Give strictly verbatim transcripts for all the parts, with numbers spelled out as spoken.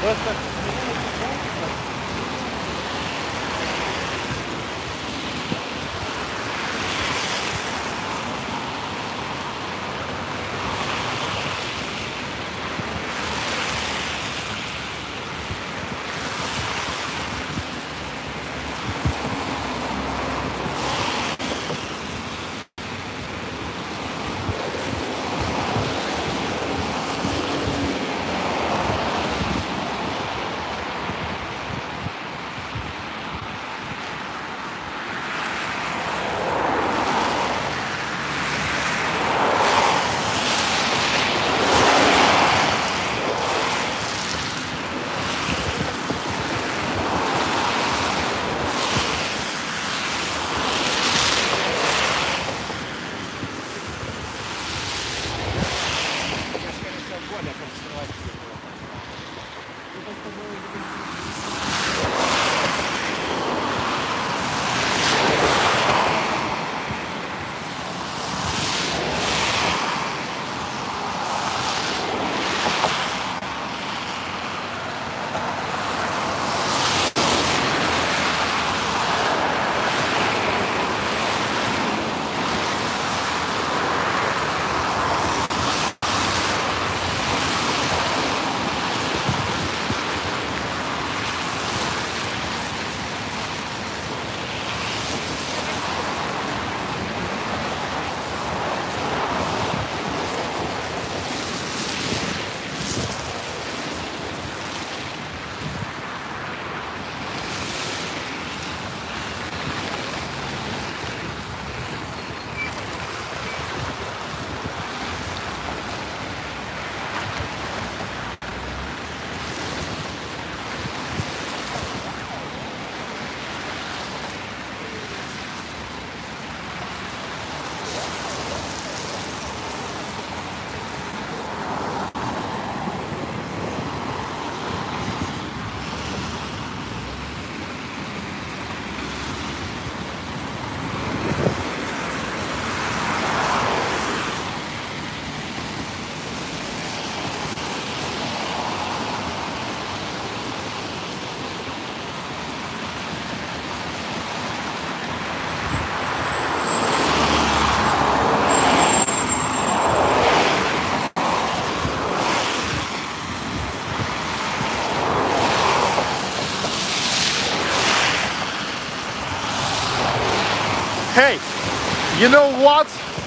Hey, you know what?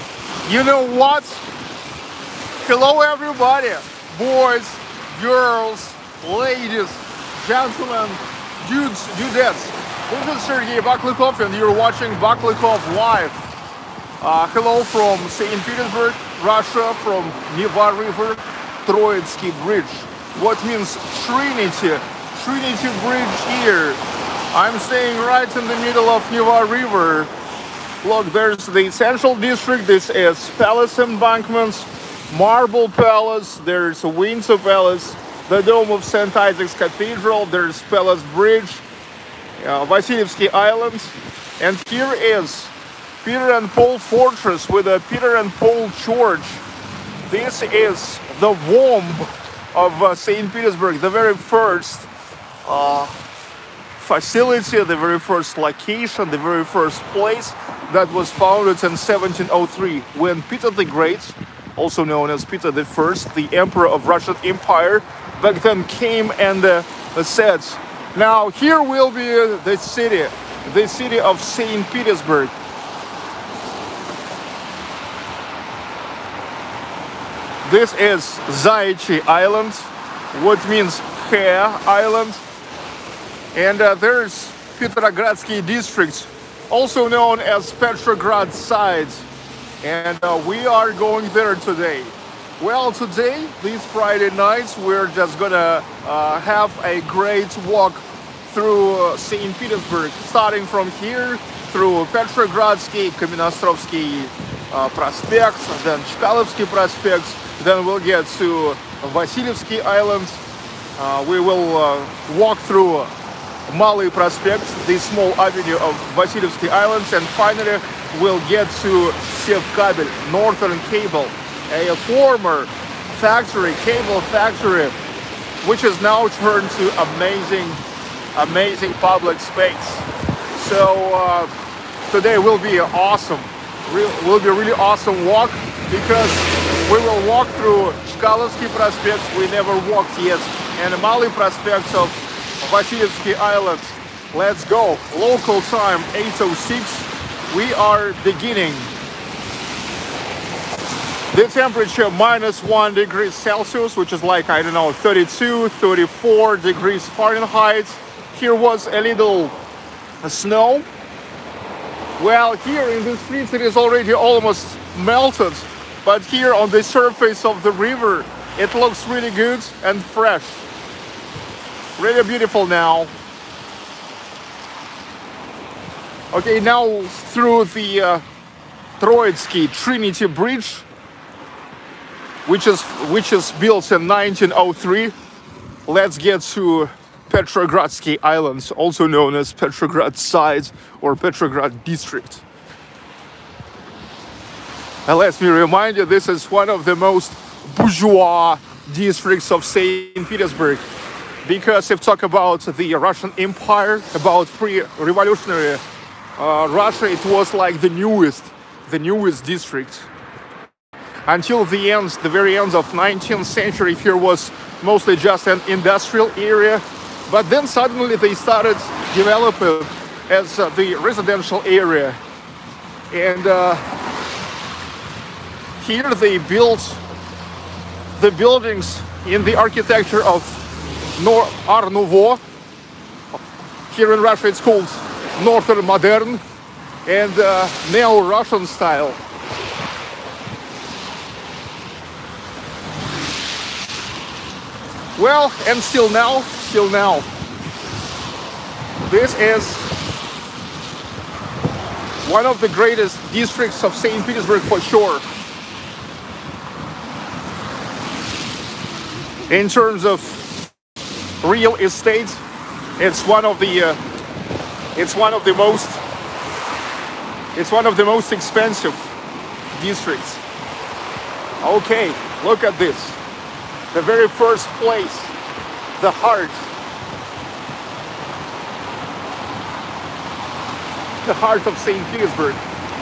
You know what? Hello everybody, boys, girls, ladies, gentlemen, dudes, dudettes. This is Sergey Baklykov and you're watching Baklykov Live. Uh, hello from Saint Petersburg, Russia, from Neva River, Troitsky Bridge. What means Trinity, Trinity Bridge here. I'm staying right in the middle of Neva River. Look, there's the Central District, this is Palace Embankments, Marble Palace, there's Windsor Palace, the Dome of Saint Isaac's Cathedral, there's Palace Bridge, uh, Vasilyevsky Island, and here is Peter and Paul Fortress with a Peter and Paul Church. This is the womb of uh, Saint Petersburg, the very first uh, facility, the very first location, the very first place that was founded in seventeen oh three when Peter the Great, also known as Peter the First, the Emperor of Russian Empire, back then came and uh, said, now here will be the city, the city of Saint Petersburg. This is Zaitchi Island, what means Hair Island. And uh, there's Petrogradsky district, also known as Petrograd side. And uh, we are going there today. Well, today, this Friday night, we're just gonna uh, have a great walk through uh, Saint Petersburg, starting from here through Petrogradsky, Kamenostrovsky uh, Prospekt, then Chkalovsky Prospekt, then we'll get to Vasilyevsky Island. Uh, we will uh, walk through uh, Malый Prospekt, the small avenue of Vasilyevsky Islands, and finally we'll get to SevCable, Northern Cable, a former factory, cable factory which is now turned to amazing, amazing public space. So uh, today will be awesome. Re will be a really awesome walk because we will walk through Chkalovsky Prospekt. We never walked yet, and Malый Prospekt of Vasilyevsky Islands. Let's go. Local time eight oh six. We are beginning. The temperature minus one degrees Celsius, which is like, I don't know, thirty-two, thirty-four degrees Fahrenheit. Here was a little snow. Well, here in the streets it is already almost melted, but here on the surface of the river it looks really good and fresh. Really beautiful now. Okay, now through the uh, Troitsky Trinity Bridge, which is which is built in nineteen oh three. Let's get to Petrogradsky Islands, also known as Petrograd side or Petrograd district. And let me remind you, this is one of the most bourgeois districts of Saint Petersburg, because if talk about the Russian Empire, about pre-revolutionary uh, Russia, it was like the newest, the newest district. Until the end, the very end of nineteenth century, here was mostly just an industrial area, but then suddenly they started developing as uh, the residential area, and uh, here they built the buildings in the architecture of Art Nouveau. Here in Russia it's called Northern Modern and uh, Neo-Russian style. Well, and still now, still now, this is one of the greatest districts of Saint Petersburg for sure. In terms of real estate, it's one of the, uh, it's one of the most, it's one of the most expensive districts. Okay, look at this. The very first place, the heart, the heart of Saint Petersburg.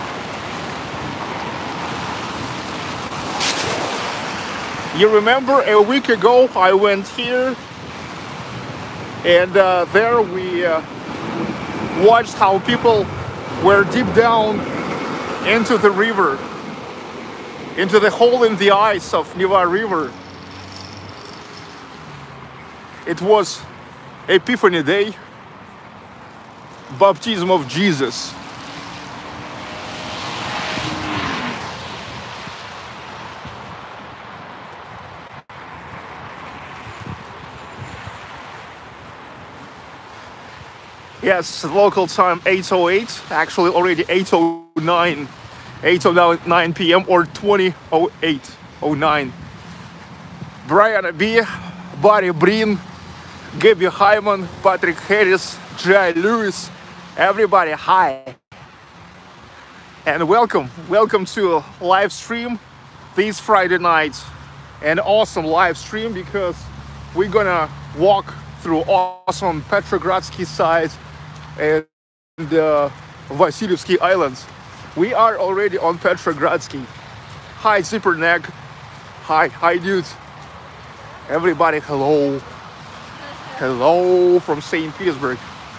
You remember a week ago I went here, and uh, there we uh, watched how people were deep down into the river, into the hole in the ice of Neva River. It was Epiphany Day, baptism of Jesus. Yes, local time eight oh eight, actually already eight oh nine, eight oh nine p m or twenty oh eight oh nine. Brian B, Barry Breen, Gabby Hyman, Patrick Harris, Jai Lewis, everybody, hi. And welcome, welcome to a live stream this Friday night. An awesome live stream because we're gonna walk through awesome Petrogradsky side and uh, Vasilyevsky Islands. We are already on Petrogradsky. Hi, Superneck. Hi, hi, dudes. Everybody, hello. Hello from Saint Petersburg.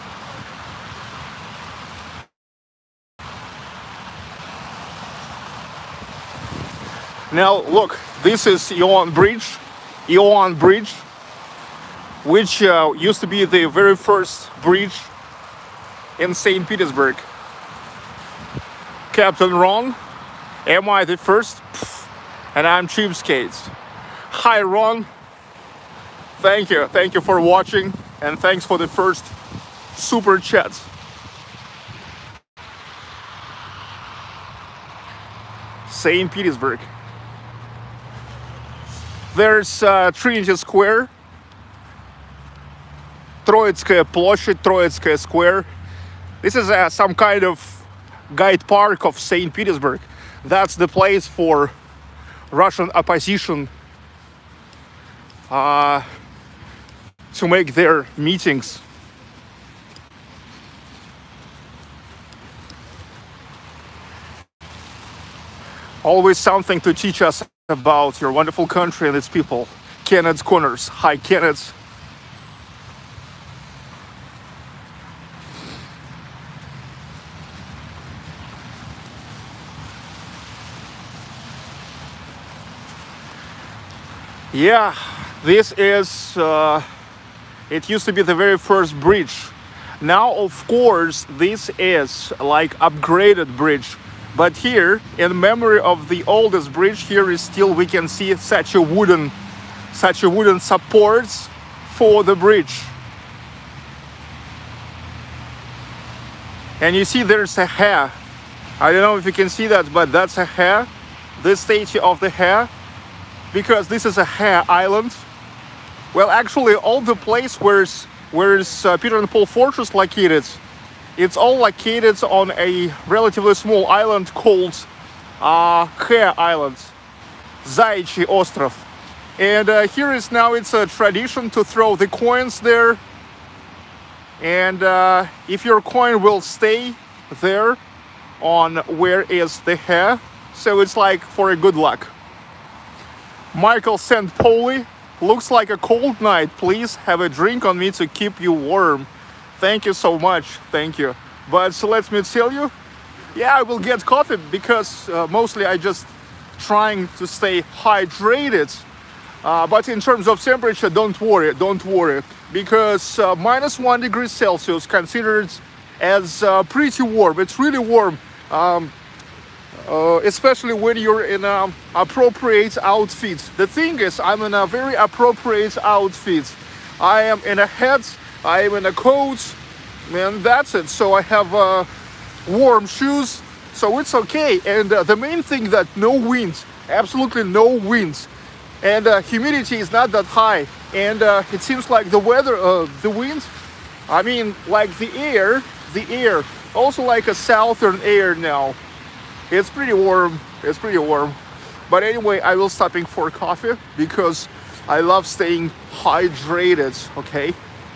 Now look, this is Ion Bridge, Ion Bridge, which uh, used to be the very first bridge in Saint Petersburg. Captain Ron, am I the first? Pff, and I'm Cheapskates. Hi Ron. Thank you, thank you for watching, and thanks for the first super chat. Saint Petersburg. There's uh, Trinity Square, Troitskaya Площадь, Troitskaya Square. This is uh, some kind of guide park of Saint Petersburg. That's the place for Russian opposition. Uh, to make their meetings. Always something to teach us about your wonderful country and its people. Kenneth's Corners. Hi, Kenneth. Yeah, this is, uh, it used to be the very first bridge. Now, of course, this is like upgraded bridge. But here, in memory of the oldest bridge, here is still, we can see such a wooden, such a wooden supports for the bridge. And you see there's a hare. I don't know if you can see that, but that's a hare. This statue of the hare. Because this is a hare island. Well, actually, all the place where is, where is uh, Peter and Paul Fortress located, it's all located on a relatively small island called uh, Hare Island, Zaячий остров. And uh, here is now, it's a tradition to throw the coins there. And uh, if your coin will stay there on where is the hare, so it's like for a good luck. Michael Saint Pauli, looks like a cold night. Please have a drink on me to keep you warm. Thank you so much. Thank you. But so let me tell you, yeah, I will get coffee because uh, mostly I just trying to stay hydrated. Uh, but in terms of temperature, don't worry, don't worry, because uh, minus one degree Celsius considered as uh, pretty warm. It's really warm. Um, Uh, especially when you're in an appropriate outfit. The thing is, I'm in a very appropriate outfit. I am in a hat, I am in a coat, and that's it. So I have uh, warm shoes, so it's okay. And uh, the main thing that no wind, absolutely no wind, and uh, humidity is not that high. And uh, it seems like the weather, uh, the wind, I mean, like the air, the air, also like a southern air now. It's pretty warm, it's pretty warm. But anyway, I will stopping for coffee because I love staying hydrated, okay?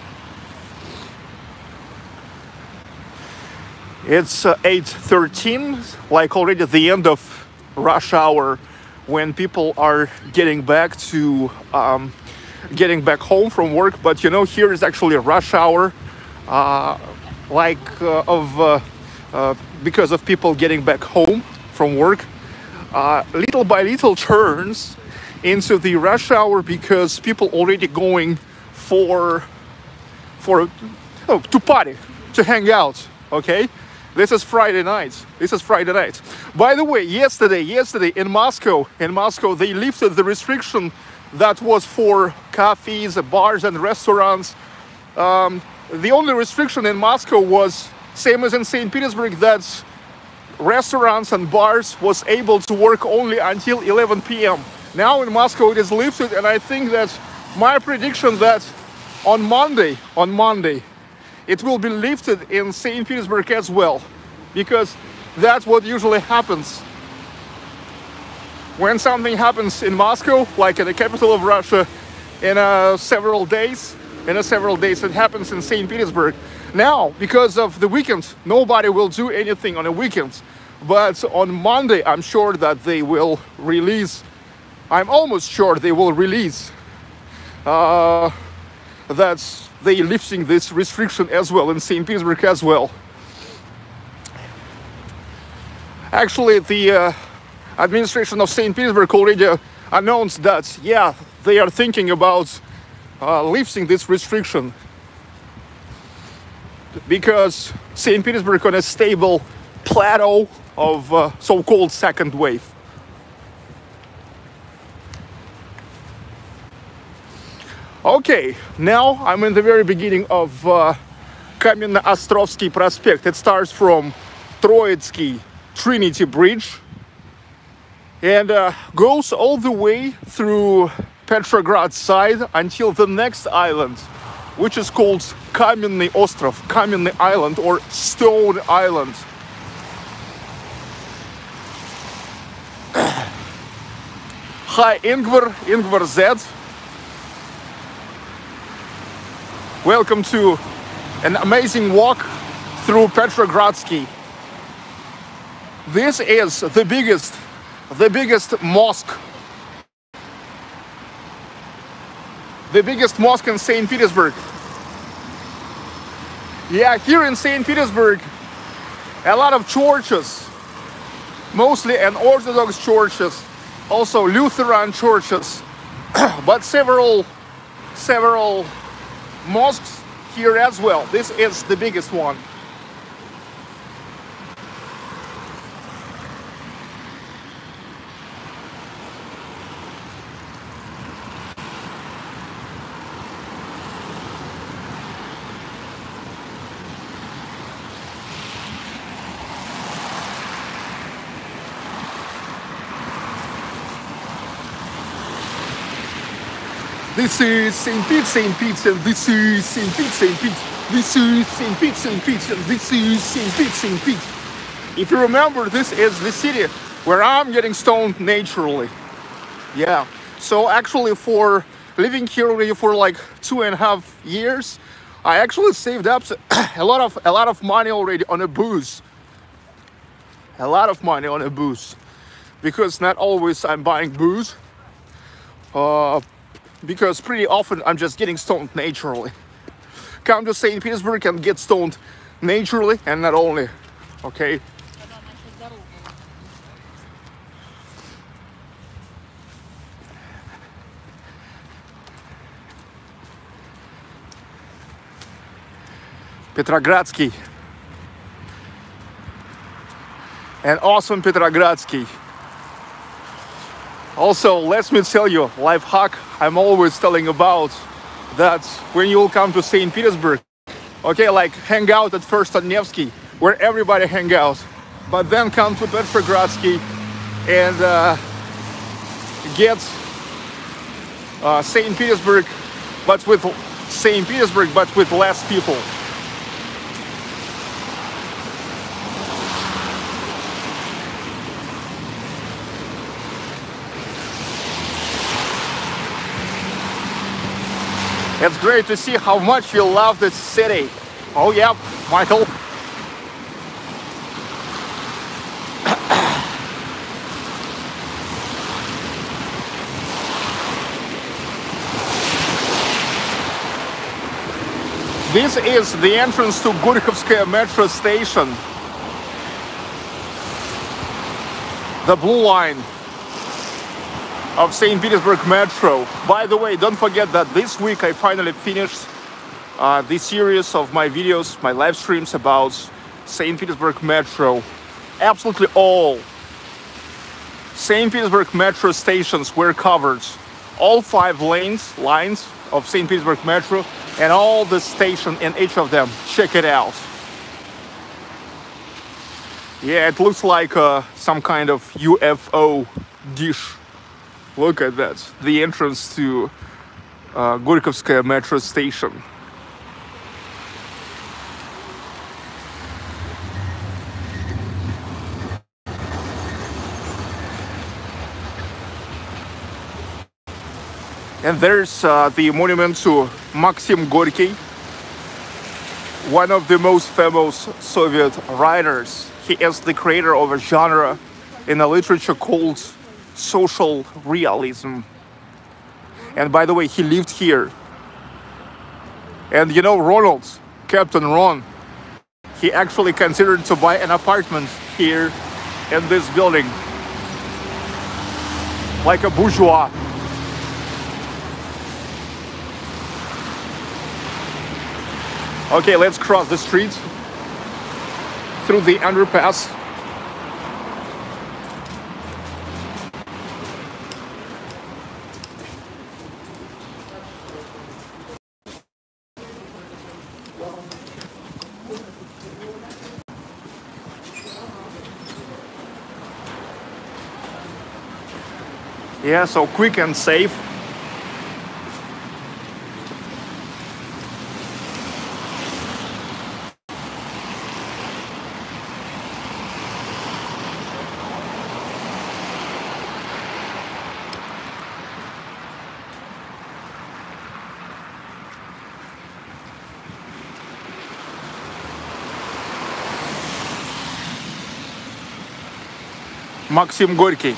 It's uh, eight thirteen, like already at the end of rush hour when people are getting back to, um, getting back home from work. But you know, here is actually a rush hour, uh, like uh, of, uh, uh, because of people getting back home from work, uh, little by little turns into the rush hour because people already going for, for oh, to party, to hang out, okay? This is Friday night. This is Friday night. By the way, yesterday, yesterday in Moscow, in Moscow, they lifted the restriction that was for cafes, bars, and restaurants. Um, the only restriction in Moscow was same as in Saint Petersburg, that restaurants and bars was able to work only until eleven p m Now in Moscow it is lifted, and I think that my prediction that on Monday, on Monday, it will be lifted in Saint Petersburg as well, because that's what usually happens. When something happens in Moscow, like in the capital of Russia, in uh, several days, in a several days, it happens in Saint Petersburg. Now, because of the weekend, nobody will do anything on a weekend. But on Monday, I'm sure that they will release, I'm almost sure they will release uh, that they lifting this restriction as well in Saint Petersburg as well. Actually, the uh, administration of Saint Petersburg already announced that, yeah, they are thinking about uh, lifting this restriction, because Saint Petersburg on a stable plateau of uh, so-called second wave. Okay, now I'm in the very beginning of uh, Kamенно-Ostrovsky Prospekt. It starts from Troitsky Trinity Bridge and uh, goes all the way through Petrograd side until the next island, which is called Kamenny Ostrov, Kamenny Island, or Stone Island. Hi Ingvar, Ingvar Z. Welcome to an amazing walk through Petrogradsky. This is the biggest, the biggest mosque, the biggest mosque in Saint Petersburg. Yeah, here in Saint Petersburg, a lot of churches, mostly an Orthodox churches, also Lutheran churches, but several, several mosques here as well. This is the biggest one. This is Saint Pete, Saint Pete, and this is Saint Pete, Saint Pete. This is Saint Pete, Saint Pete, and this is Saint Pete, Saint Pete. If you remember, this is the city where I'm getting stoned naturally. Yeah. So actually, for living here for like two and a half years, I actually saved up a lot of a lot of money already on a booze. A lot of money on a booze, because not always I'm buying booze. Uh. Because pretty often I'm just getting stoned naturally. Come to Saint Petersburg and get stoned naturally, and not only, okay? Petrogradsky. An awesome Petrogradsky. Also, let me tell you, life hack I'm always telling about, that when you'll come to Saint Petersburg, okay, like hang out at first on Nevsky, where everybody hang out, but then come to Petrogradsky and uh, get uh, Saint Petersburg, but with Saint Petersburg, but with less people. It's great to see how much you love this city. Oh yeah, Michael. This is the entrance to Gorkhovskaya metro station. The blue line of Saint Petersburg Metro. By the way, don't forget that this week I finally finished uh, the series of my videos, my live streams about Saint Petersburg Metro. Absolutely all Saint Petersburg Metro stations were covered. All five lanes, lines of Saint Petersburg Metro, and all the station in each of them. Check it out. Yeah, it looks like uh, some kind of U F O dish. Look at that, the entrance to uh, Gorkhovskaya metro station. And there's uh, the monument to Maxim Gorky, one of the most famous Soviet writers. He is the creator of a genre in a literature called social realism. And by the way, he lived here. And you know, Ronald, Captain Ron, he actually considered to buy an apartment here in this building, like a bourgeois. Okay, let's cross the street through the underpass. Yeah, so quick and safe. Maxim Gorky.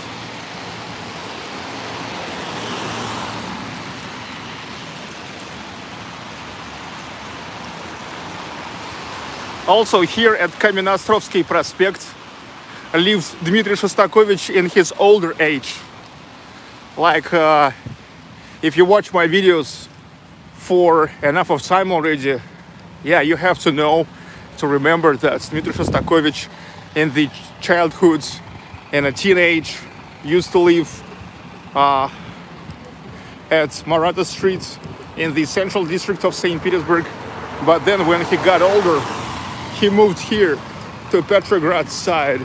Also here at Kamenostrovsky Prospekt lives Dmitry Shostakovich in his older age. Like, uh, if you watch my videos for enough of time already, yeah, you have to know, to remember that Dmitry Shostakovich in the childhood and a teenage used to live uh, at Maratha Street in the central district of Saint Petersburg. But then when he got older, he moved here to Petrograd side.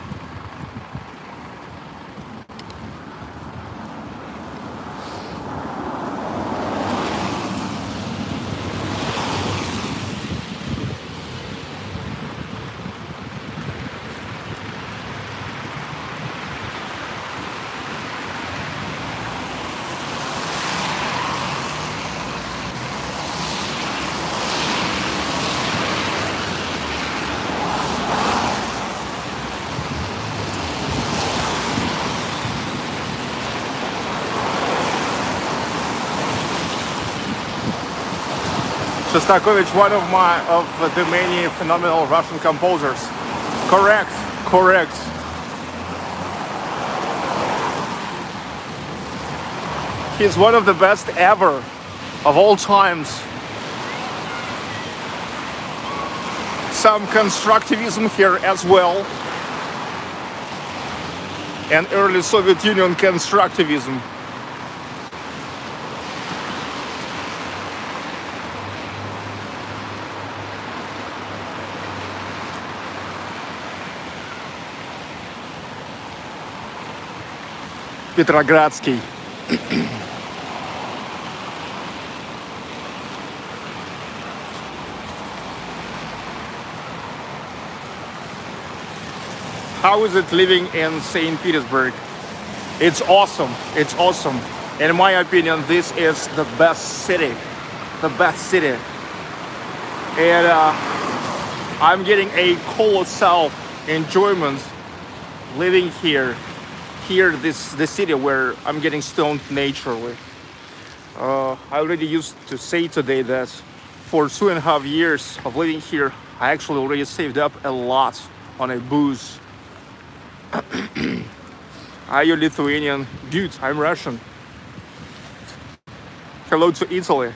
Shostakovich, one of my of the many phenomenal Russian composers. Correct, correct. He's one of the best ever of all times. Some constructivism here as well, and early Soviet Union constructivism. Petrogradsky. How is it living in Saint Petersburg? It's awesome. It's awesome. In my opinion, this is the best city. The best city. And uh, I'm getting a colossal enjoyment living here. Here, this the city where I'm getting stoned naturally. Uh, I already used to say today that for two and a half years of living here, I actually already saved up a lot on a booze. Are you Lithuanian? Good, I'm Russian. Hello to Italy.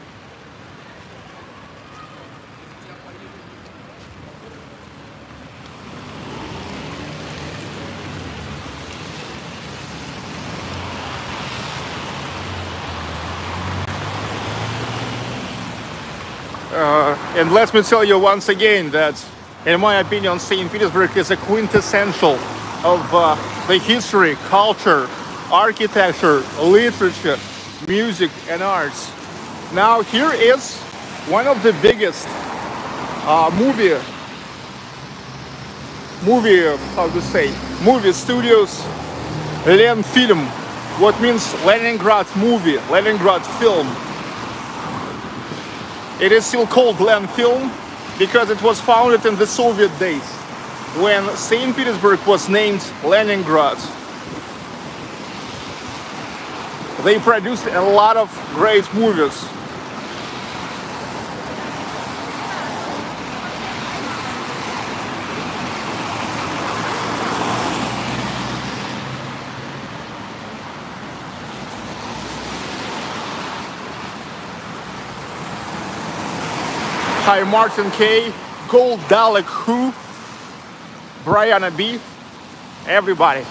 Uh, and let me tell you once again that, in my opinion, Saint Petersburg is a quintessential of uh, the history, culture, architecture, literature, music, and arts. Now, here is one of the biggest uh, movie, movie, how to say, movie studios, Len Film, what means Leningrad movie, Leningrad film. It is still called Len Film because it was founded in the Soviet days when Saint Petersburg was named Leningrad. They produced a lot of great movies. Hi Martin K, Gold Dalek Who, Brianna B, everybody.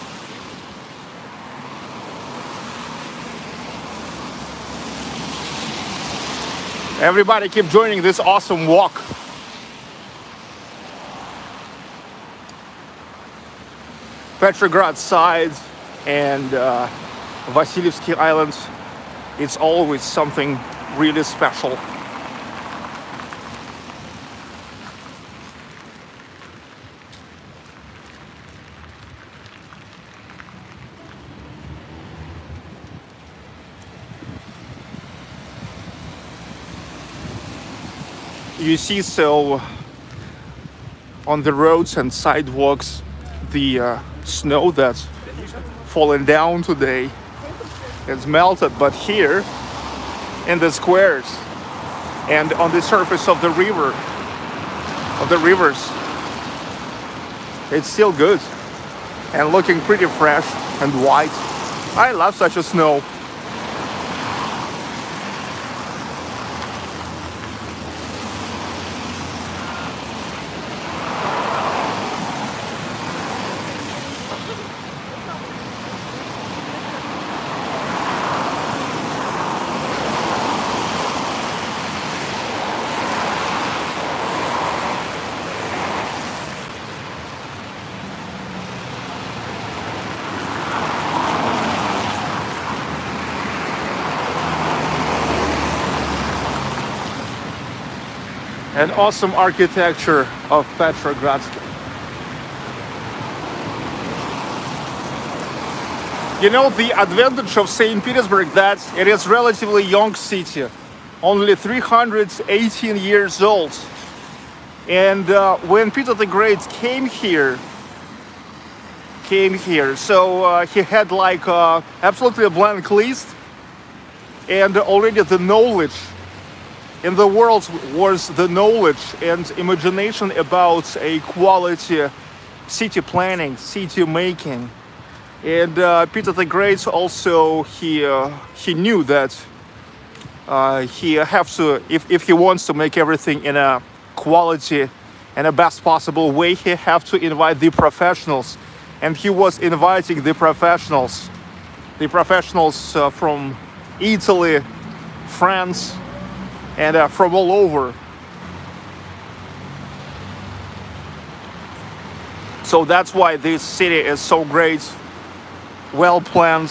Everybody keep joining this awesome walk. Petrograd side and uh, Vasilyevsky Islands, it's always something really special. You see, so on the roads and sidewalks, the uh, snow that's fallen down today. It's melted, but here in the squares and on the surface of the river, of the rivers, it's still good and looking pretty fresh and white. I love such a snow. An awesome architecture of Petrograd. You know, the advantage of Saint Petersburg that it is a relatively young city, only three hundred eighteen years old. And uh, when Peter the Great came here, came here, so uh, he had like uh, absolutely a blank list, and already the knowledge in the world was the knowledge and imagination about a quality city planning, city making. And uh, Peter the Great also, he, uh, he knew that uh, he have to, if, if he wants to make everything in a quality and a best possible way, he have to invite the professionals. And he was inviting the professionals, the professionals uh, from Italy, France, and uh, from all over. So that's why this city is so great, well planned.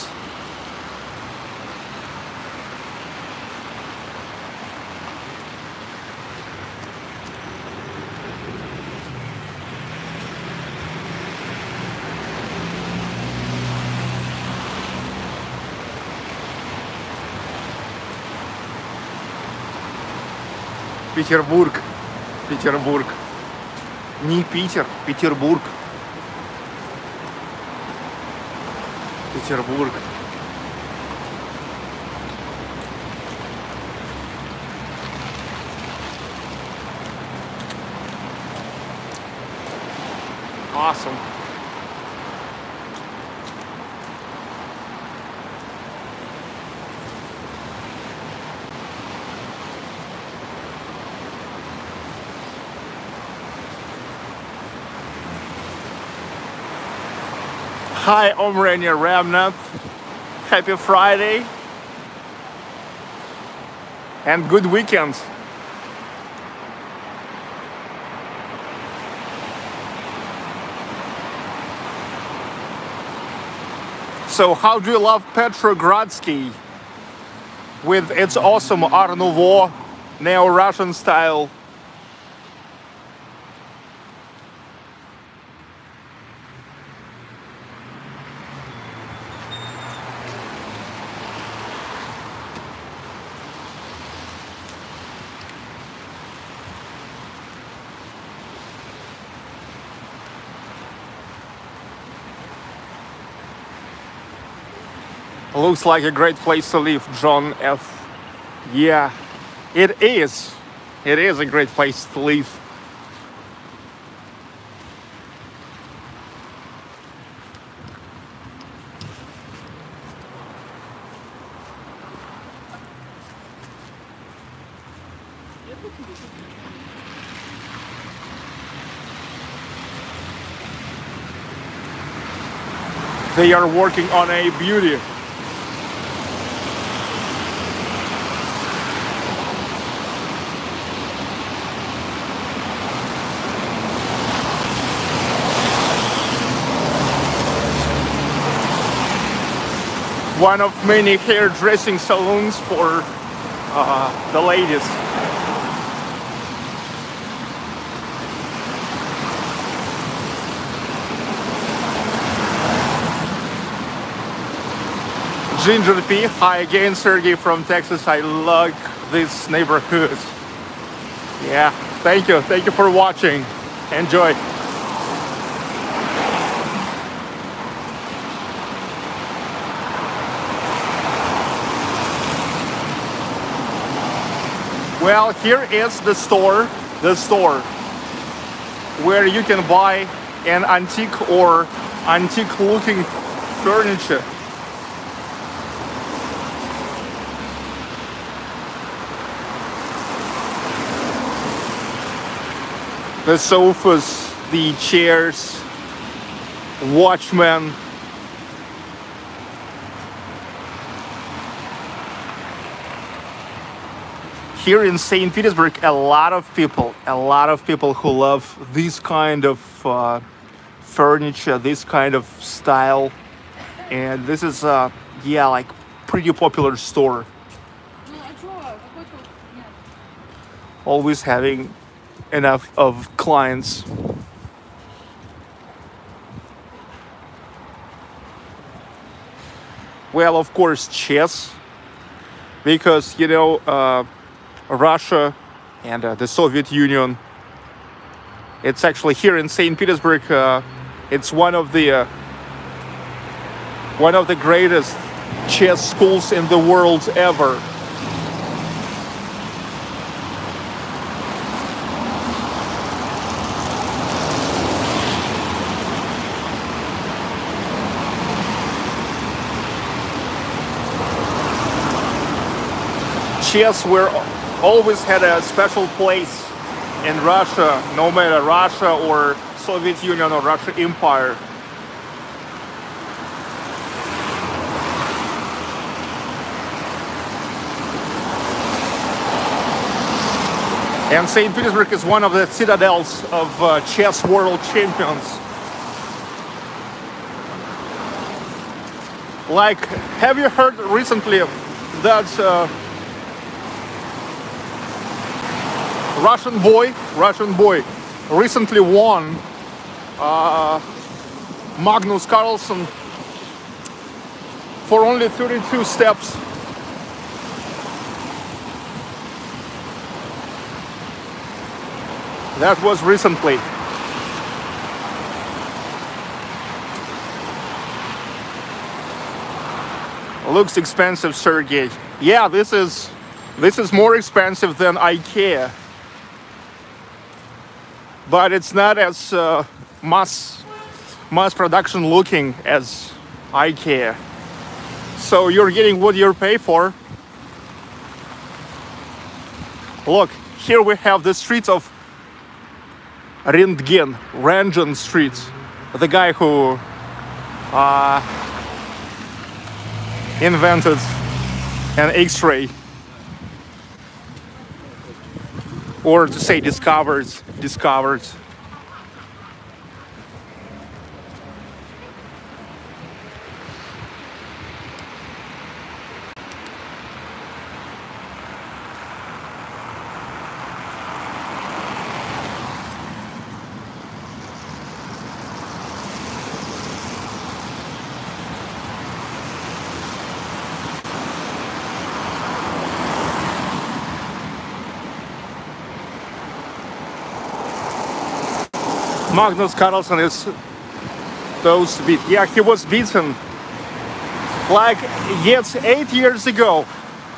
Petersburg, Petersburg. Не Питер, Петербург. Петербург. Awesome. Hi, Omrenia Ramnath. Happy Friday and good weekend. So how do you love Petrogradsky with its awesome Art Nouveau, Neo-Russian style? Looks like a great place to live, John F. Yeah, it is. It is a great place to live. They are working on a beauty. One of many hairdressing salons for uh, the ladies. Ginger P, hi again, Sergey from Texas. I like this neighborhood. Yeah, thank you. Thank you for watching. Enjoy. Well, here is the store, the store where you can buy an antique or antique looking furniture. The sofas, the chairs, watchmen. Here in Saint Petersburg, a lot of people, a lot of people who love this kind of uh, furniture, this kind of style. And this is, uh, yeah, like pretty popular store. Always having enough of clients. Well, of course, chess, because, you know, uh, Russia and uh, the Soviet Union, it's actually here in Saint Petersburg, uh, it's one of the uh, one of the greatest chess schools in the world ever. Chess were always had a special place in Russia, no matter Russia or Soviet Union or Russian Empire. And Saint Petersburg is one of the citadels of uh, chess world champions. Like, have you heard recently that uh, Russian boy, Russian boy, recently won uh, Magnus Carlsen for only thirty-two steps. That was recently. Looks expensive, Sergey. Yeah, this is this is more expensive than IKEA. But it's not as uh, mass mass production looking as IKEA. So you're getting what you pay for. Look, here we have the streets of Rentgen, Rentgen Street, the guy who uh, invented an X-ray, or to say discovered, discovered. Magnus Carlsen is supposed to beat. Yeah, he was beaten like yes, eight years ago.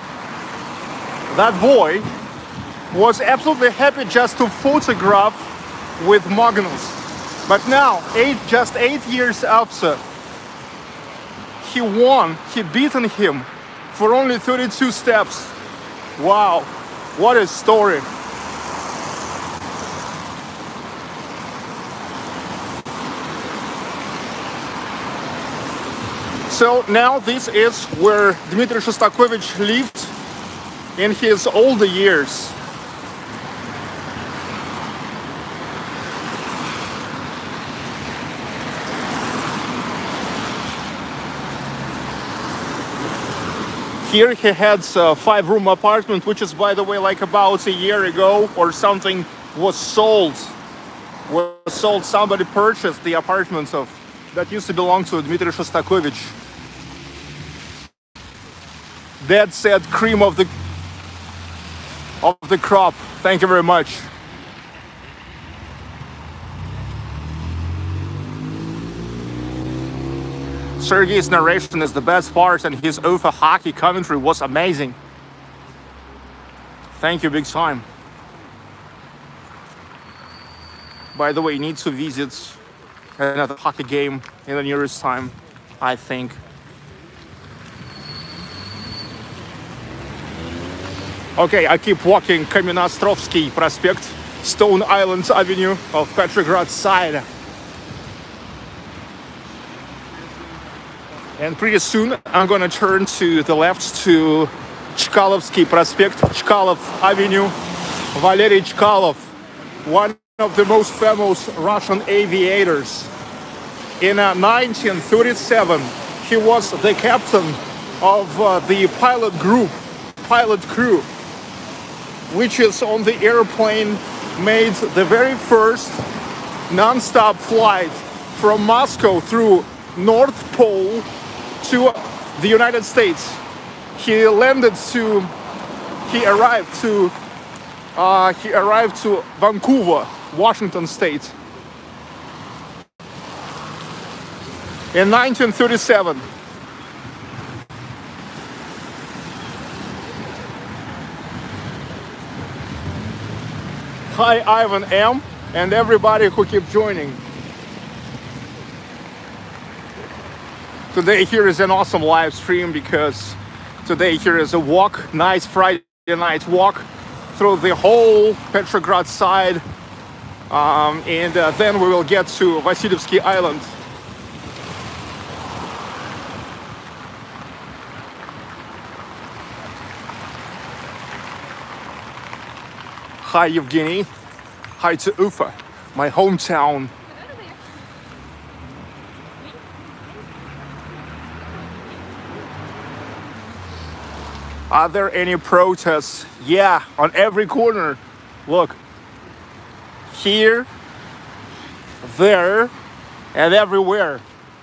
That boy was absolutely happy just to photograph with Magnus. But now, eight, just eight years after, he won, he beaten him for only thirty-two steps. Wow, what a story. So now this is where Dmitry Shostakovich lived in his older years. Here he had a five-room apartment, which is, by the way, like about a year ago or something, was sold. Was sold. Somebody purchased the apartments of that used to belong to Dmitry Shostakovich. That said, cream of the of the crop. Thank you very much. Sergey's narration is the best part, and his over hockey commentary was amazing. Thank you, big time. By the way, need to visit another hockey game in the nearest time, I think. Okay, I keep walking Kamenostrovsky Prospekt, Stone Island Avenue of Petrograd side. And pretty soon I'm gonna turn to the left to Chkalovsky Prospekt, Chkalov Avenue. Valery Chkalov, one of the most famous Russian aviators. In uh, nineteen thirty-seven, he was the captain of uh, the pilot group, pilot crew, which is on the airplane made the very first non-stop flight from Moscow through North Pole to the United States. He landed to, he arrived to, uh, he arrived to Vancouver, Washington State in nineteen thirty-seven. Hi, Ivan M, and everybody who keep joining. Today here is an awesome live stream because today here is a walk, nice Friday night walk through the whole Petrograd side, um, and uh, then we will get to Vasilyevsky Island. Hi, Evgeny. Hi to Ufa, my hometown. Are there any protests? Yeah, on every corner. Look, here, there, and everywhere.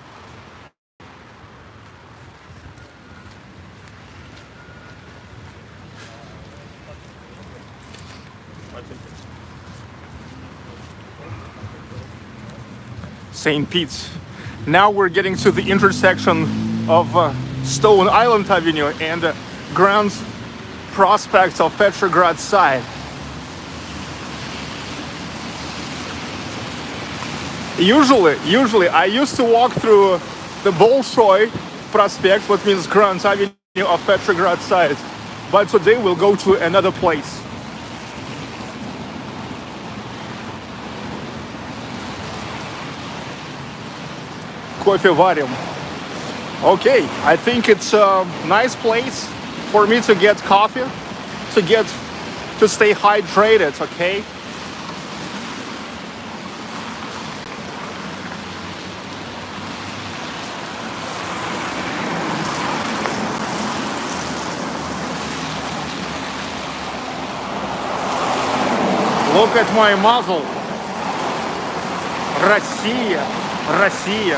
Saint Pete's. Now we're getting to the intersection of uh, Stone Island Avenue and uh, Grand Prospekt of Petrograd side. Usually, usually I used to walk through the Bolshoi Prospekt, what means Grand Avenue of Petrograd side. But today we'll go to another place. Coffee варим. Okay, I think it's a nice place for me to get coffee, to get, to stay hydrated, okay? Look at my muzzle. Россия, Россия.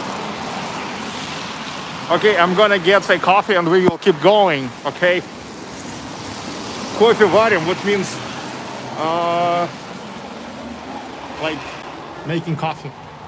Okay, I'm gonna get a coffee and we will keep going, okay? Кофе варим, what means uh, like making coffee.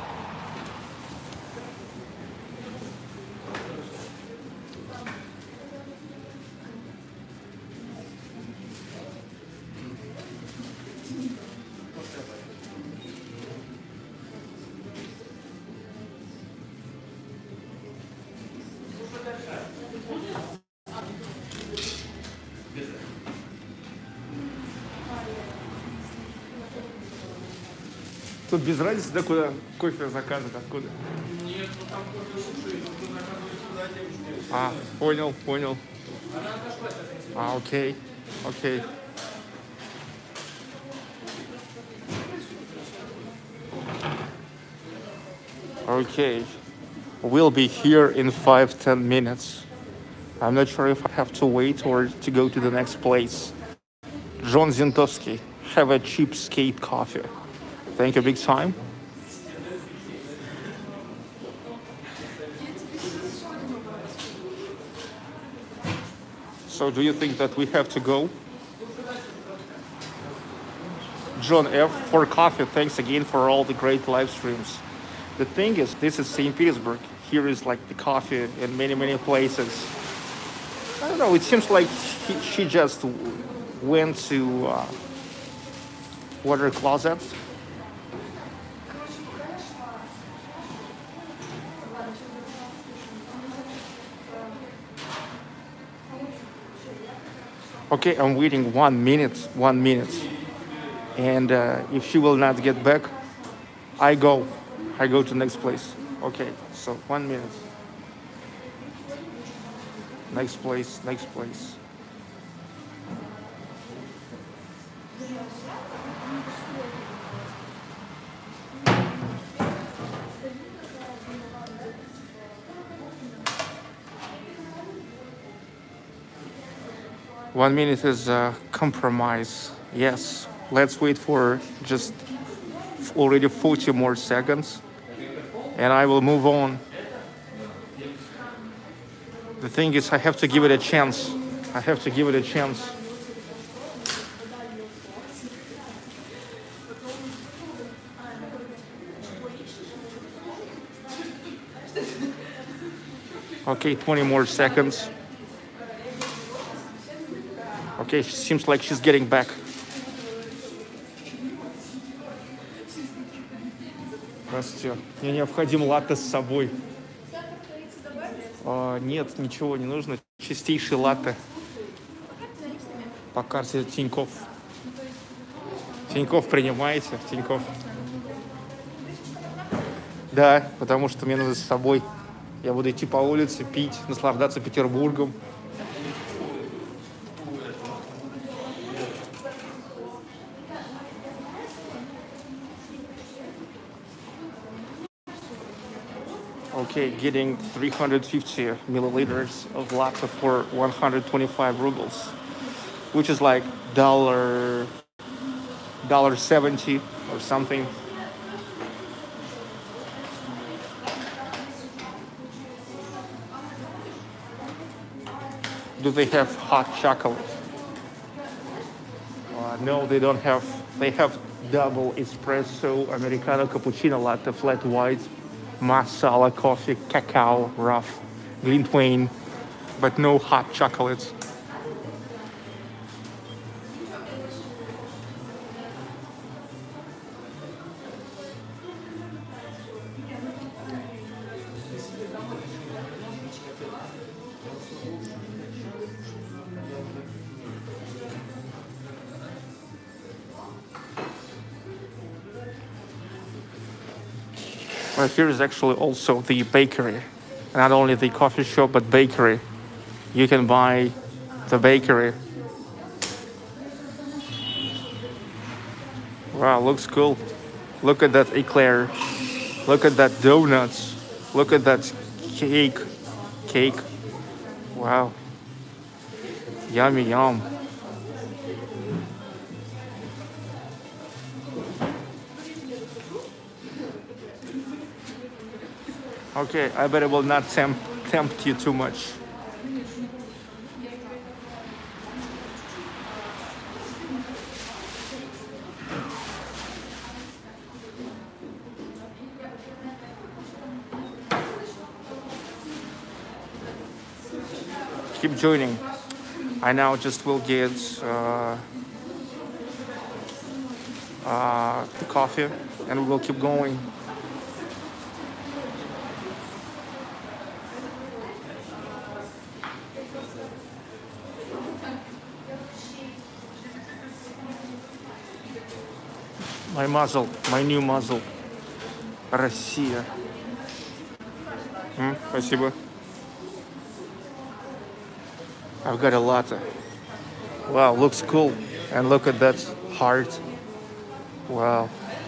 Тут без разницы, да, куда кофе заказывать, откуда? Нет, ну там кофе лучше, кто заказывает сюда, девушки. А, понял, понял. Она отошла сейчас. А, окей, окей. Okay, we'll be here in five, ten minutes. I'm not sure if I have to wait or to go to the next place. John Zintovsky, have a cheap skate coffee. Thank you, big time. So do you think that we have to go? John F for coffee, thanks again for all the great live streams. The thing is, this is Saint Petersburg. Here is like the coffee in many, many places. I don't know, it seems like he, she just went to uh, water closets. Okay, I'm waiting one minute, one minute. And uh, if she will not get back, I go. I go to next place. Okay, so one minute. Next place, next place. One minute is a compromise. Yes, let's wait for just already forty more seconds and I will move on. The thing is, I have to give it a chance. I have to give it a chance. Okay, twenty more seconds. Okay, seems like she's getting back. Здравствуйте. Мне необходим латте с собой. А, нет, ничего не нужно. Чистейший латте. По карте Тинькофф. Тинькофф принимаете? Тинькофф. Да, потому что мне надо с собой. Я буду идти по улице, пить, наслаждаться Петербургом. Okay, getting three hundred fifty milliliters of latte for one hundred twenty-five rubles, which is like dollar, dollar seventy or something. Do they have hot chocolate? Uh, no, they don't have. They have double espresso, Americano, cappuccino, latte, flat white, masala, coffee, cacao, rough, glintwein, but no hot chocolates. Well, here is actually also the bakery. Not only the coffee shop, but bakery. You can buy the bakery. Wow, looks cool. Look at that eclair. Look at that donuts. Look at that cake. Cake. Wow. Yummy, yum. Okay, I bet it will not tempt, tempt you too much. Keep joining. I now just will get uh, uh, the coffee and we will keep going. My muzzle, my new muzzle. Россия. Mm, спасибо. I've got a latte. Wow, looks cool. And look at that heart. Wow.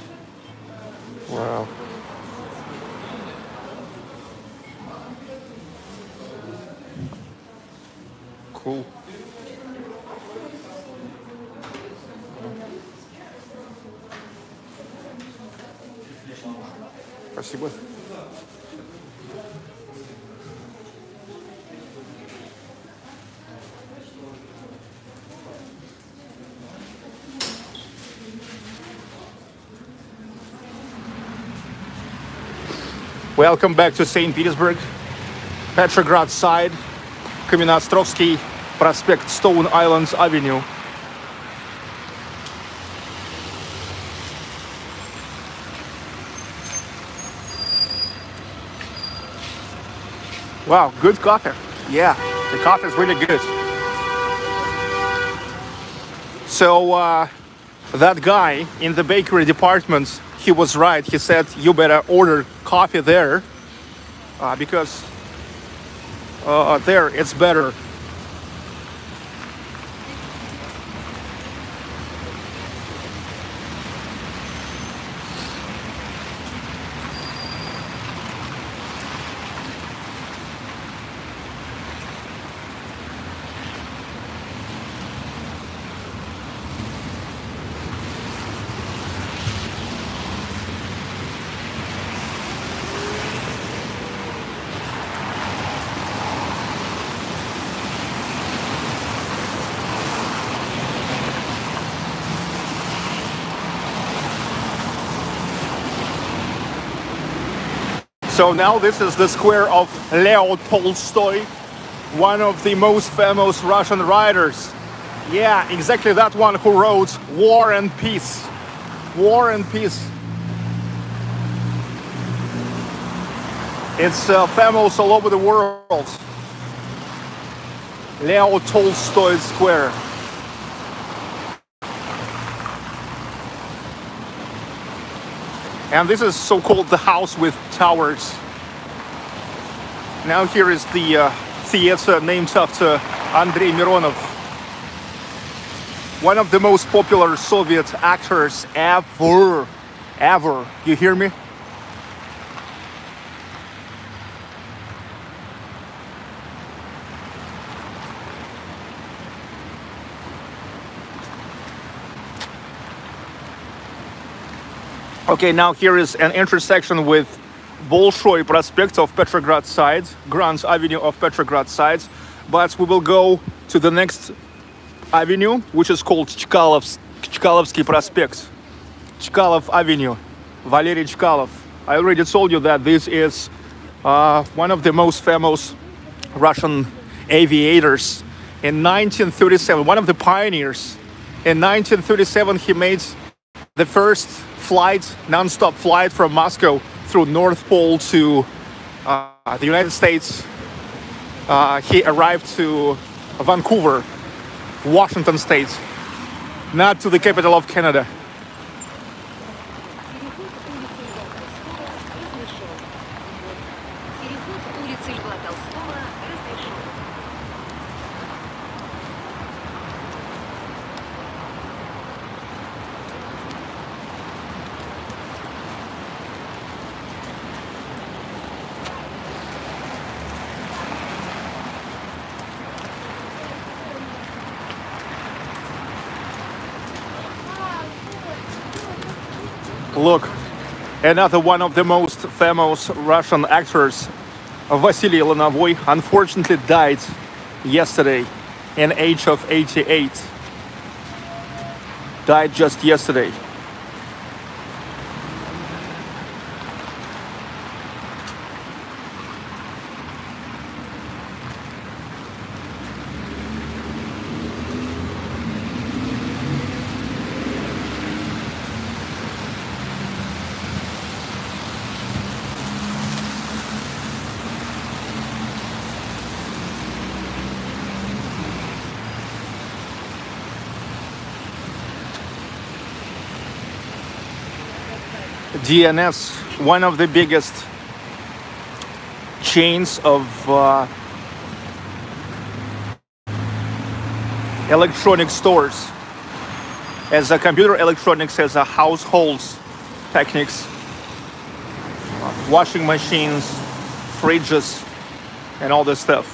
Wow. Cool. Спасибо. Welcome back to Saint Petersburg, Petrograd side, Каменноостровский, Prospekt, Stone Islands Avenue. Wow, good coffee. Yeah, the coffee is really good. So uh, that guy in the bakery department, he was right. He said you better order coffee there uh, because uh, there it's better. So now this is the square of Leo Tolstoy, one of the most famous Russian writers. Yeah, exactly that one who wrote War and Peace. War and Peace. It's uh, famous all over the world. Leo Tolstoy Square. And this is so-called the house with towers. Now here is the uh, theater named after Andrei Mironov, one of the most popular Soviet actors ever, ever. You hear me? Okay, now here is an intersection with Bolshoi Prospekt of Petrograd side, Grand Avenue of Petrograd side, but we will go to the next avenue, which is called Chkalovs, Chkalovsky Prospekt, Chkalov Avenue, Valery Chkalov. I already told you that this is uh, one of the most famous Russian aviators. In nineteen thirty-seven, one of the pioneers. In nineteen thirty-seven, he made the first flight, non-stop flight from Moscow through North Pole to uh, the United States. Uh, he arrived to Vancouver, Washington State, not to the capital of Canada. Look, another one of the most famous Russian actors, Vasily Lenovoi, unfortunately died yesterday in age of eighty-eight. Died just yesterday. D N S, one of the biggest chains of uh, electronic stores, as a computer electronics, as a households, techniques, washing machines, fridges, and all this stuff.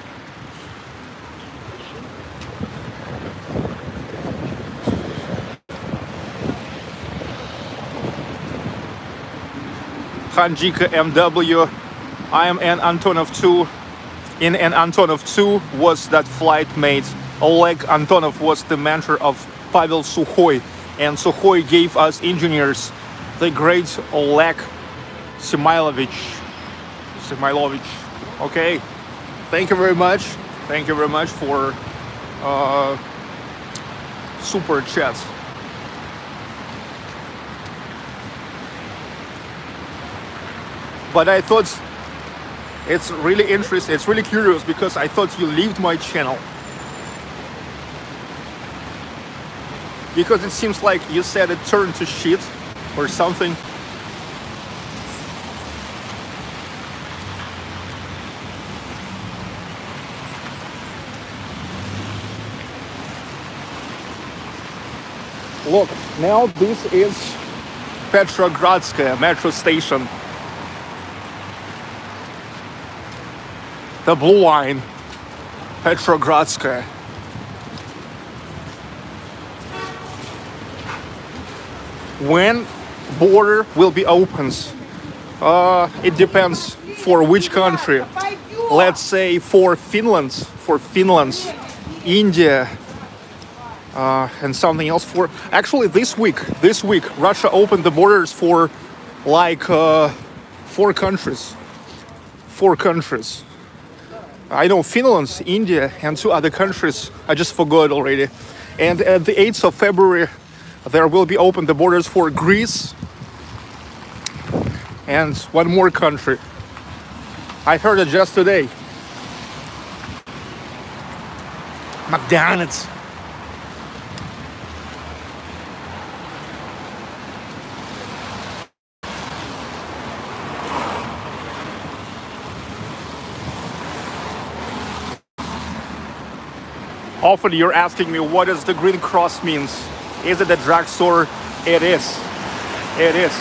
Hanjika M W, I am an Antonov two. In an Antonov two was that flight mate. Oleg Antonov was the mentor of Pavel Sukhoi, and Sukhoi gave us engineers the great Oleg Semylovich. Semylovich. Okay, thank you very much. Thank you very much for uh, super chat. But I thought It's really interesting. It's really curious because I thought you leaved my channel. Because it seems like you said it turned to shit or something. Look, now this is Petrogradskaya metro station. The blue line, Petrogradskaya. When border will be opens? Uh, it depends for which country. Let's say for Finland, for Finland, India, uh, and something else. For actually this week, this week Russia opened the borders for like uh, four countries. Four countries. I know Finland, India, and two other countries. I just forgot already. And at the eighth of February, there will be open the borders for Greece and one more country. I heard it just today. McDonald's. Often you're asking me what does the green cross means. Is it a drugstore? It is. It is.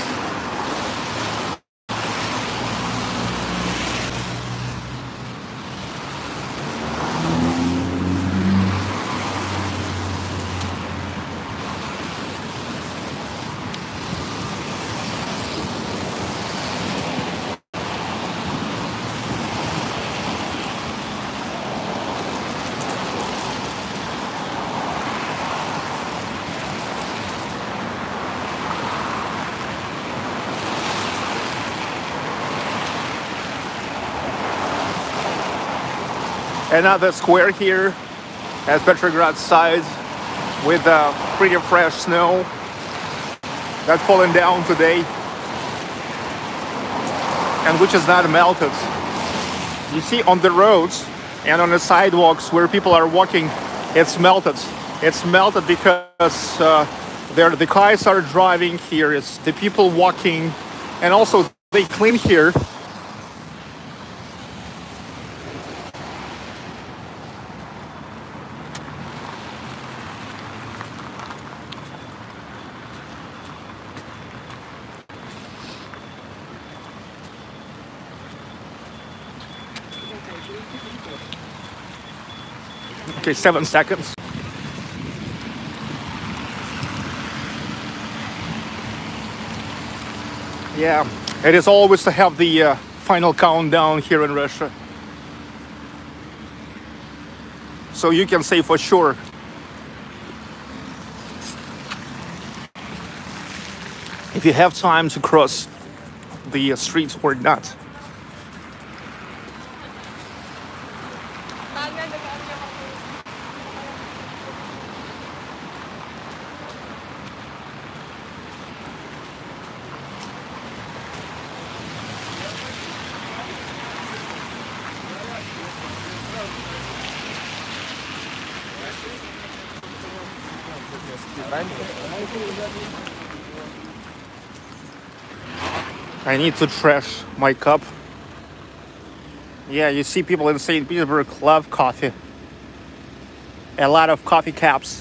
Another square here at Petrograd side with uh, pretty fresh snow that's falling down today and which is not melted. You see on the roads and on the sidewalks where people are walking, it's melted. It's melted because uh, there the cars are driving here, it's the people walking, and also they clean here. Okay, seven seconds. Yeah, it is always to have the uh, final countdown here in Russia. So you can say for sure. If you have time to cross the uh, streets or not. I need to trash my cup. Yeah, you see people in Saint Petersburg love coffee. A lot of coffee cups.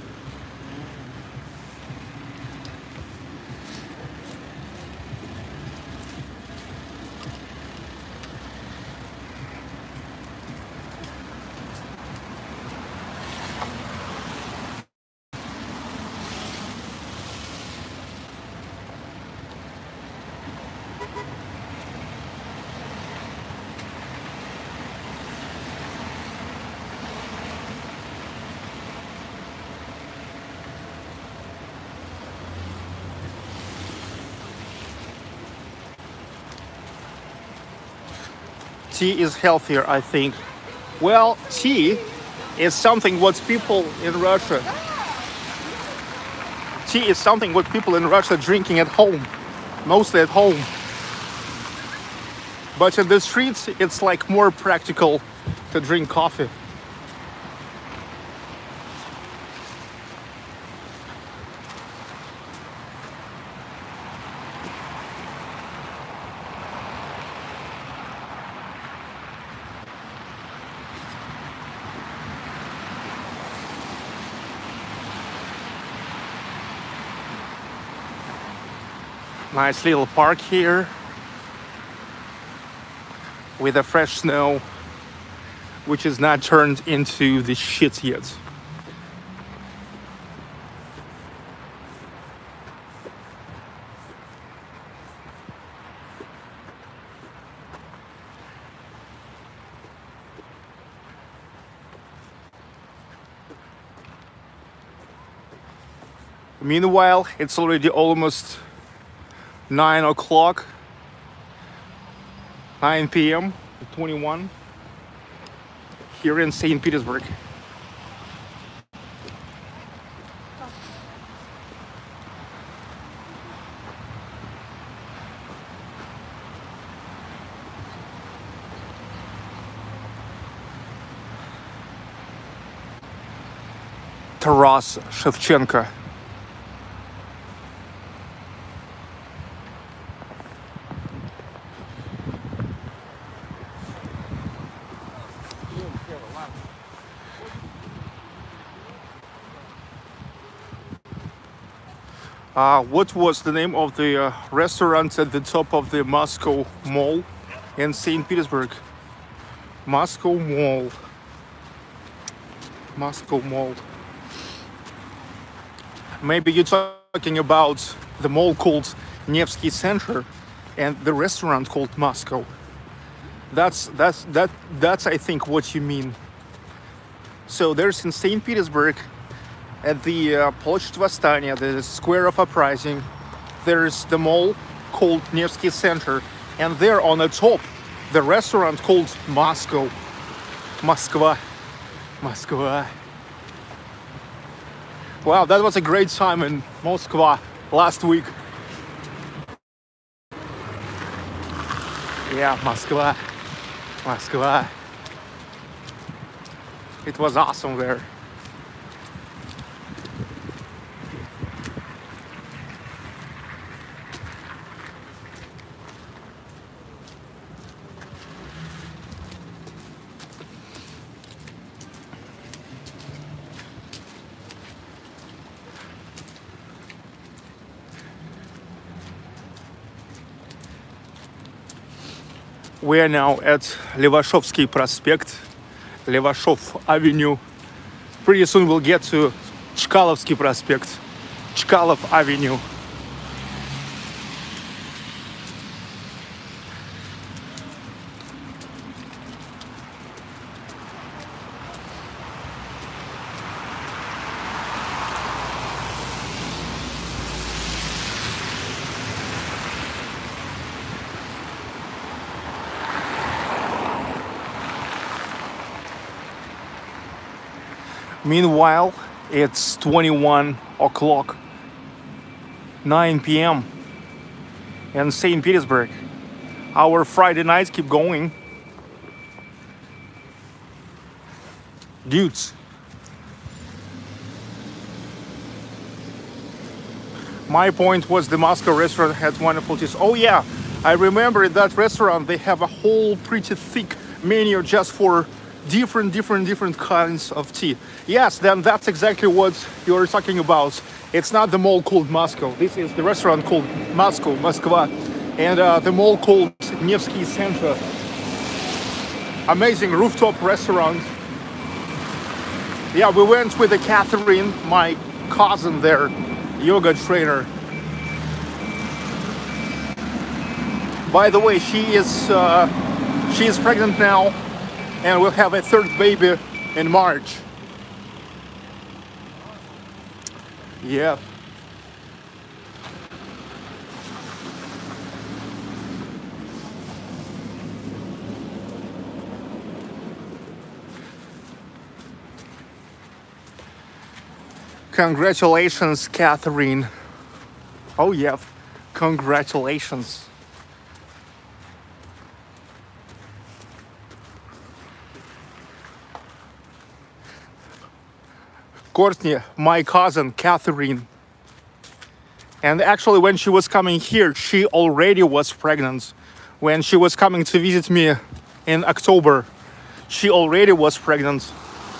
Tea is healthier, I think. Well, tea is something what people in Russia tea is something what people in Russia drinking at home, mostly at home. But in the streets, it's like more practical to drink coffee. Nice little park here with the fresh snow, which is not turned into the shit yet. Meanwhile, it's already almost nine o'clock, nine p m twenty-one here in Saint Petersburg. Taras Shevchenko. Uh, what was the name of the uh, restaurant at the top of the Moscow Mall in Saint Petersburg? Moscow Mall. Moscow Mall. Maybe you're talking about the mall called Nevsky Center and the restaurant called Moscow. That's that's that that's I think what you mean. So there's in Saint Petersburg, at the uh, Ploshchad Vostania, the Square of Uprising, there's the mall called Nevsky Center, and there on the top, the restaurant called Moscow. Moskva. Moskva. Wow, that was a great time in Moskva last week. Yeah, Moskva. Moskva. It was awesome there. We are now at Levashevsky Prospekt, Levashov Avenue. Pretty soon we'll get to Chkalovsky Prospekt, Chkalov Avenue. Meanwhile, it's twenty-one o'clock, nine p m in Saint Petersburg. Our Friday nights keep going. Dudes. My point was the Moscow restaurant had wonderful dishes. Oh yeah, I remember at that restaurant they have a whole pretty thick menu just for different different different kinds of tea. Yes, then that's exactly what you're talking about. It's not the mall called Moscow. This is the restaurant called Moscow, Moskva, and uh, the mall called Nevsky Center. Amazing rooftop restaurant. Yeah, we went with the Catherine, my cousin there, yoga trainer. By the way, she is uh, she is pregnant now, and we'll have a third baby in March. Yeah. Congratulations, Catherine. Oh yeah, congratulations. Courtney, my cousin Catherine. And actually, when she was coming here, she already was pregnant. When she was coming to visit me in October, she already was pregnant.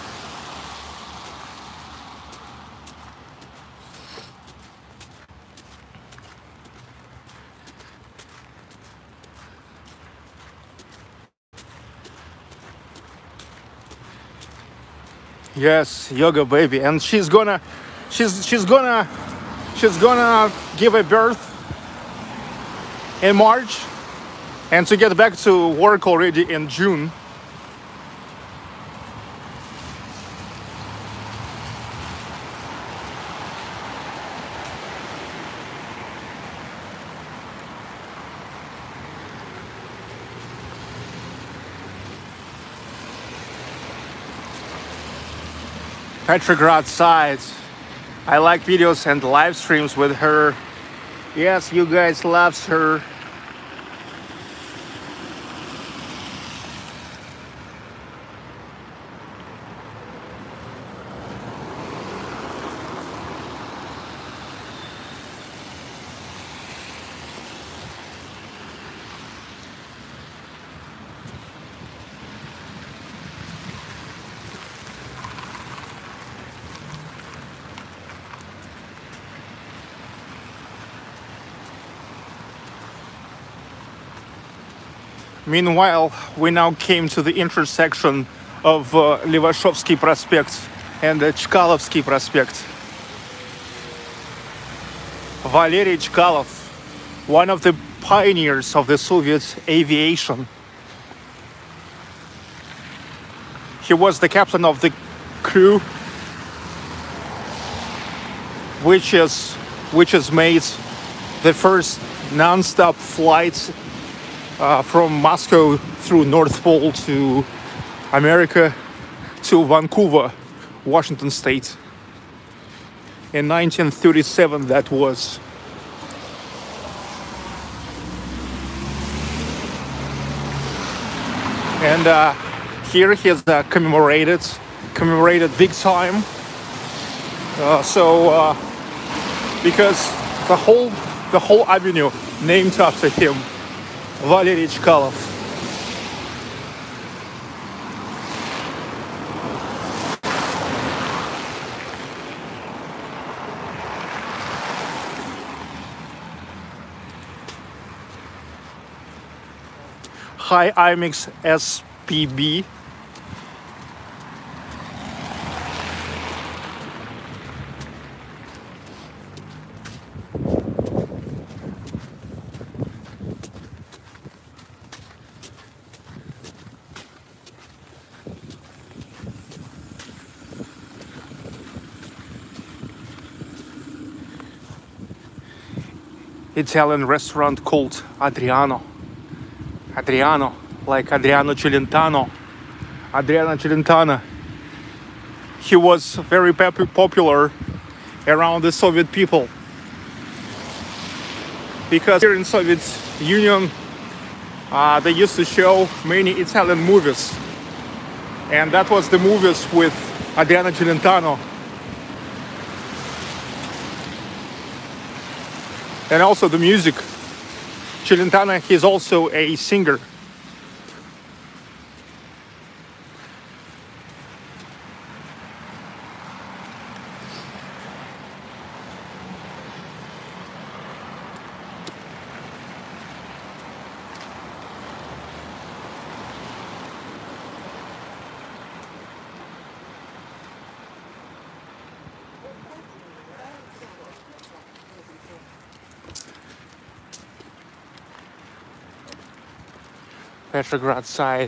Yes, yoga baby, and she's gonna, she's she's gonna, she's gonna give a birth in March, and to get back to work already in June. Petrograd side. I like videos and live streams with her. Yes, you guys loves her. Meanwhile, we now came to the intersection of uh, Levashevsky Prospekt and uh, Chkalovsky Prospekt. Valery Chkalov, one of the pioneers of the Soviet aviation. He was the captain of the crew, which is which has made the first non-stop flights Uh, from Moscow through North Pole to America to Vancouver, Washington State. In nineteen thirty-seven, that was. And uh, here he is uh, commemorated, commemorated big time. Uh, so, uh, because the whole the whole avenue named after him. Valery Chkalov. Hi, I M X S P B. Italian restaurant called Adriano. Adriano, like Adriano Celentano. Adriano Celentano. He was very popular around the Soviet people. Because here in Soviet Union, uh, they used to show many Italian movies. And that was the movies with Adriano Celentano. And also the music. Celentano, he's also a singer. Petrograd side.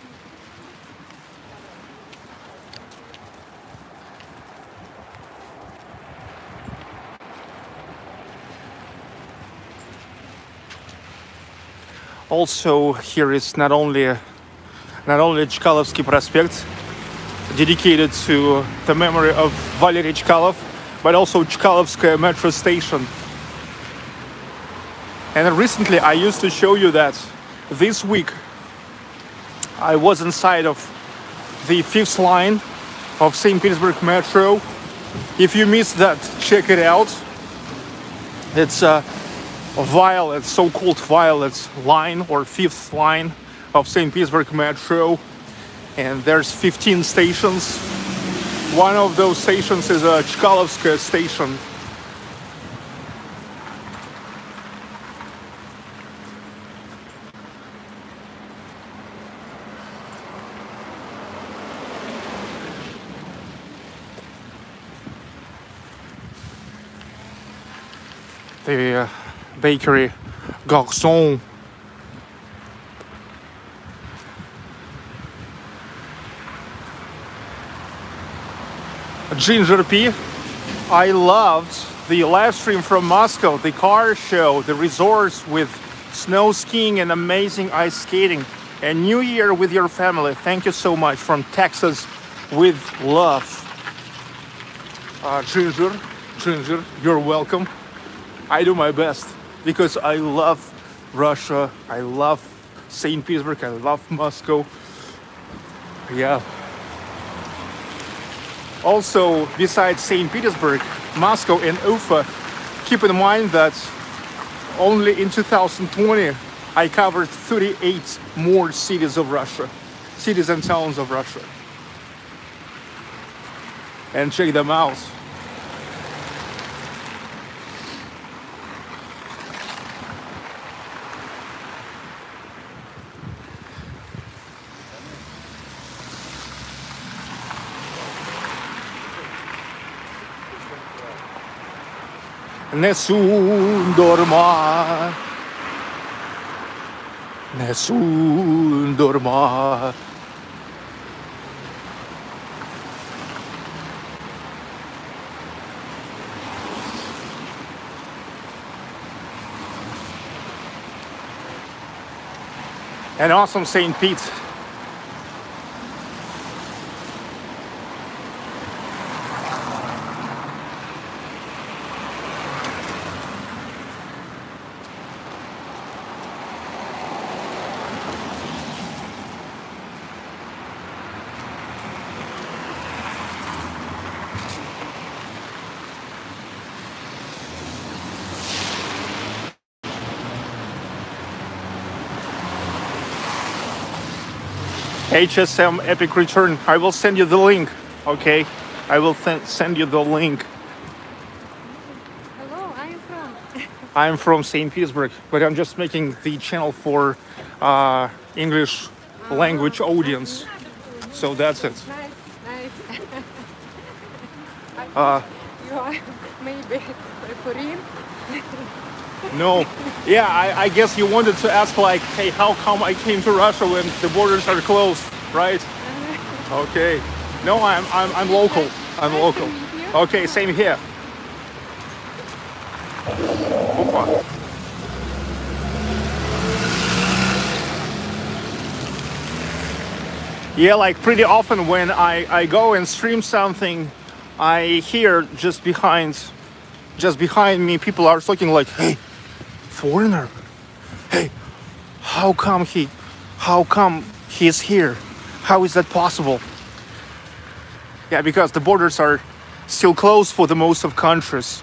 Also, here is not only not only Chkalovsky Prospekt, dedicated to the memory of Valery Chkalov, but also Chkalovskaya metro station. And recently, I used to show you that this week I was inside of the fifth line of Saint Petersburg metro, If you missed that, check it out. It's a Violet, so-called Violet line or fifth line of Saint Petersburg Metro, and there's fifteen stations. One of those stations is a Chkalovsky station. The uh, bakery Garçon. Ginger P. I loved the live stream from Moscow, the car show, the resorts with snow skiing and amazing ice skating. And New Year with your family. Thank you so much. From Texas with love. Uh, Ginger, Ginger, you're welcome. I do my best because I love Russia. I love Saint Petersburg. I love Moscow. Yeah. Also, besides Saint Petersburg, Moscow and Ufa, keep in mind that only in two thousand twenty, I covered thirty-eight more cities of Russia, cities and towns of Russia. And check them out. Nessun dorma, nessun dorma. An awesome Saint Pete. H S M Epic Return. I will send you the link, okay? I will send you the link. Hello, I am from? I'm from Saint Petersburg, but I'm just making the channel for uh, English language audience. So that's it. Nice, nice. Uh, you are maybe Korean? No, yeah, I, I guess you wanted to ask like, hey, how come I came to Russia when the borders are closed, right? Okay. No, I'm I'm I'm local. I'm local. Okay, same here. Opa. Yeah, like pretty often when I I go and stream something, I hear just behind, just behind me, people are looking like, hey, foreigner, hey, how come he, how come he's here? How is that possible? Yeah, because the borders are still closed for the most of countries.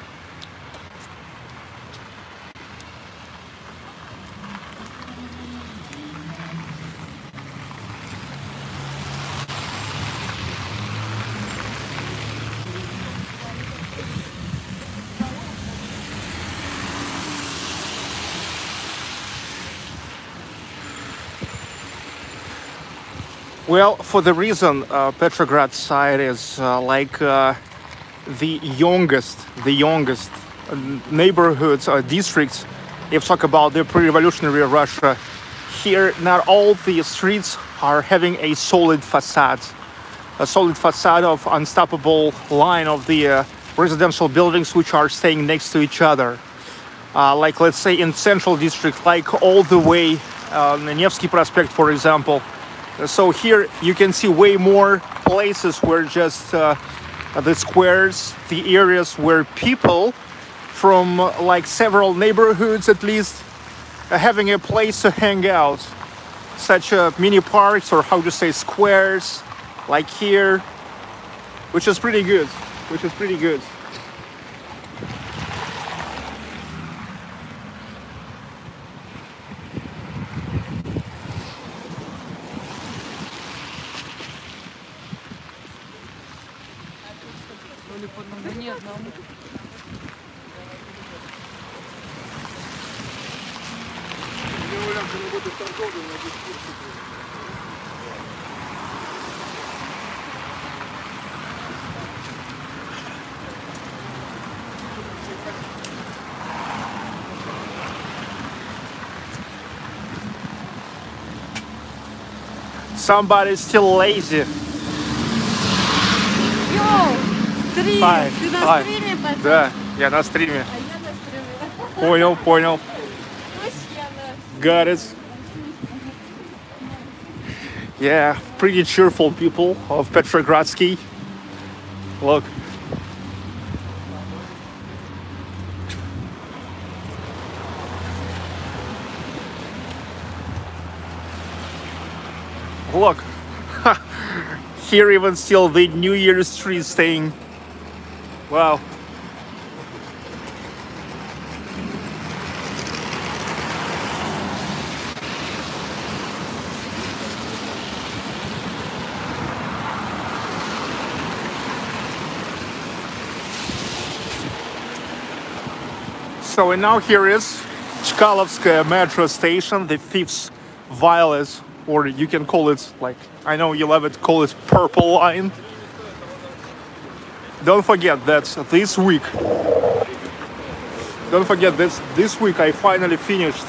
Well, for the reason uh, Petrograd side is uh, like uh, the youngest, the youngest uh, neighborhoods or districts. If talk about the pre-revolutionary Russia, here not all the streets are having a solid facade, a solid facade of unstoppable line of the uh, residential buildings which are staying next to each other. Uh, like let's say in central district, like all the way uh, Nevsky Prospekt, for example. So here you can see way more places where just uh, the squares, the areas where people from uh, like several neighborhoods at least uh, having a place to hang out. Such uh, mini parks or how to say squares like here, which is pretty good. which is pretty good. Somebody's still lazy. Йоу, стрим! Hi. Ты на Hi. стриме, пацан? Да, я на стриме. А я на стриме. Понял, понял. Мужчина. Got it. Yeah, pretty cheerful people of Petrogradsky. Look. Look. Here even still the New Year's tree staying. Wow. So and now here is Chkalovsky metro station, the fifth violet, or you can call it, like, I know you love it, call it purple line. Don't forget that this week, don't forget that this week I finally finished,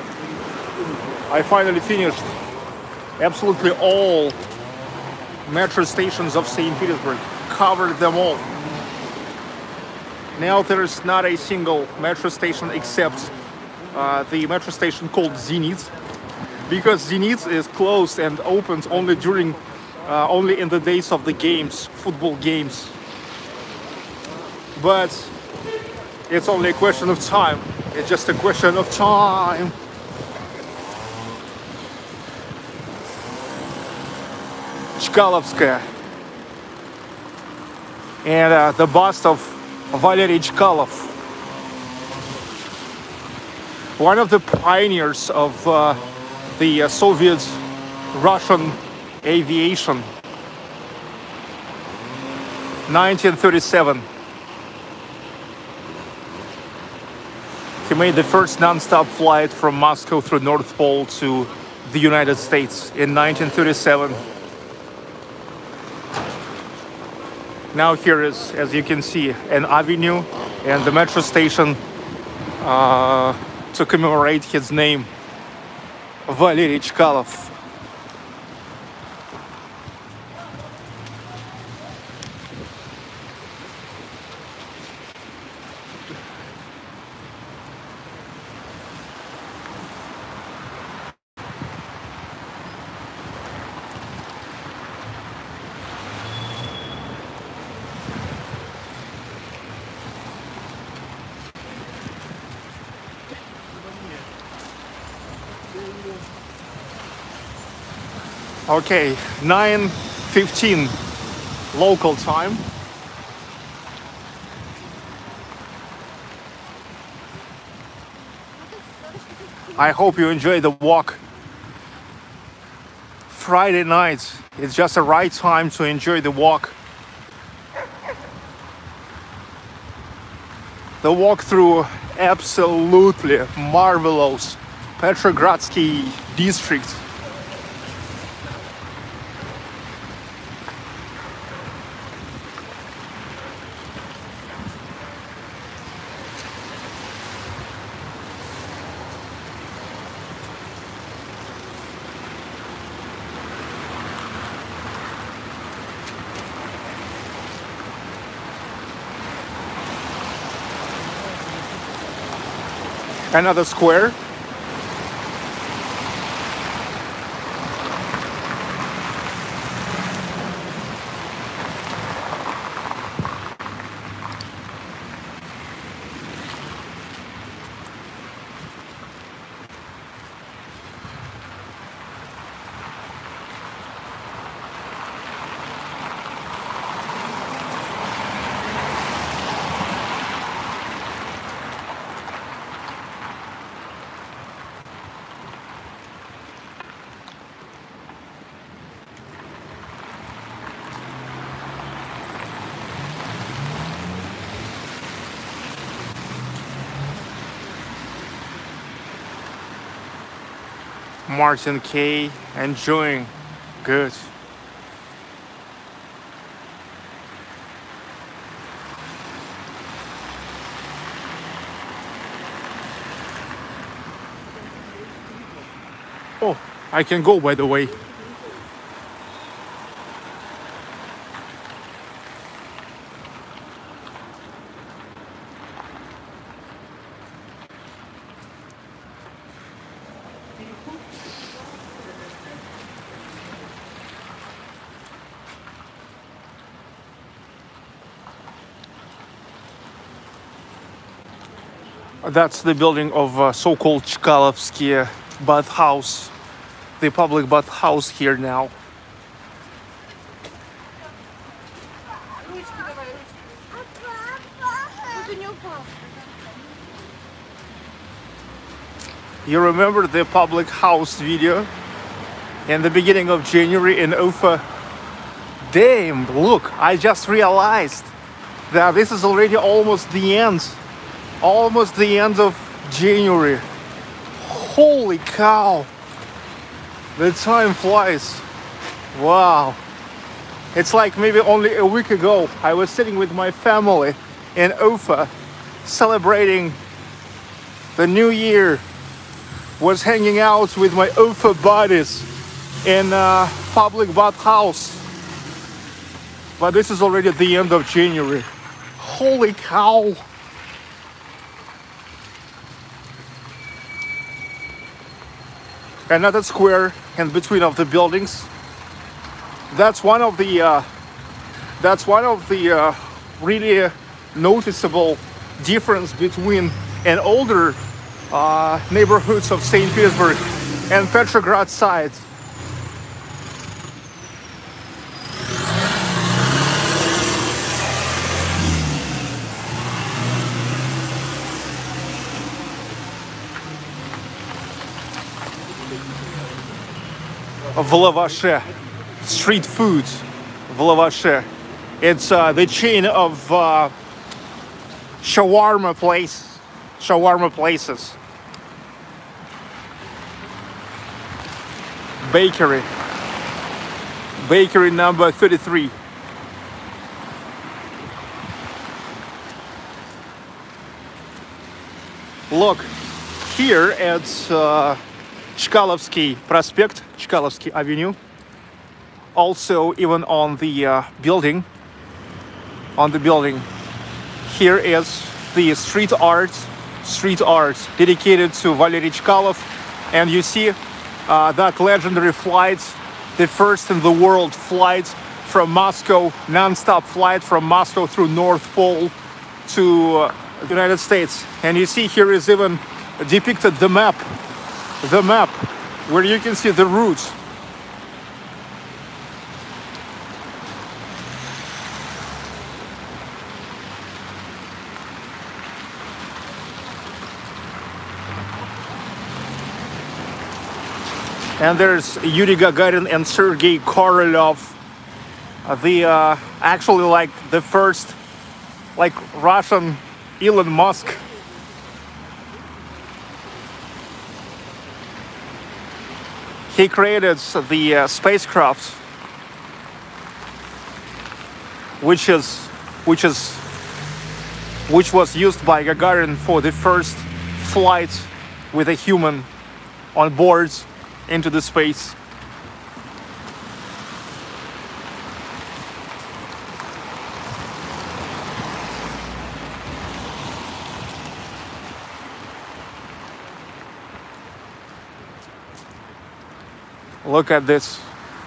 I finally finished absolutely all metro stations of Saint Petersburg, covered them all. Now there is not a single metro station except uh, the metro station called Zenit, because Zenit is closed and opens only during, uh, only in the days of the games, football games. But it's only a question of time. It's just a question of time. Chkalovskaya. And uh, the bust of Valery Chkalov, one of the pioneers of uh, the uh, Soviet Russian aviation. nineteen thirty-seven. He made the first non-stop flight from Moscow through North Pole to the United States in nineteen thirty-seven. Now here is, as you can see, an avenue and the metro station uh, to commemorate his name, Valery Chkalov. Okay, nine fifteen local time. I hope you enjoy the walk. Friday night, it's just the right time to enjoy the walk. The walk through absolutely marvelous Petrogradsky district. Another square. Martin K. enjoying. Good. Oh, I can go, by the way. That's the building of uh, so-called Chkalovsky bathhouse, the public bathhouse here now. Ручки давай, ручки. Ну ты не упал. You remember the public house video in the beginning of January in Ufa? Damn, look, I just realized that this is already almost the end. Almost the end of January. Holy cow. The time flies. Wow. It's like maybe only a week ago I was sitting with my family in Ufa celebrating the new year. Was hanging out with my Ufa buddies in a public bathhouse. But this is already the end of January. Holy cow. Another square in between of the buildings. That's one of the uh, that's one of the uh, really noticeable difference between an older uh, neighborhoods of Saint Petersburg and Petrograd side. Vasilyevsky, street food, Vasilyevsky. It's uh, the chain of uh, shawarma place, shawarma places. Bakery, bakery number thirty-three. Look, here it's uh, Chkalovsky Prospekt, Chkalovsky Avenue. Also, even on the uh, building, on the building, here is the street art, street art dedicated to Valery Chkalov, and you see uh, that legendary flight, the first in the world flight from Moscow, non-stop flight from Moscow through North Pole to uh, the United States. And you see here is even depicted the map. The map where you can see the route. And there's Yuri Gagarin and Sergei Korolev, uh, the uh, actually like the first like Russian Elon Musk. He created the uh, spacecraft, which is, which is, which was used by Gagarin for the first flight with a human on board into the space. Look at this.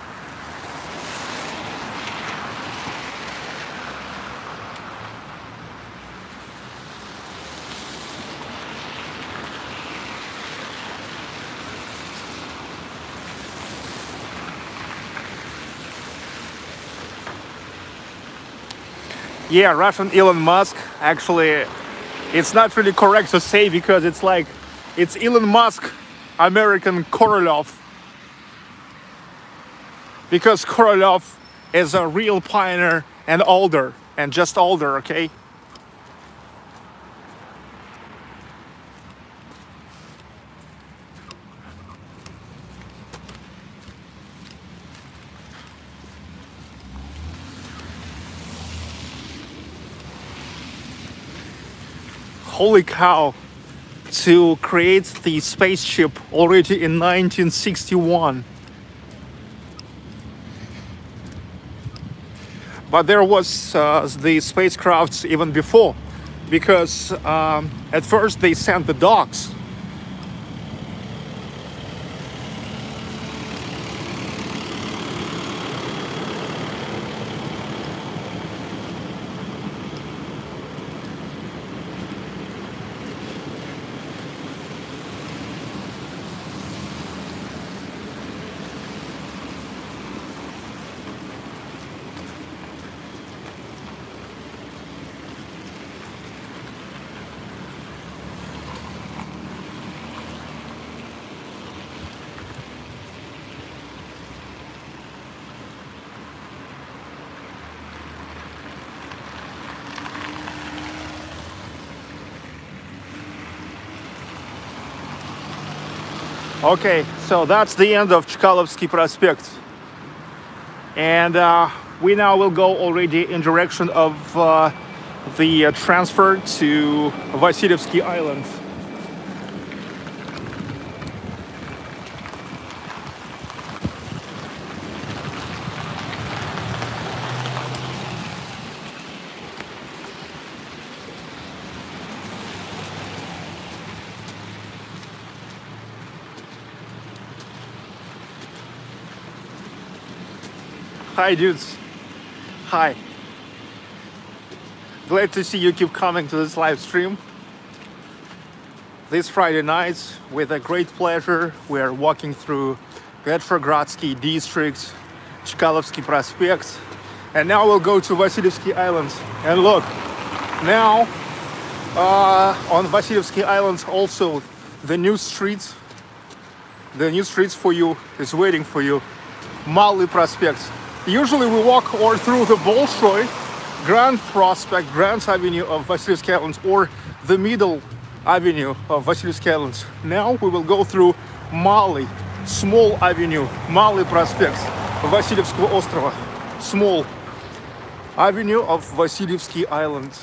Yeah, Russian Elon Musk. Actually, it's not really correct to say because it's like, it's Elon Musk, American Korolev. Because Korolev is a real pioneer and older, and just older, okay? holy cow, to create the spaceship already in nineteen sixty-one. But there was uh, the spacecrafts even before, because um, at first they sent the dogs. Okay, so that's the end of Chkalovsky Prospekt. And uh, we now will go already in direction of uh, the uh, transfer to Vasilyevsky Island. Hi dudes, hi. Glad to see you keep coming to this live stream. This Friday night, with a great pleasure, we are walking through Petrogradsky district, Chkalovsky Prospekt, and now we'll go to Vasilyevsky Island. And look, now uh, on Vasilyevsky Island also the new streets, the new streets for you is waiting for you, Malый Prospekt. Usually we walk or through the Bolshoi, Grand Prospekt, Grand Avenue of Vasilyevsky Island, or the middle avenue of Vasilyevsky Island. Now we will go through Malый, small avenue, Malый Prospekt, Vasilyevskого острова, small avenue of Vasilyevsky Island.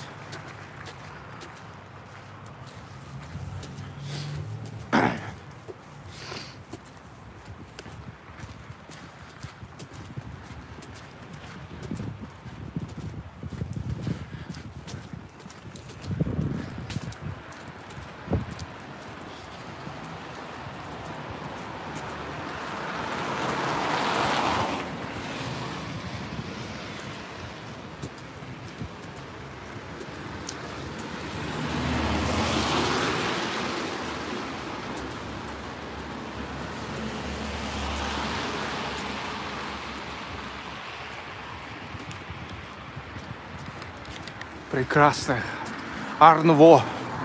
Прекрасно. Арнво.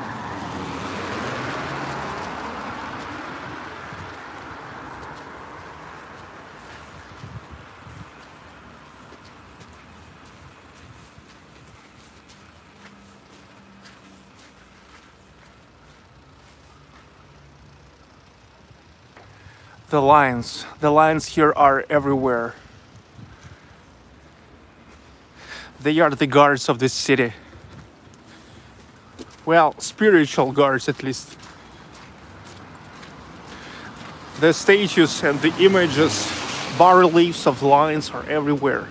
The lions, the lions here are everywhere. They are the guards of this city. Well, spiritual guards at least. The statues and the images, bas-reliefs of lions are everywhere.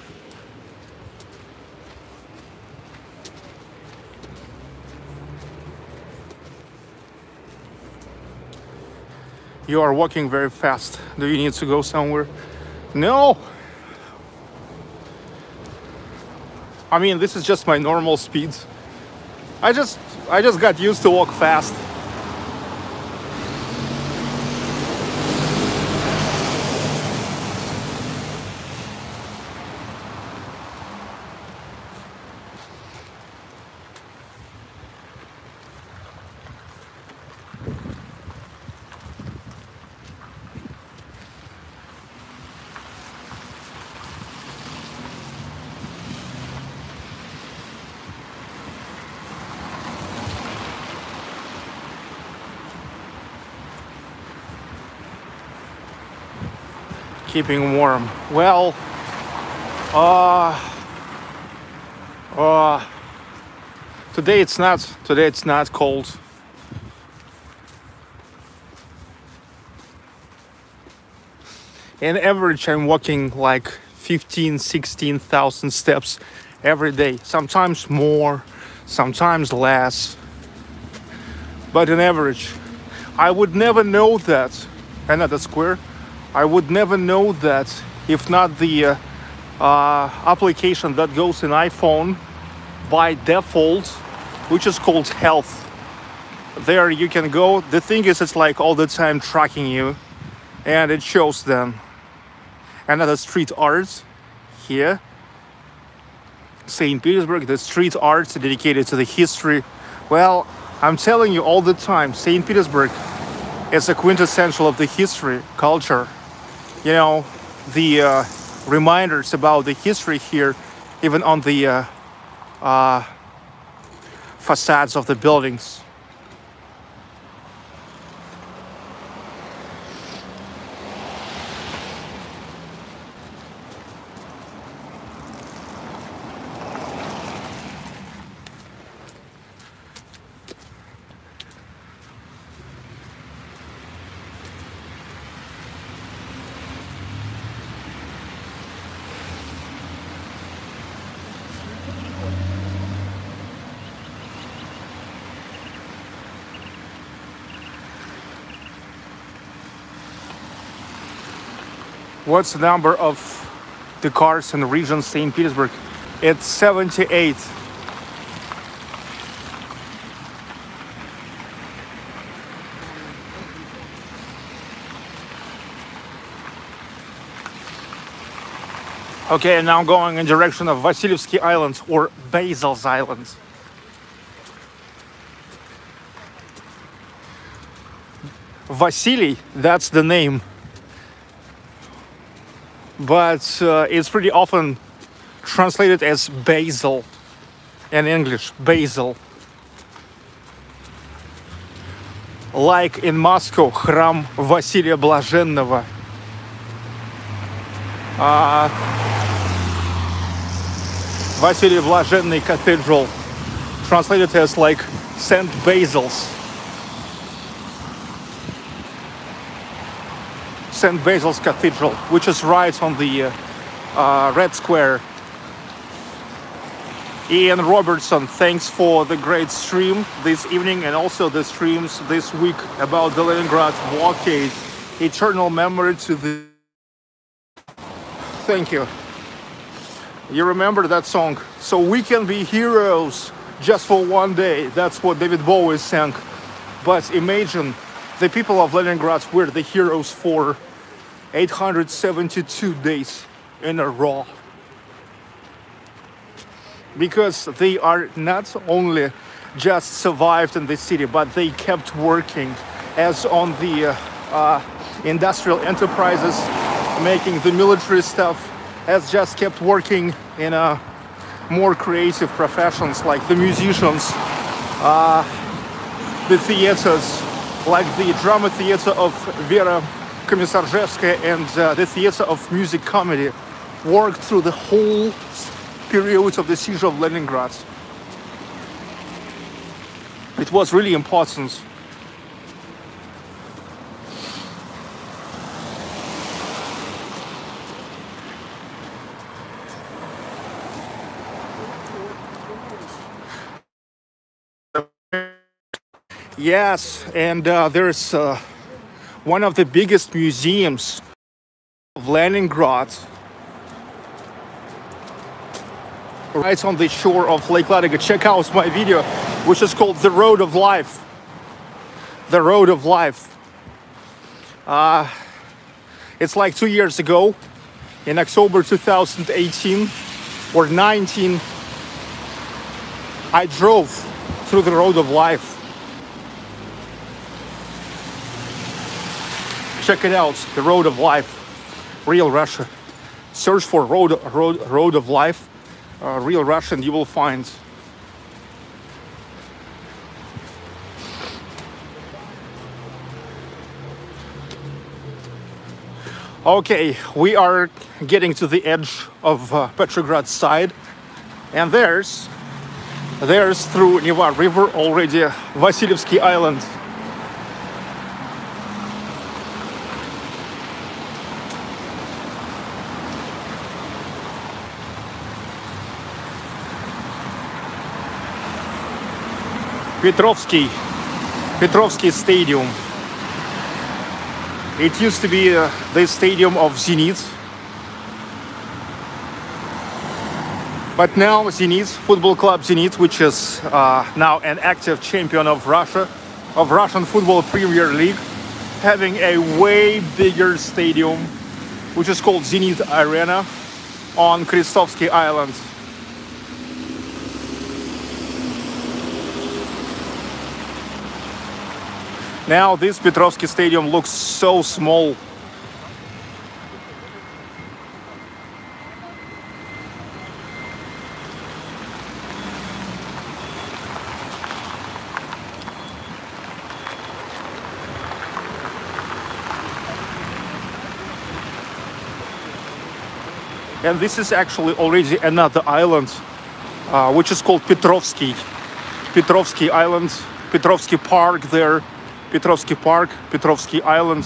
You are walking very fast. Do you need to go somewhere? No! I mean, this is just my normal speed. I just, I just got used to walk fast. Keeping warm. Well, uh, uh, Today it's not. Today it's not cold. In average, I'm walking like fifteen, sixteen thousand steps every day. Sometimes more, sometimes less. But in average, I would never know that. Another square. I would never know that if not the uh, uh, application that goes in iPhone by default, which is called Health. There you can go. The thing is, it's like all the time tracking you, and it shows them. Another street art here, Saint Petersburg. The street art dedicated to the history. Well, I'm telling you all the time, Saint Petersburg is a quintessential of the history, culture. You know, the uh, reminders about the history here, even on the uh, uh, facades of the buildings. What's the number of the cars in the region Saint Petersburg? It's seventy-eight. Okay, and now I'm going in direction of Vasilyevsky Island or Basil's Island. Vasily, that's the name. But uh, it's pretty often translated as Basil in English, Basil. Like in Moscow, Храм Василия Блаженного. Uh, Vasily Blazhenny Cathedral, translated as like Saint Basil's. Saint Basil's Cathedral, which is right on the uh, uh, Red Square. Ian Robertson, thanks for the great stream this evening and also the streams this week about the Leningrad blockade. Eternal memory to the... Thank you. You remember that song? So we can be heroes just for one day. That's what David Bowie sang. But imagine the people of Leningrad were the heroes for eight hundred seventy-two days in a row. Because they are not only just survived in the city, but they kept working as on the uh, uh, industrial enterprises, making the military stuff, has just kept working in uh, more creative professions like the musicians, uh, the theaters, like the drama theater of Vera Komissarzhevskaya and uh, the theater of music comedy, worked through the whole period of the siege of Leningrad. It was really important. Yes, and uh, there's uh, one of the biggest museums of Leningrad right on the shore of Lake Ladoga. Check out my video, which is called The Road of Life. The Road of Life. Uh, it's like two years ago, in October two thousand eighteen or nineteen, I drove through the Road of Life. Check it out, The Road of Life, Real Russia. Search for Road, Road, Road of Life, uh, Real Russia, and you will find. Okay, we are getting to the edge of uh, Petrograd side, and there's There's through Neva River already Vasilyevsky Island. Petrovsky, Petrovsky Stadium. It used to be uh, the stadium of Zenit. But now Zenit, Football Club Zenit, which is uh, now an active champion of Russia, of Russian Football Premier League, having a way bigger stadium, which is called Zenit Arena on Chkalovsky Island. Now this Petrovsky Stadium looks so small. And this is actually already another island, uh, which is called Petrovsky. Petrovsky Island, Petrovsky Park there. Petrovsky Park, Petrovsky Island.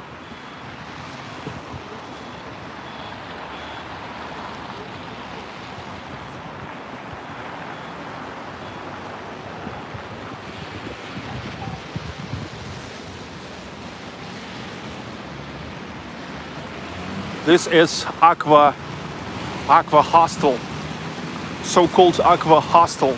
This is Aqua, Aqua Hostel, so-called Aqua Hostel.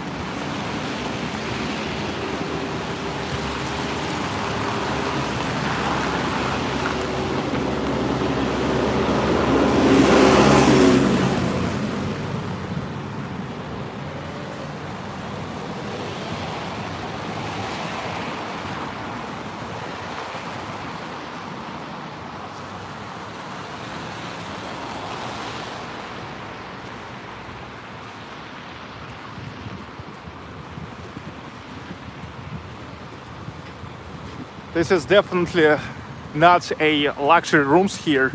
This is definitely not a luxury rooms here,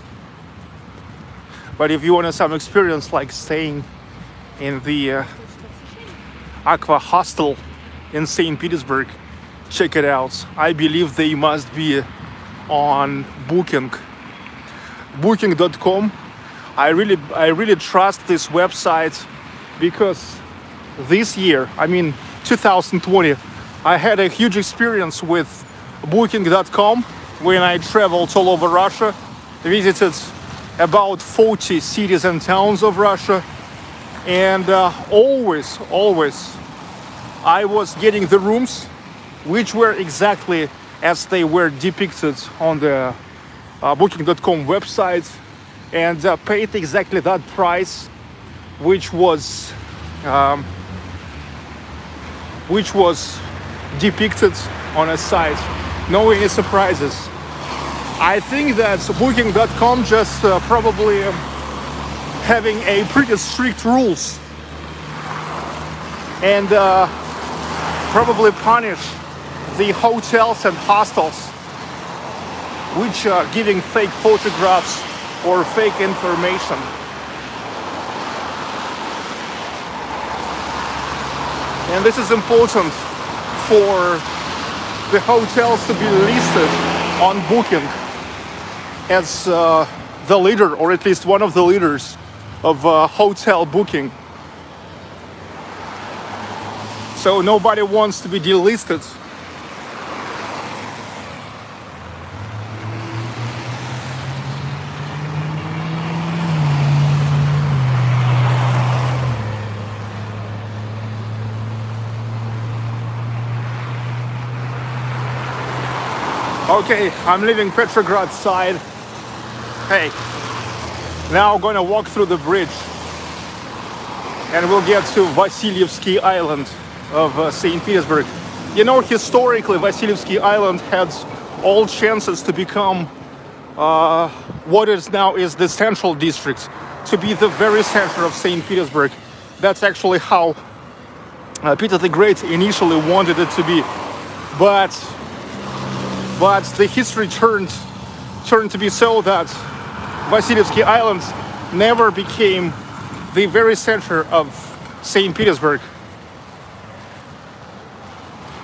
but if you want some experience like staying in the uh, Aqua Hostel in Saint Petersburg, check it out. I believe they must be on Booking, booking dot com. I really, I really trust this website because this year, I mean two thousand twenty, I had a huge experience with booking dot com when I traveled all over Russia, visited about forty cities and towns of Russia, and uh, always, always I was getting the rooms which were exactly as they were depicted on the uh, booking dot com website, and uh, paid exactly that price which was um, which was depicted on a site. No any surprises. I think that booking dot com just uh, probably um, having a pretty strict rules and uh, probably punish the hotels and hostels which are giving fake photographs or fake information. And this is important for the hotels to be listed on Booking as uh, the leader, or at least one of the leaders of uh, hotel booking. So nobody wants to be delisted. Okay, I'm leaving Petrograd side. Hey, now I'm gonna walk through the bridge and we'll get to Vasilyevsky Island of uh, Saint Petersburg. You know, historically, Vasilyevsky Island had all chances to become uh, what is now is the central district, to be the very center of Saint Petersburg. That's actually how uh, Peter the Great initially wanted it to be, but but the history turned turned to be so that Vasilyevsky Island never became the very center of Saint Petersburg.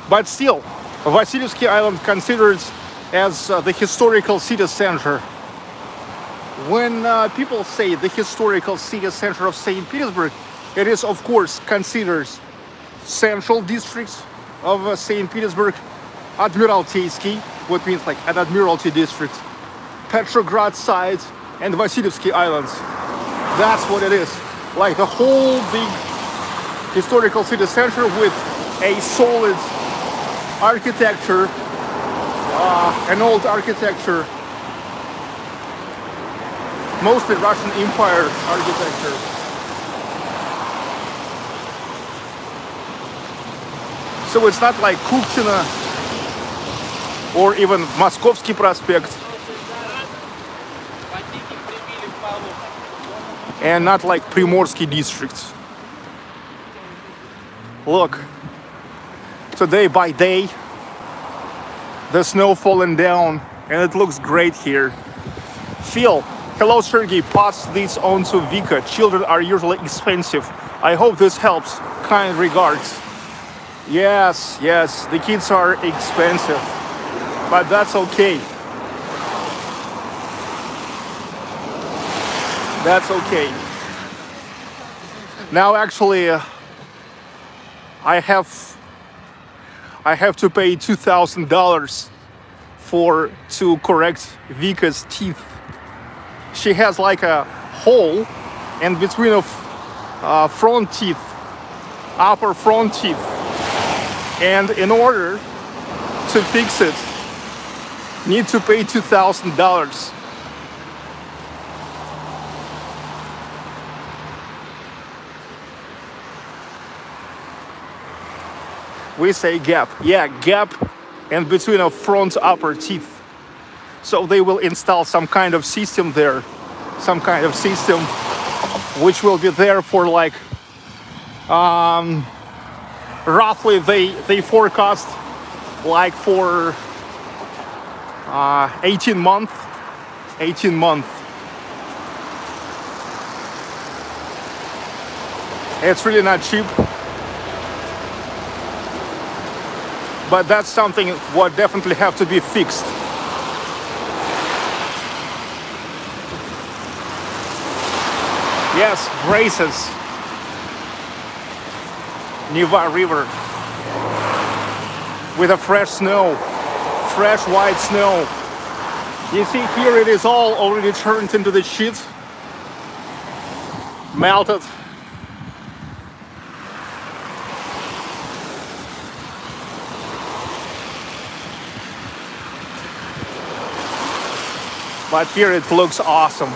But still, Vasilyevsky Island considered as uh, the historical city center. When uh, people say the historical city center of Saint Petersburg, it is of course considered central districts of uh, Saint Petersburg, Admiralteyski, what means like an admiralty district, Petrograd side, and Vasilyevsky Islands. That's what it is. Like the whole big historical city center with a solid architecture, uh, an old architecture, mostly Russian Empire architecture. So it's not like Kupchina or even Moskovsky Prospekt, and not like Primorsky districts. Look, today by day, the snow falling down, and it looks great here. Phil, hello Sergey, pass this on to Vika. Children are usually expensive. I hope this helps. Kind regards. Yes, yes, the kids are expensive, but that's okay. That's okay. Now actually, uh, I have I have to pay two thousand dollars for to correct Vika's teeth. She has like a hole in between of uh, front teeth, upper front teeth, and in order to fix it, need to pay two thousand dollars. We say gap. Yeah, gap in between of front upper teeth. So they will install some kind of system there, some kind of system which will be there for like um, roughly they they forecast like for uh, eighteen months. eighteen months. It's really not cheap. But that's something what definitely have to be fixed. Yes, braces. Neva River. With a fresh snow. Fresh white snow. You see here it is all already turned into the sheet. Melted. But here it looks awesome.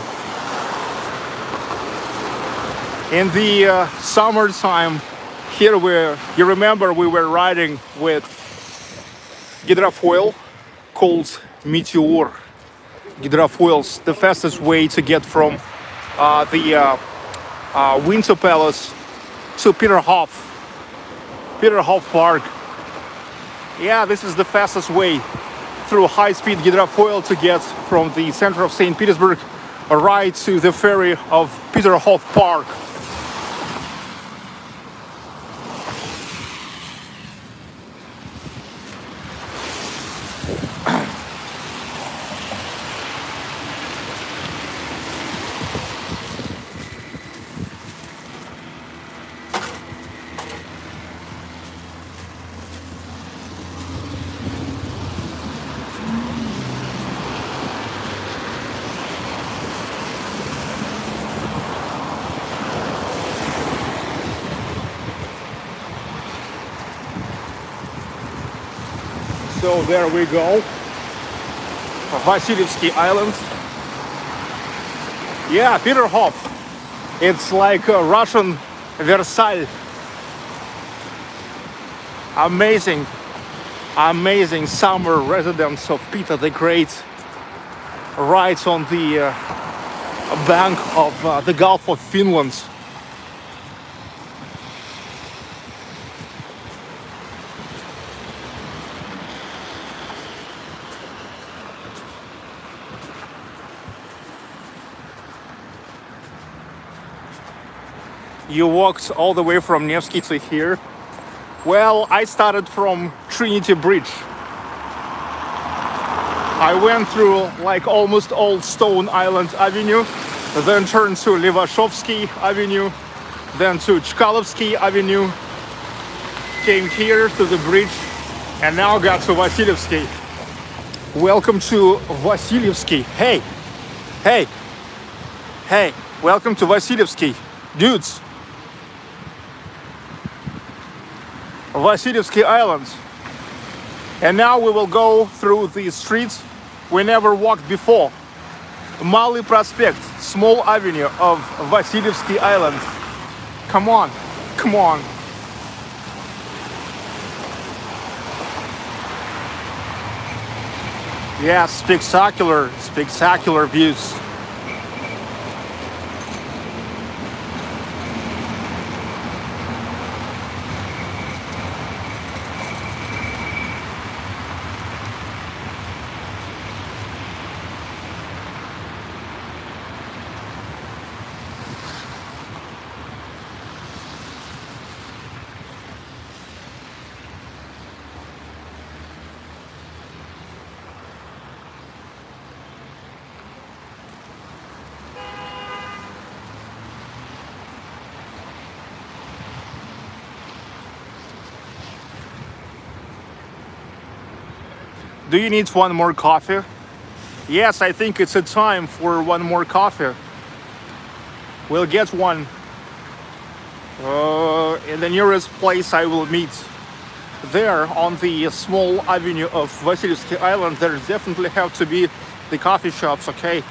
In the uh, summertime, here we, you remember we were riding with hydrofoil called Meteor. Hydrofoil's the fastest way to get from uh, the uh, uh, Winter Palace to Peterhof, Peterhof Park. Yeah, this is the fastest way through high-speed hydrofoil to get from the center of Saint Petersburg right to the ferry of Peterhof Park. So there we go, Vasilyevsky Island. Yeah, Peterhof. It's like a Russian Versailles. Amazing, amazing summer residence of Peter the Great, right on the uh, bank of uh, the Gulf of Finland. You walked all the way from Nevsky to here. Well, I started from Trinity Bridge. I went through like almost Old Stone Island Avenue, then turned to Vasilyevsky Avenue, then to Chkalovsky Avenue, came here to the bridge, and now got to Vasilyevsky. Welcome to Vasilyevsky. Hey, hey, hey, welcome to Vasilyevsky, dudes. Vasilyevsky Island. And now we will go through the streets we never walked before. Malый Prospekt, small avenue of Vasilyevsky Island. Come on, come on. Yeah, spectacular, spectacular views. Do you need one more coffee? Yes, I think it's a time for one more coffee. We'll get one uh, in the nearest place I will meet. There, on the small avenue of Vasilyevsky Island, there definitely have to be the coffee shops, okay?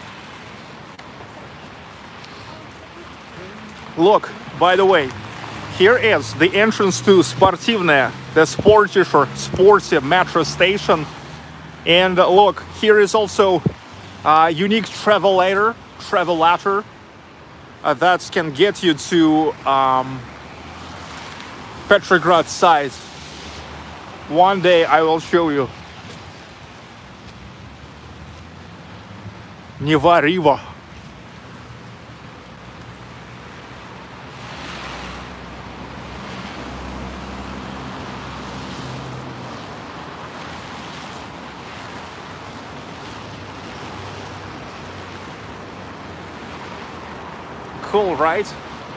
Look, by the way, here is the entrance to Sportivne, the sporty or sporty metro station. And uh, look, here is also a unique travelator, travelator uh, that can get you to um, Petrograd side. One day I will show you. Neva Riva. Cool, right?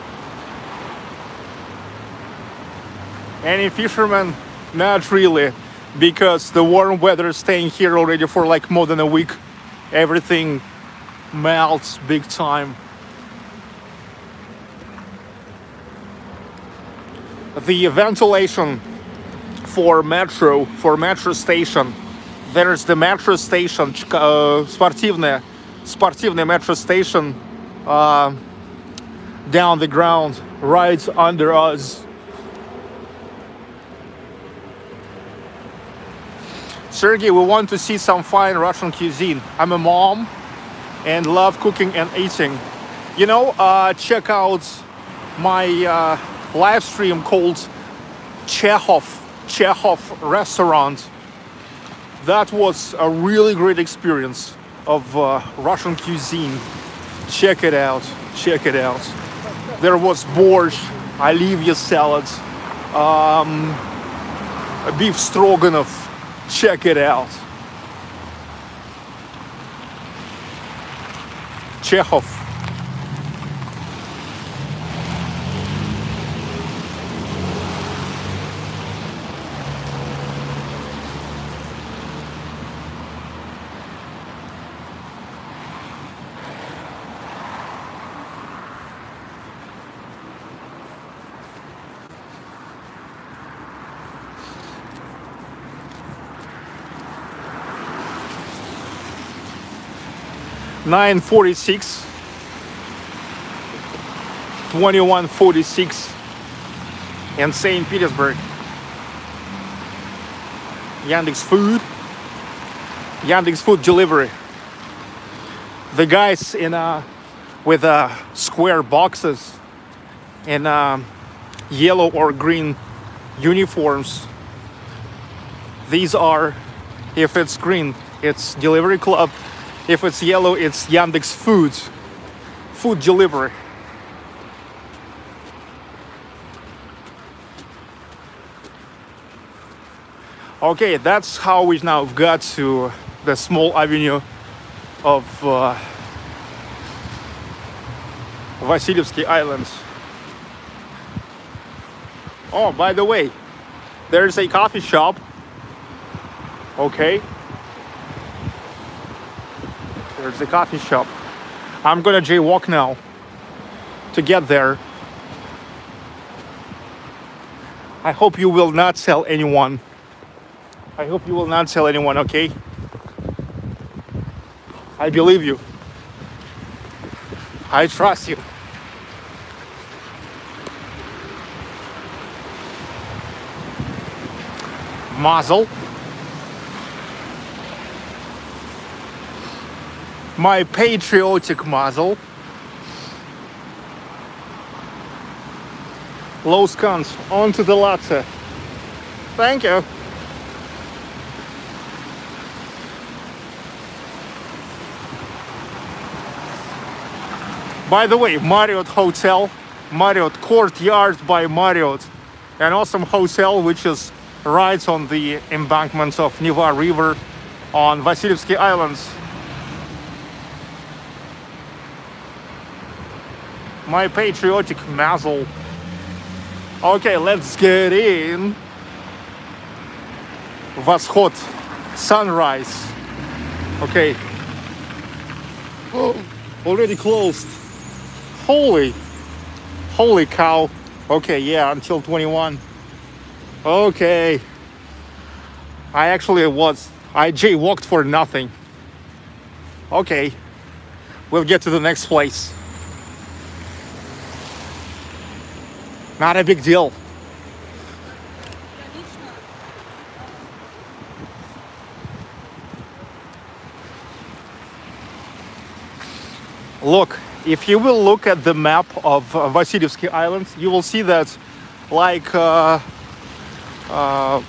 Any fishermen? Not really, because the warm weather is staying here already for like more than a week. Everything melts big time. The ventilation for metro, for metro station, there's the metro station, uh, Sportivne, Sportivne metro station, uh, down the ground, right under us. Sergey, we want to see some fine Russian cuisine. I'm a mom and love cooking and eating. You know, uh, check out my uh, live stream called Chekhov, Chekhov Restaurant. That was a really great experience of uh, Russian cuisine. Check it out, check it out. There was borscht, olivia salad, um, a beef stroganoff. Check it out. Chekhov. nine forty-six, twenty-one forty-six in Saint Petersburg. Yandex Food, Yandex Food delivery. The guys in uh, with uh, square boxes in uh, yellow or green uniforms. These are, if it's green, it's Delivery Club. If it's yellow, it's Yandex Food, food delivery. Okay, that's how we now got to the small avenue of uh, Vasilyevsky Islands. Oh, by the way, there's a coffee shop. Okay. There's a coffee shop. I'm gonna jaywalk now to get there. I hope you will not tell anyone. I hope you will not tell anyone, okay? I believe you. I trust you. Muzzle. My patriotic muzzle. Low scones onto the latte. Thank you. By the way, Marriott Hotel, Marriott Courtyard by Marriott, an awesome hotel which is right on the embankment of Neva River on Vasilyevsky Islands. My patriotic muzzle. Okay, let's get in. Восход, sunrise. Okay. Oh, already closed. Holy, holy cow. Okay, yeah, until twenty-one. Okay. I actually was, I jaywalked for nothing. Okay, we'll get to the next place. Not a big deal. Look, if you will look at the map of uh, Vasilyevsky Islands, you will see that like uh, uh,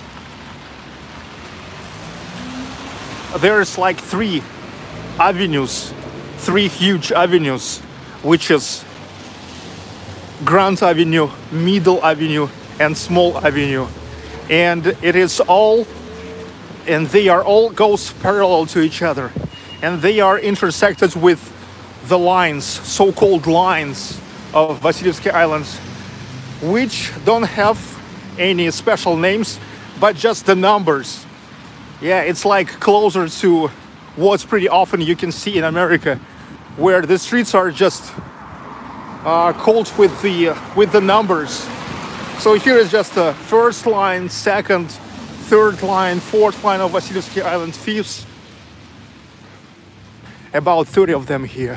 there's like three avenues, three huge avenues, which is Grand Avenue, Middle Avenue, and Small Avenue, and it is all, and they are all goes parallel to each other, and they are intersected with the lines, so-called lines of Vasilyevsky Islands, which don't have any special names, but just the numbers. Yeah, it's like closer to what's pretty often you can see in America, where the streets are just Uh, called with the uh, with the numbers. So here is just the first line, second, third line, fourth line of Vasilyevsky Island, fifth. About thirty of them here.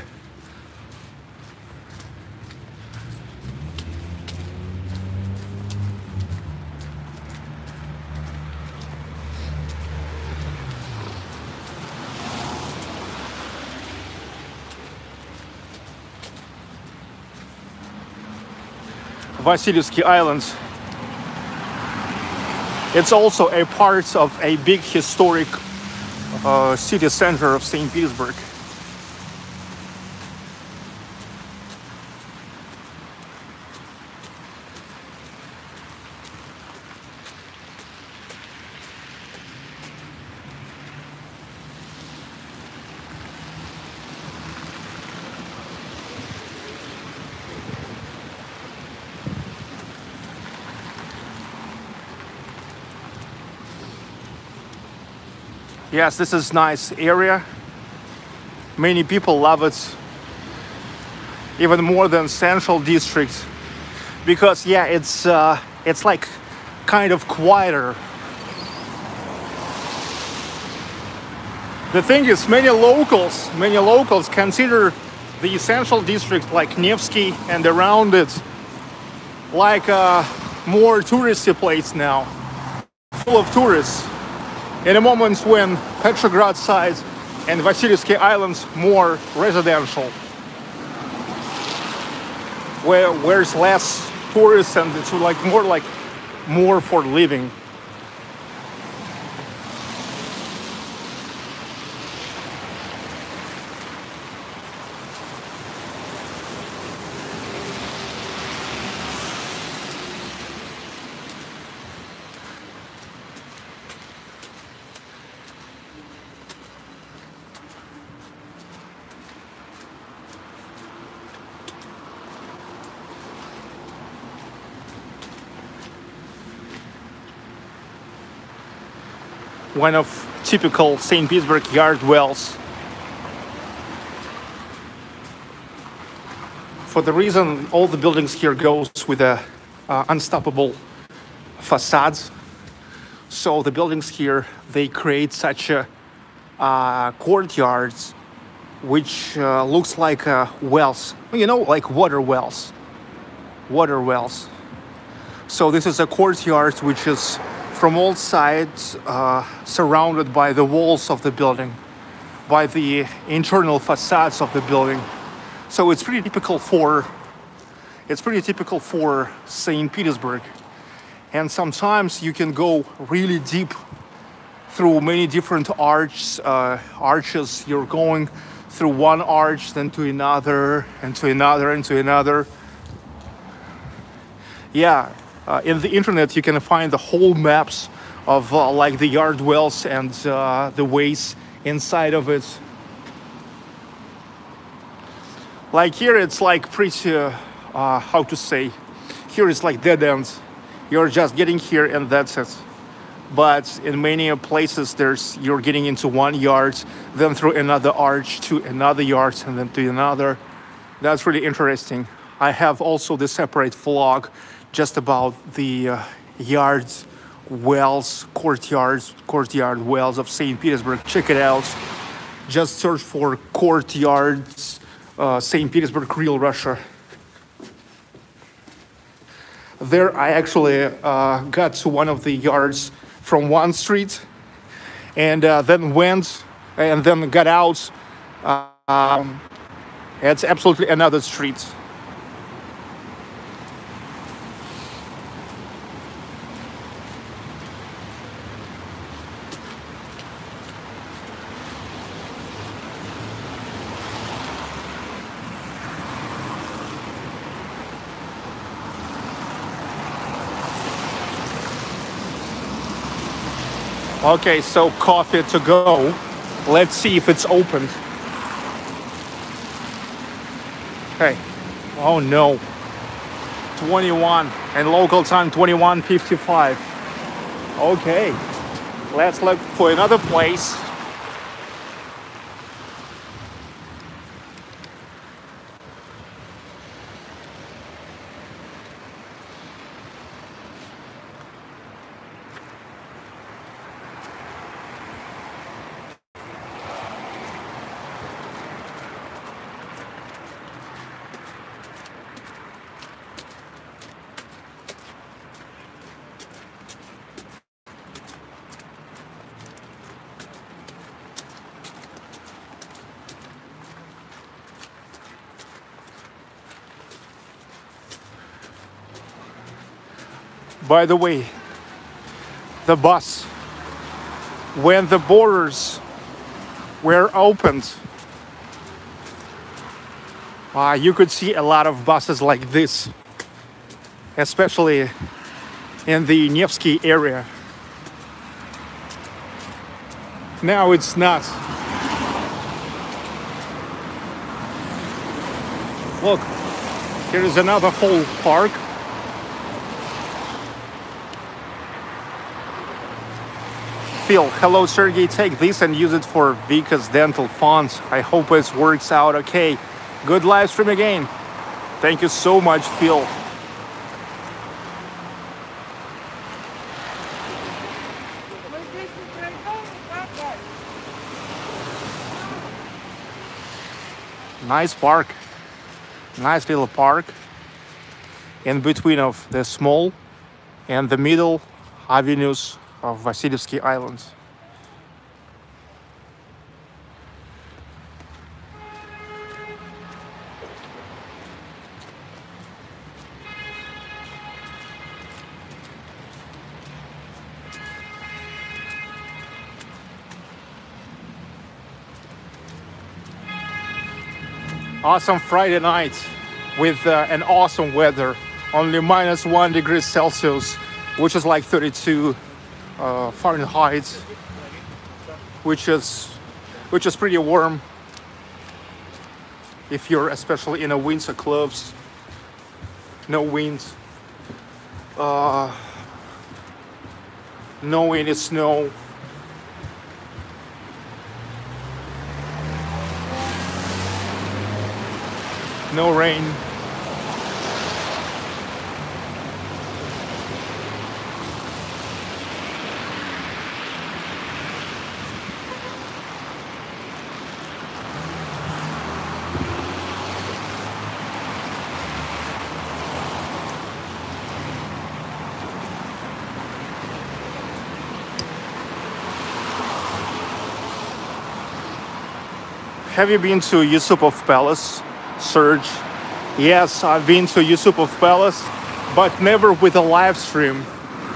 Vasilyevsky Islands. It's also a part of a big historic uh, city center of Saint Petersburg. Yes, this is nice area. Many people love it, even more than Central District, because yeah, it's uh, it's like kind of quieter. The thing is, many locals, many locals consider the Central District, like Nevsky and around it, like a more touristy place now, full of tourists. In a moment when Petrograd side and Vasilyevsky Islands more residential, where where's less tourists and it's like more like more for living. one of typical Saint Petersburg yard wells. For the reason all the buildings here goes with a uh, unstoppable facades. So the buildings here, they create such a uh, courtyards which uh, looks like uh, wells, you know, like water wells, water wells. So this is a courtyard which is from all sides uh, surrounded by the walls of the building, by the internal facades of the building. So it's pretty typical for, it's pretty typical for Saint Petersburg. And sometimes you can go really deep through many different arches, uh, arches. You're going through one arch, then to another, and to another, and to another. Yeah, uh, in the internet you can find the whole maps of uh, like the yard wells and uh, the ways inside of it. Like here it's like pretty, uh, uh, how to say, here it's like dead ends. You're just getting here and that's it. But in many places there's, you're getting into one yard, then through another arch to another yard and then to another. That's really interesting. I have also the separate vlog just about the uh, yards, wells, courtyards, courtyard wells of Saint Petersburg. Check it out. Just search for courtyards, uh, Saint Petersburg, real Russia. There I actually uh, got to one of the yards from one street and uh, then went and then got out. Uh, um, it's absolutely another street. Okay, so coffee to go. Let's see if it's open. Hey, oh no. twenty-one and local time twenty-one fifty-five. Okay, let's look for another place. By the way, the bus, when the borders were opened, uh, you could see a lot of buses like this, especially in the Nevsky area. Now it's not. Look, here is another whole park. Phil, hello Sergey, take this and use it for Vika's dental funds. I hope it works out okay. Good live stream again. Thank you so much, Phil. Nice park. Nice little park in between of the small and the middle avenues of Vasilyevsky Island. Awesome Friday night with uh, an awesome weather. Only minus one degrees Celsius, which is like thirty-two uh, Fahrenheit, which is which is pretty warm if you're especially in a winter clothes. No wind, uh, no any snow, no rain. Have you been to Yusupov Palace, Serge? Yes, I've been to Yusupov Palace, but never with a live stream.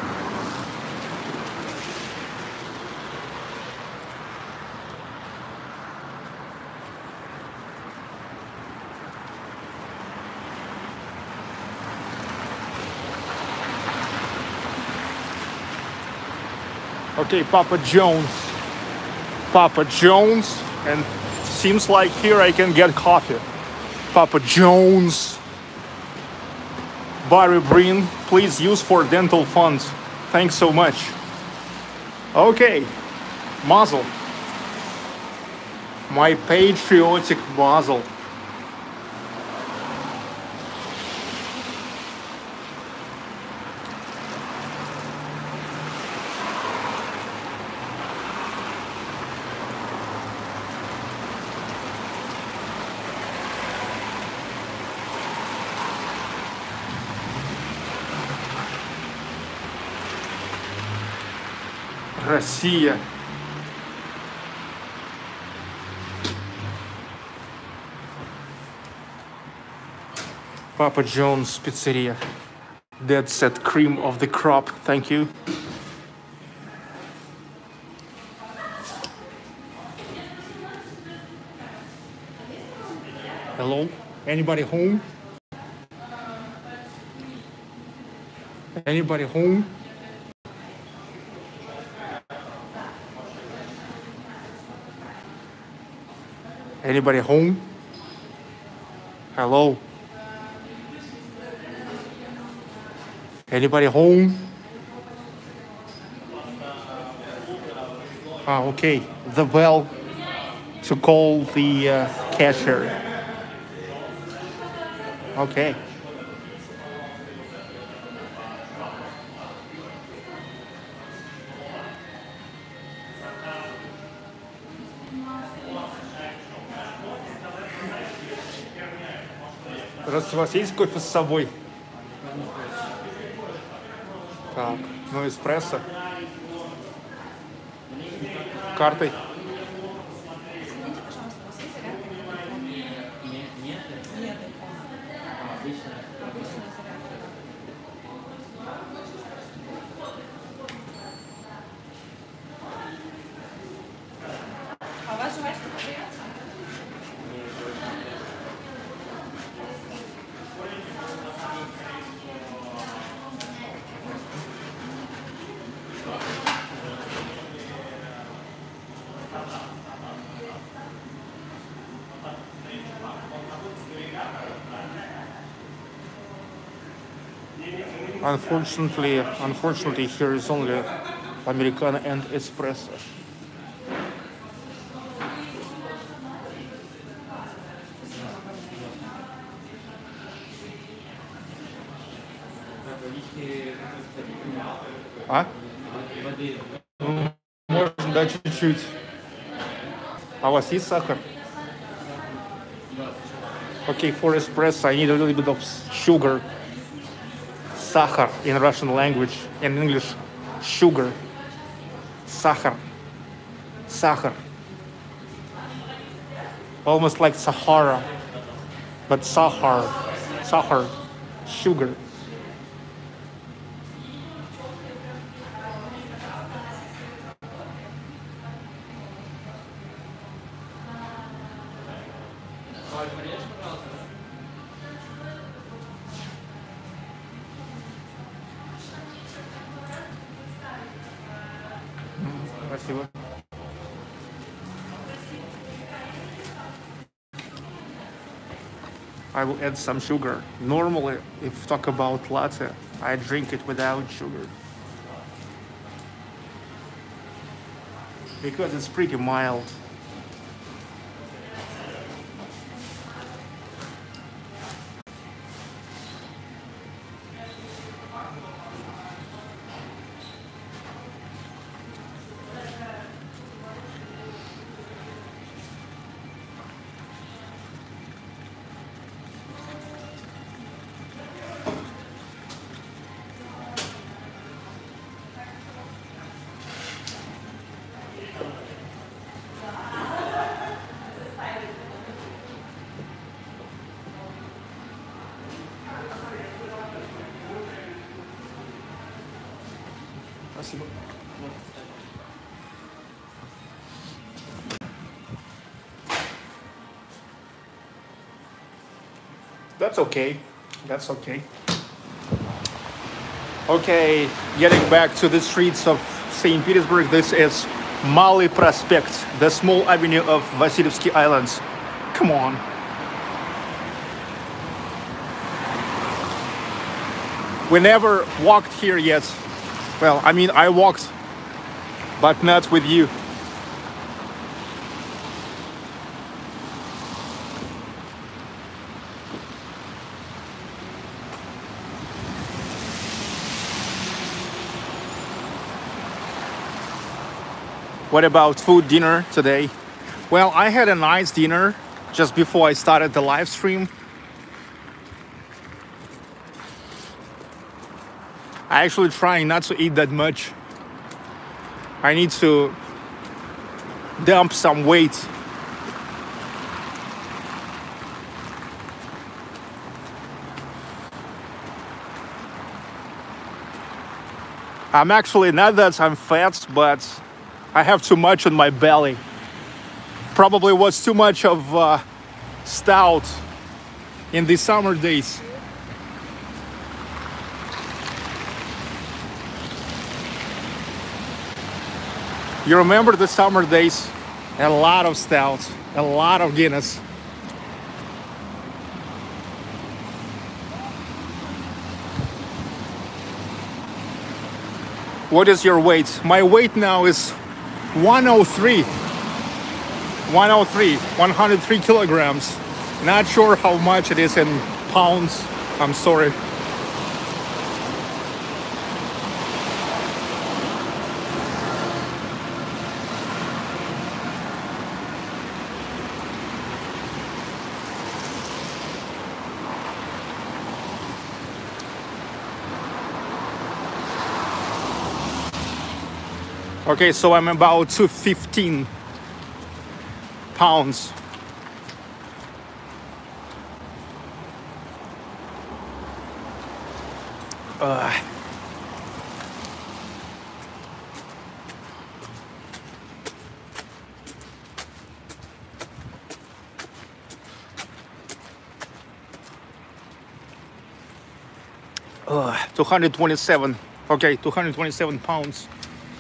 Okay, Papa John's. Papa John's, and seems like here I can get coffee. Papa John's. Barry Breen, please use for dental funds. Thanks so much. Okay, muzzle. My patriotic muzzle. Россия. Papa John's Pizzeria. Dead set cream of the crop. Thank you. Hello? Anybody home? Anybody home? Anybody home? Hello? Anybody home? Ah, okay. The bell to call the uh, cashier. Okay. Здравствуйте, у вас есть кофе с собой? Так, ну эспрессо. Картой. Unfortunately, unfortunately, here is only Americano and espresso. А? Ну, можно, да, чуть-чуть. А у вас есть сахар? Okay, for espresso, I need a little bit of sugar. Сахар in Russian language, in English, sugar. Сахар. Сахар. Almost like Sahara, but Sahar. Sahar. Sugar. Спасибо. I will add some sugar. Normally, if talk about latte, I drink it without sugar. Because it's pretty mild. Спасибо. That's okay. That's okay. Okay, getting back to the streets of Saint Petersburg. This is Maly Prospekt, the small avenue of Vasilyevsky Islands. Come on. We never walked here yet. Well, I mean, I walked, but not with you. What about food, dinner today? Well, I had a nice dinner just before I started the live stream. I actually trying not to eat that much. I need to dump some weight. I'm actually not that I'm fat, but I have too much on my belly. Probably was too much of uh, stout in the summer days. You remember the summer days? A lot of stout, a lot of Guinness. What is your weight? My weight now is one oh three. one oh three, one hundred three kilograms. Not sure how much it is in pounds. I'm sorry. Okay, so I'm about two fifteen pounds. Uh. Uh, two hundred twenty-seven. Okay, two hundred twenty-seven pounds.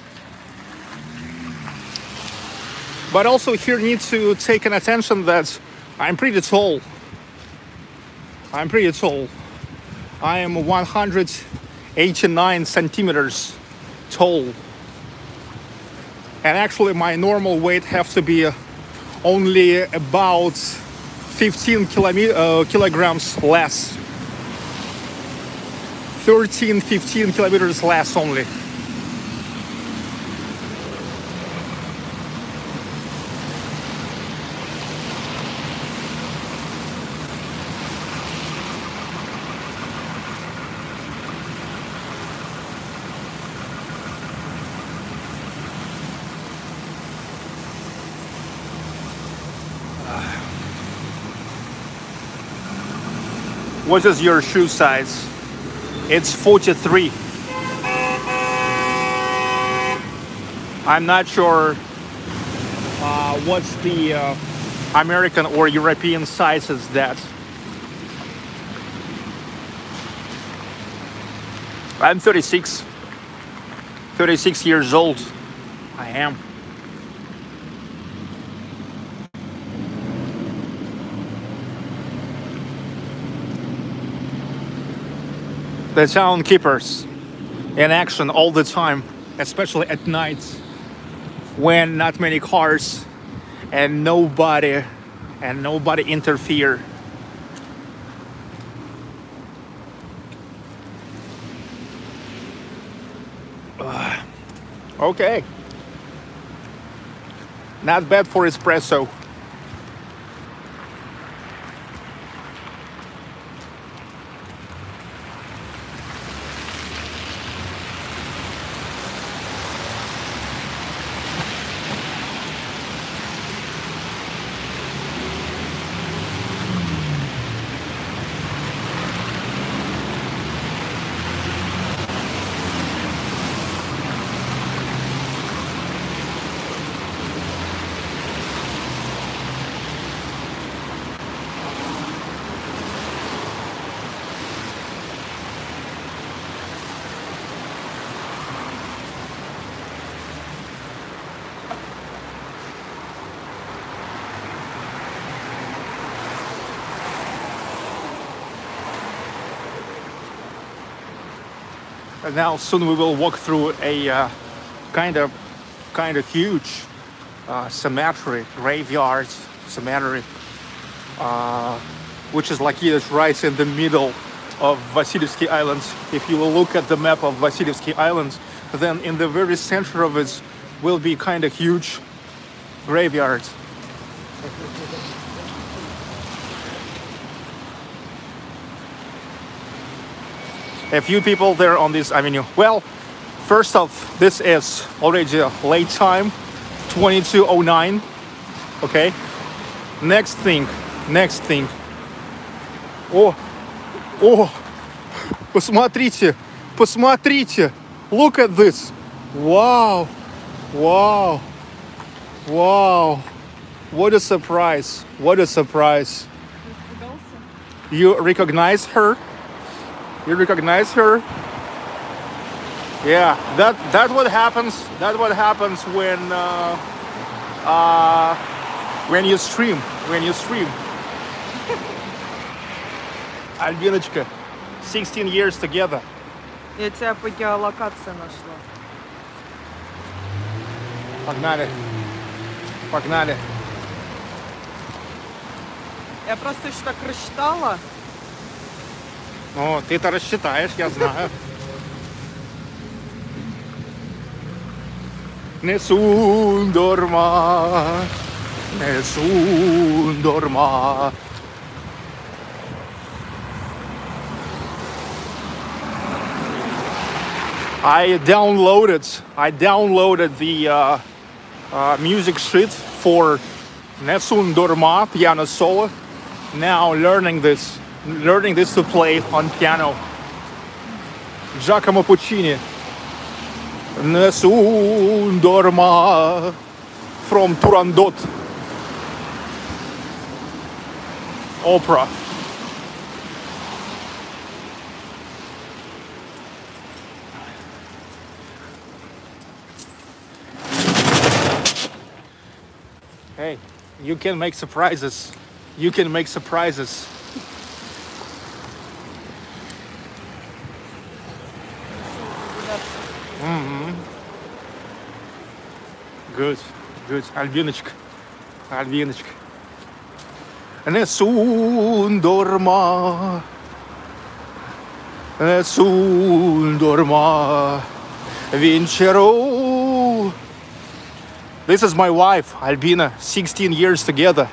But also here need to take an attention that I'm pretty tall. I'm pretty tall. I am one hundred eighty-nine centimeters tall. And actually my normal weight have to be only about fifteen kilome- uh, kilograms less. thirteen, fifteen kilometers less only. What is your shoe size? It's forty-three. I'm not sure uh, what's the uh, American or European sizes that. I'm thirty-six. thirty-six years old. I am. The town keepers in action all the time, especially at night when not many cars and nobody and nobody interfere. Uh, okay, not bad for espresso. And now soon we will walk through a uh, kind of kind of huge uh, cemetery, graveyard cemetery, uh, which is located right in the middle of Vasilyevsky Islands. If you will look at the map of Vasilyevsky Islands, then in the very center of it will be kind of huge graveyard. A few people there on this avenue. Well, first off, this is already a late time, twenty-two oh nine. Okay. Next thing, next thing. О, о, посмотрите, посмотрите. Look at this. Wow, wow, wow. What a surprise. What a surprise. You recognize her? You recognize her? Yeah, that that what happens. That what happens when uh, uh, when you stream. When you stream. Альбиночка, sixteen years together. Я тебя по геолокации нашла. Погнали. Погнали. Я просто еще так рассчитала. Ну, ты-то рассчитаешь, я знаю. Nessun dorma, nessun dorma. I downloaded, I downloaded the uh, uh, music sheet for Nessun Dorma piano solo. Now learning this, learning this to play on piano. Giacomo Puccini. Nessun Dorma from Turandot. Opera. Hey, you can make surprises. You can make surprises. Mm-hmm. Good, good. Альбиночка, Альбиночка. Nessun dorma, nessun dorma, vincerò. This is my wife, Albina, sixteen years together.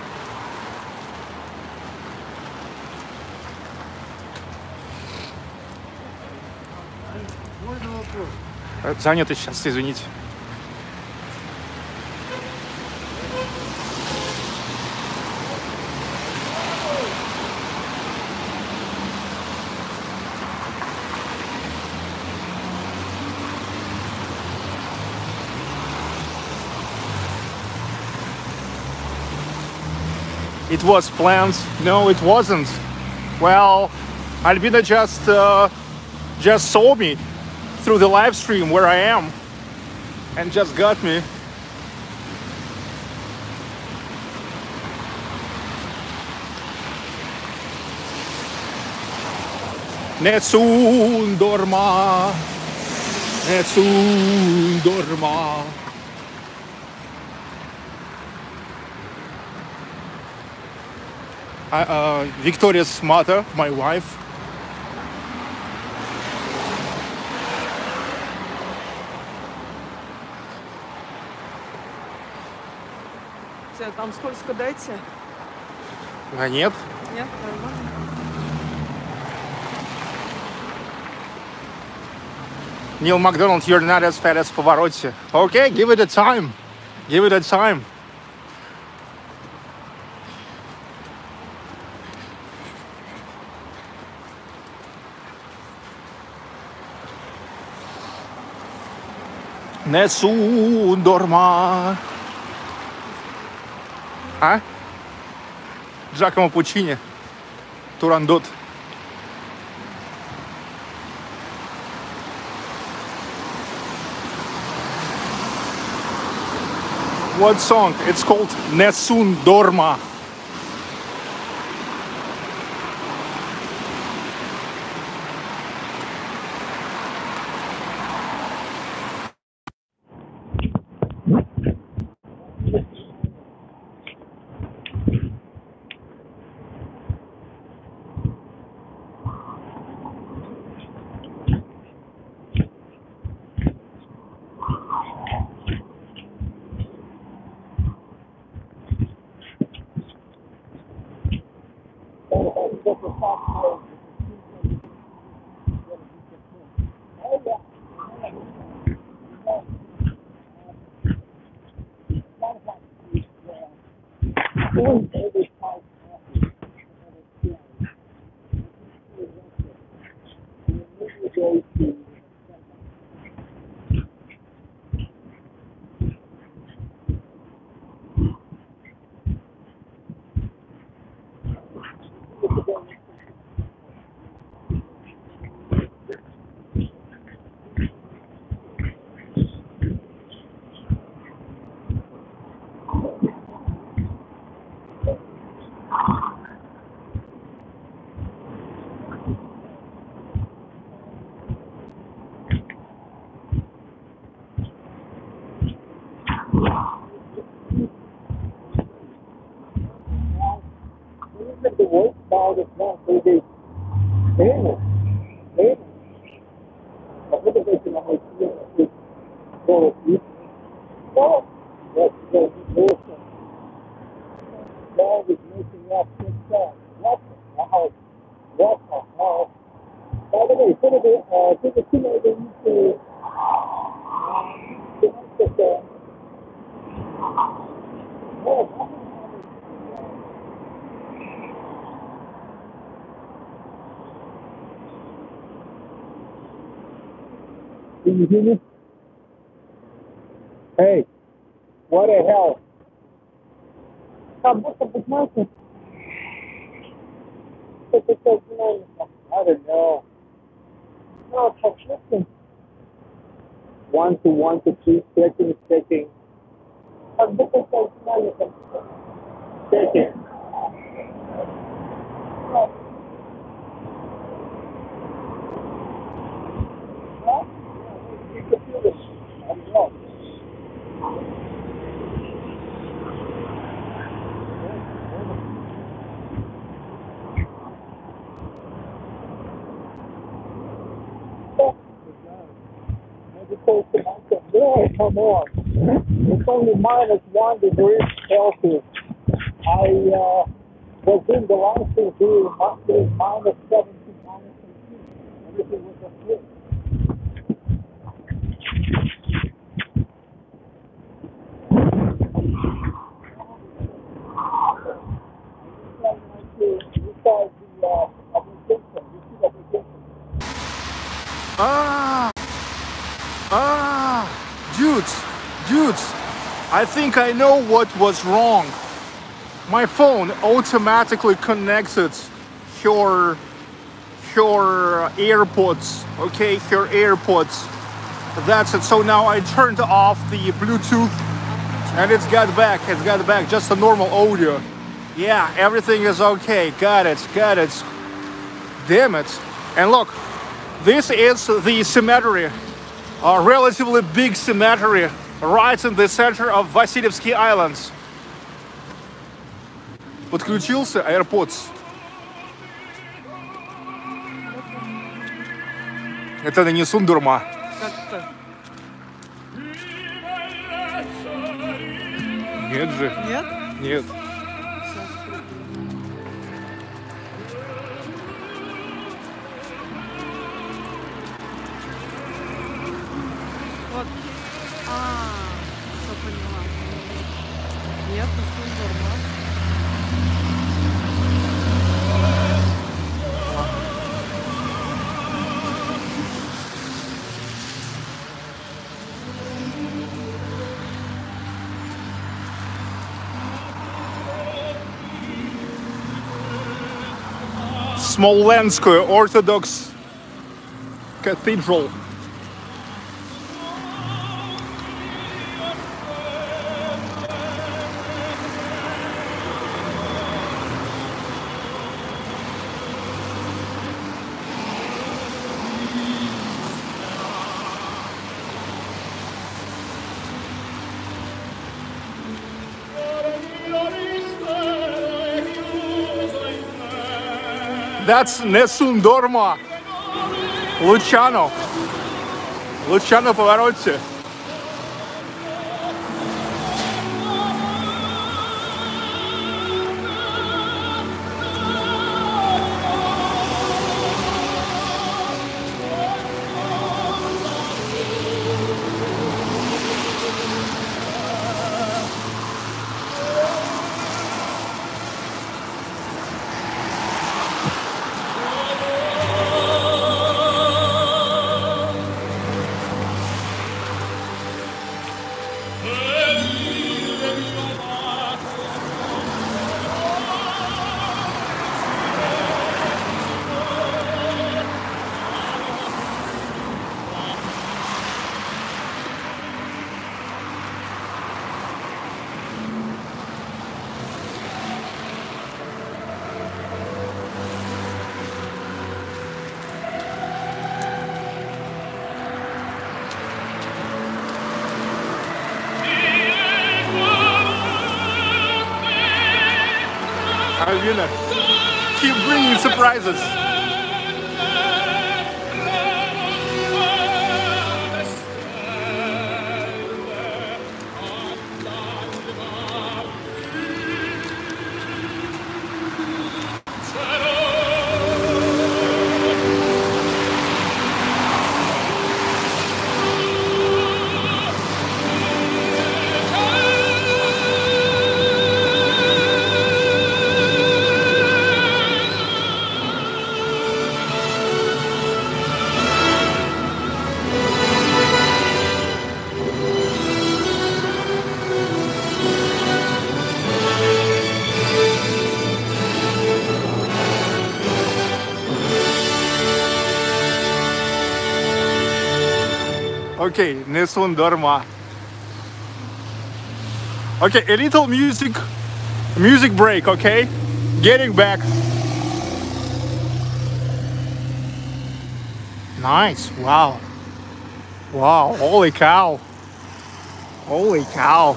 Занято сейчас, извините. It was planned. No, it wasn't. Well, Albina just uh, just saw me through the live stream where I am and just got me. Nessun dorma, nessun dorma. I, uh, Victoria's mother, my wife. Там скользко дайте? А нет. Нет, нормально. Neil McDonald, you're not as fat as Pavarotti. Okay, give it a time. Give it a time. Nessun dorma. А? Giacomo Puccini. Turandot. What song? It's called Nessun Dorma. Can you hear me? Hey, what the hell? Как будто бы, знаете, что-то такое, I don't know. No, подшутки. One to one to two, checking, checking. Как будто бы, знаете, checking. Boy, come on. It's only minus one degree Celsius. I uh, was in the last degree, minus seventeen, minus eighteen. Everything was a flip. Ah! Ah! Dudes! Dudes! I think I know what was wrong. My phone automatically connected her, her AirPods. Okay, her AirPods. That's it. So now I turned off the Bluetooth and it's got back. It's got back. Just a normal audio. Yeah, everything is okay. Got it. Got it. Damn it. And look, this is the cemetery. A relatively big cemetery right in the center of Vasilyevsky Islands. Подключился AirPods. Это не Сундурма. Нет же. Нет? Нет. Вот. А, все поняла. Нет, не Сундурма. Smolenskoye Orthodox Cathedral. That's Nesundorma. Luciano. Luciano Pavarotti. Alvina, keep bringing surprises. Okay, nessun dorma. Okay, a little music, music break, okay? Getting back. Nice, wow. Wow, holy cow. Holy cow.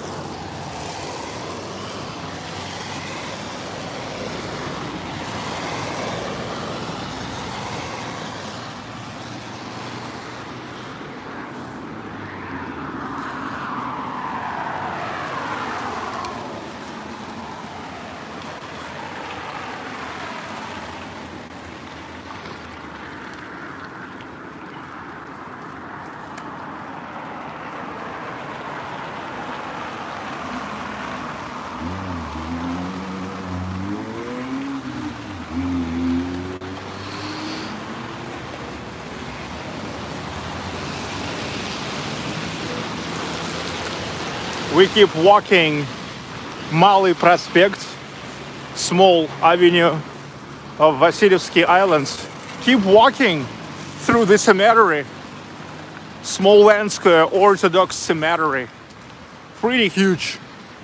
We keep walking Malый Prospekt, small avenue of Vasilyevsky Islands. Keep walking through the cemetery, Smolensk Orthodox cemetery. Pretty huge,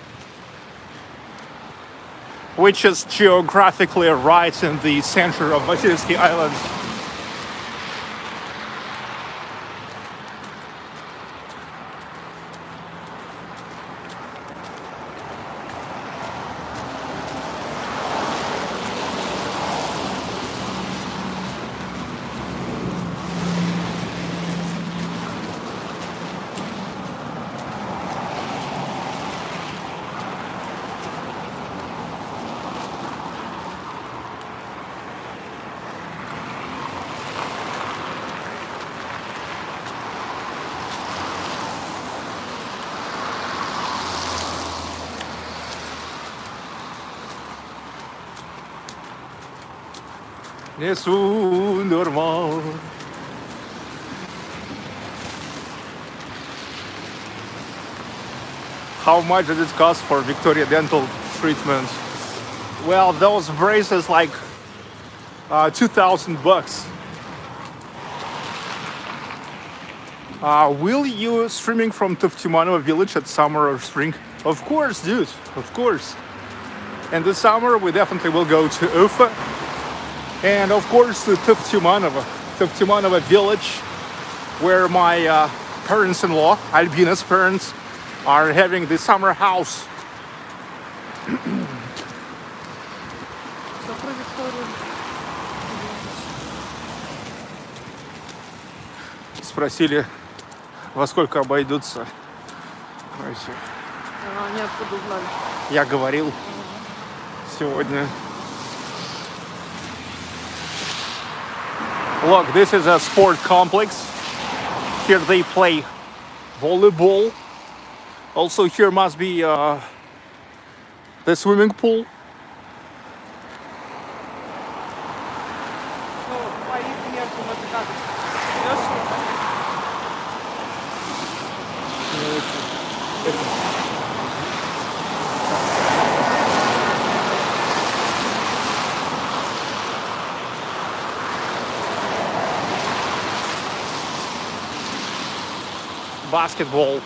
which is geographically right in the center of Vasilyevsky Islands. Nessun normal. How much did it cost for Victoria dental treatment? Well, those braces like uh, two thousand bucks. Uh, will you streaming from Tuftimanovo village at summer or spring? Of course, dude. Of course. And this summer we definitely will go to Ufa. And of course to Tuftimanovo, Tuftimanovo village, where my uh, parents-in-law, Albina's parents, are having the summer house. Спросили, во сколько обойдутся. Они откуда узнали? Я говорил сегодня. Look, this is a sport complex. Here they play volleyball. Also here must be uh, the swimming pool. Basketball.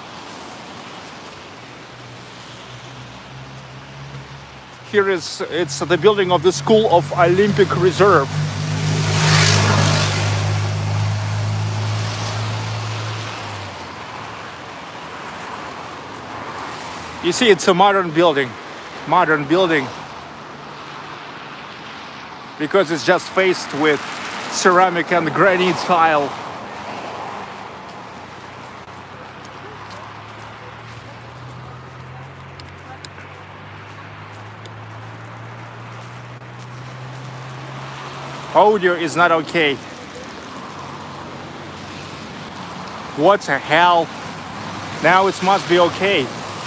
Here is it's the building of the School of Olympic Reserve. You see, it's a modern building. Modern building. because it's just faced with ceramic and granite tile. Audio is not okay. What the hell? Now it must be okay.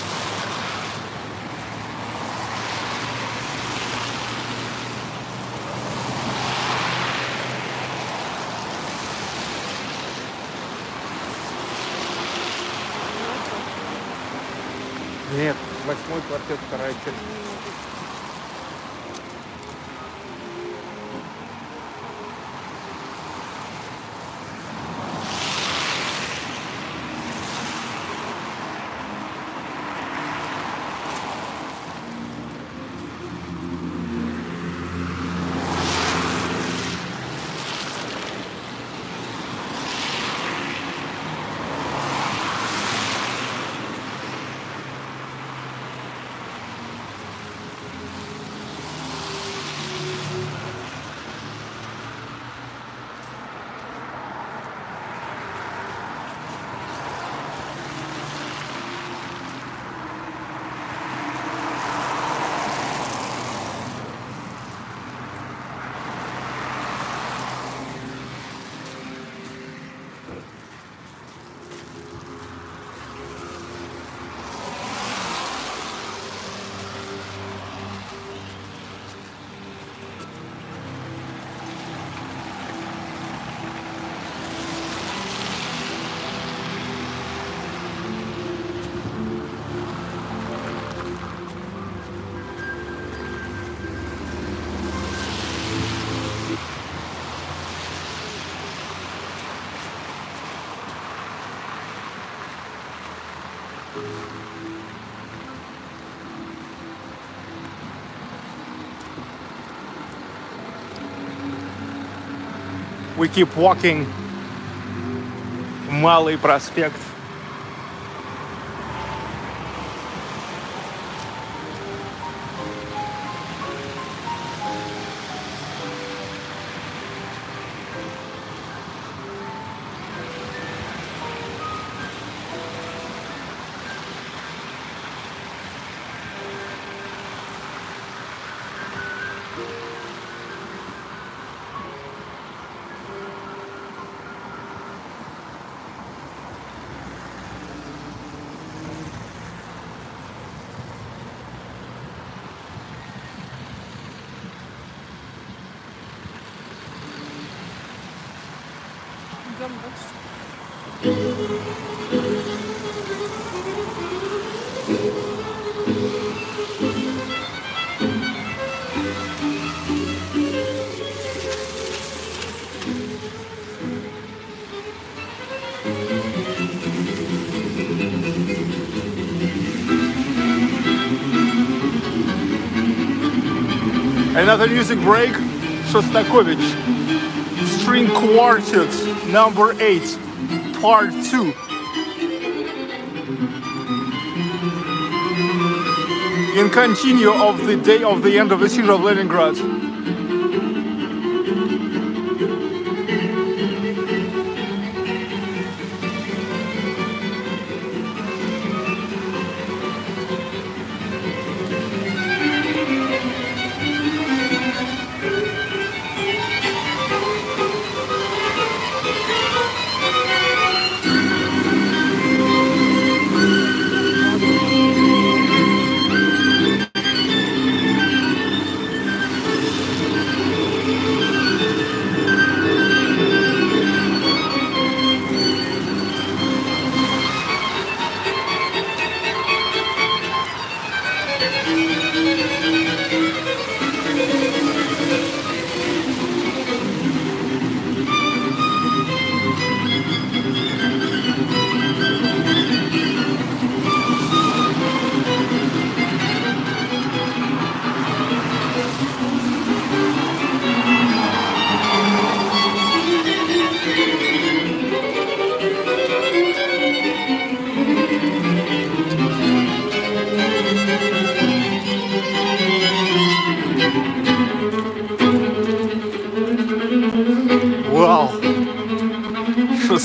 Нет, восьмой квартет, вторая часть. We keep walking Малый Prospekt. Another music break, Shostakovich, String Quartet, number eight, part two. In continue of the day of the end of the siege of Leningrad.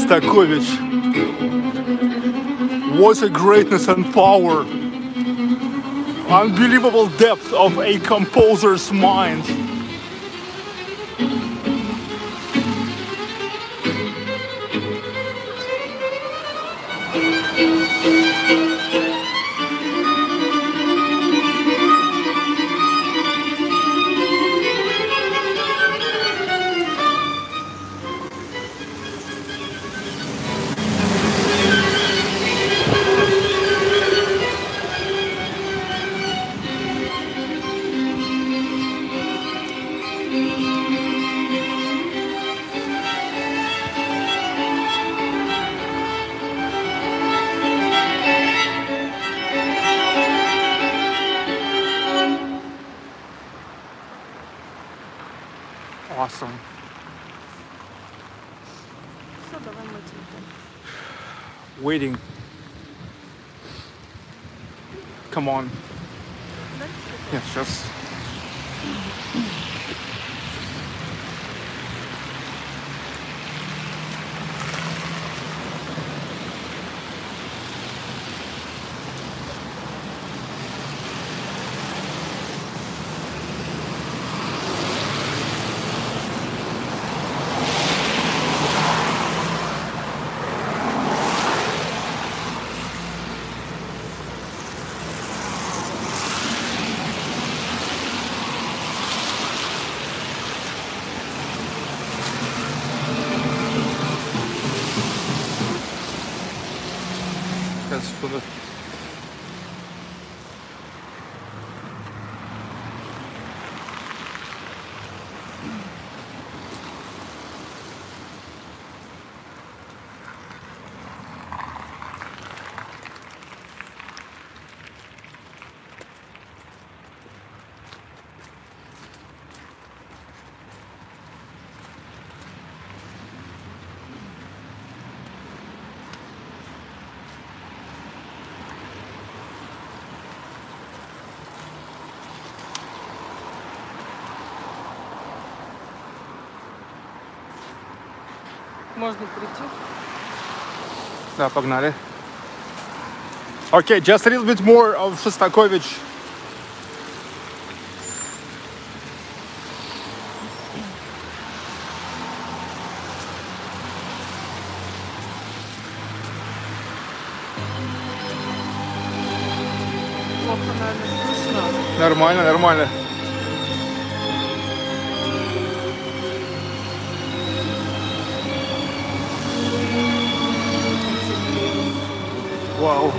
Shostakovich. What a greatness and power. Unbelievable depth of a composer's mind. Awesome. Waiting. Come on. Yes, just. Секунду. Можно прийти. Да, погнали. Okay, just a little bit more of Shostakovich. Плохо, наверное, слышно. Нормально, нормально. Вау.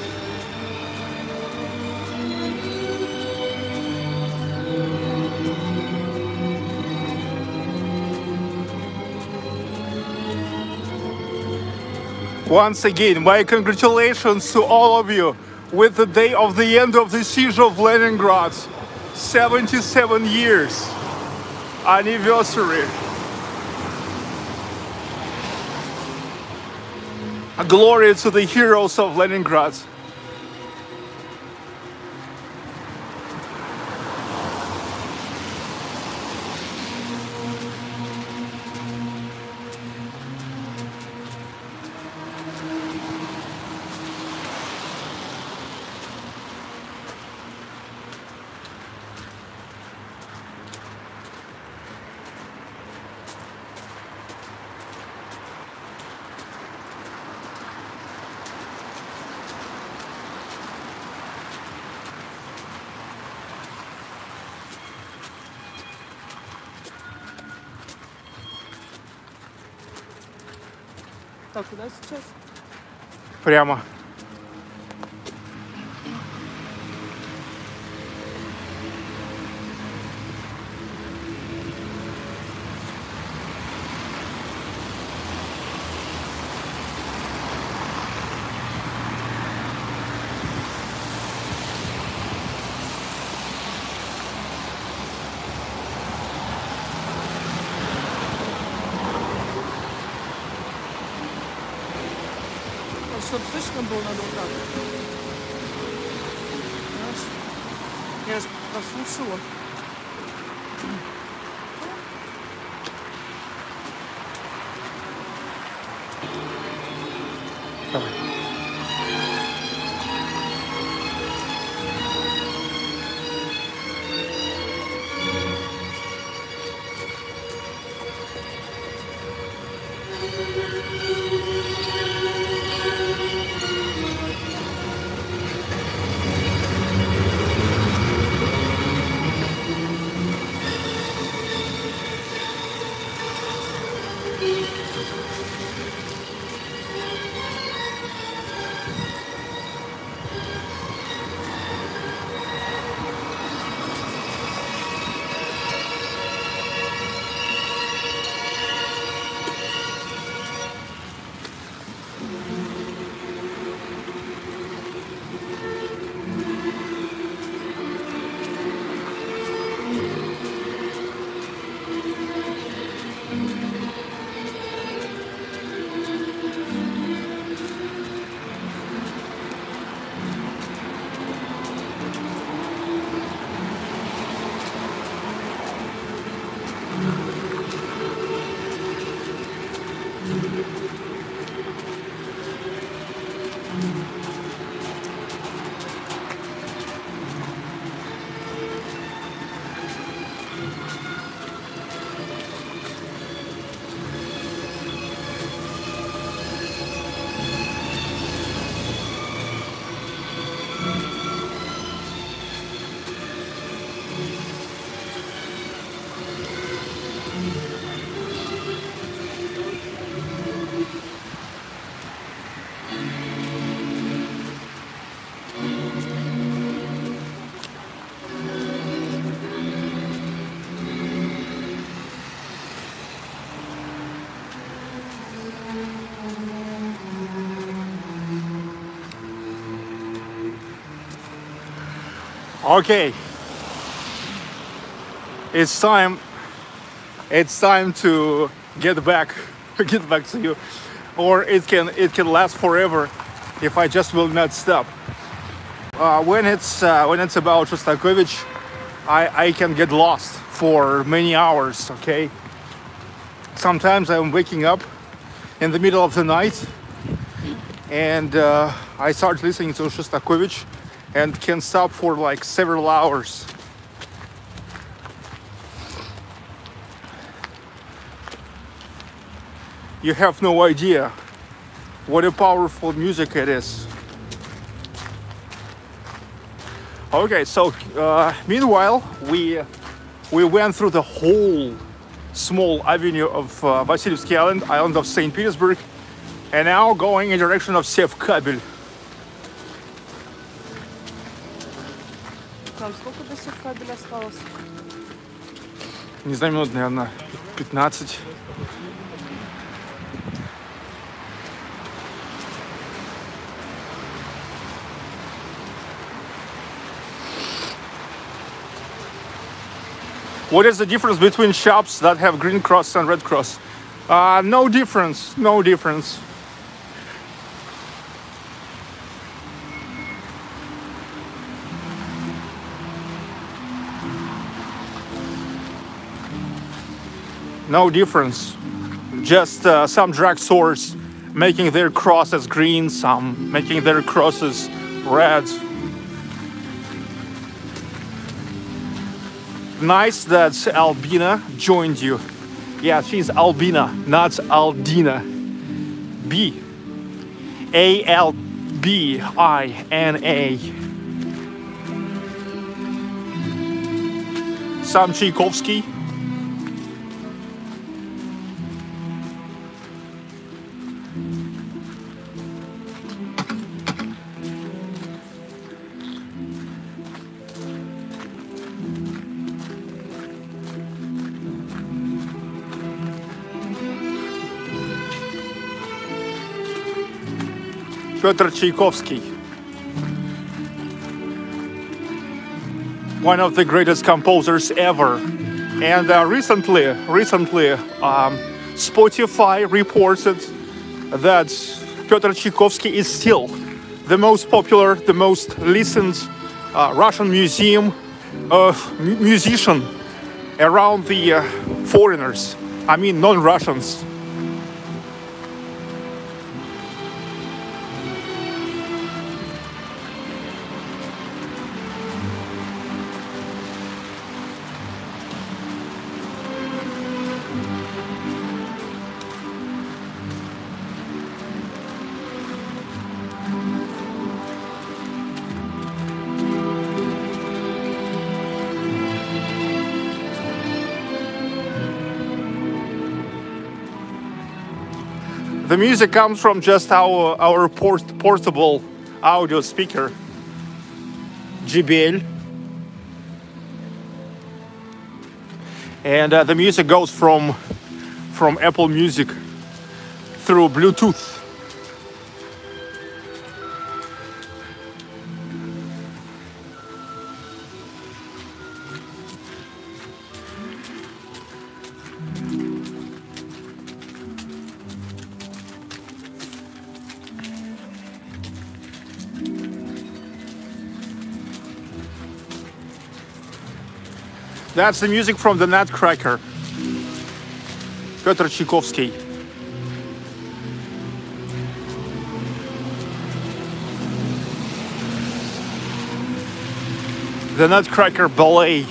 Once again, my congratulations to all of you with the day of the end of the siege of Leningrad. seventy-seven years anniversary. Glory to the heroes of Leningrad. Так, куда сейчас? Прямо. Чтобы слышно было, надо вот так. Знаешь, я же прослушала. Okay, it's time. It's time to get back, get back to you, or it can it can last forever if I just will not stop. Uh, when it's uh, when it's about Shostakovich, I I can get lost for many hours. Okay. Sometimes I'm waking up in the middle of the night, and uh, I start listening to Shostakovich, and can stop for like several hours. You have no idea what a powerful music it is. Okay, so uh, meanwhile we we went through the whole small avenue of uh, Vasilyevsky Island, island of Saint Petersburg, and now going in direction of SevCable. Там сколько до SevCable осталось? Не знаю, минут, наверное, пятнадцать. What is the difference between shops that have green cross and red cross? Uh, no difference, no difference. No difference. Just uh, some drugstores making their crosses green, some making their crosses red. Nice that Albina joined you. Yeah, she's Albina, not Aldina. B. A L B I N A. Sam Chkalovsky. Petrograd, one of the greatest composers ever. And uh, recently, recently, um, Spotify reported that Petrograd is still the most popular, the most listened uh, Russian museum of mu musician around the uh, foreigners. I mean, non-Russians. The music comes from just our, our port, portable audio speaker, J B L. And uh, the music goes from, from Apple Music through Bluetooth. That's the music from the Nutcracker, Petrograd. The Nutcracker Ballet.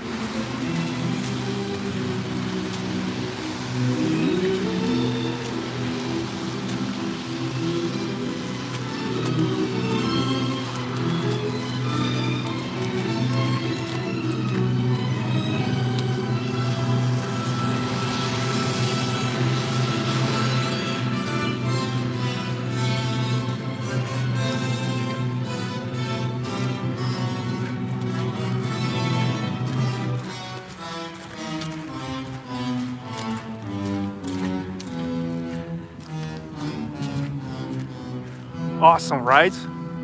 Awesome, right?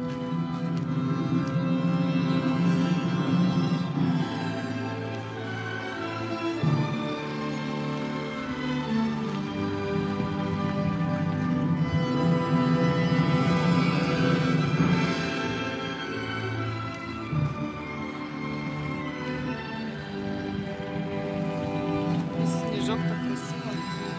Снежок так красиво.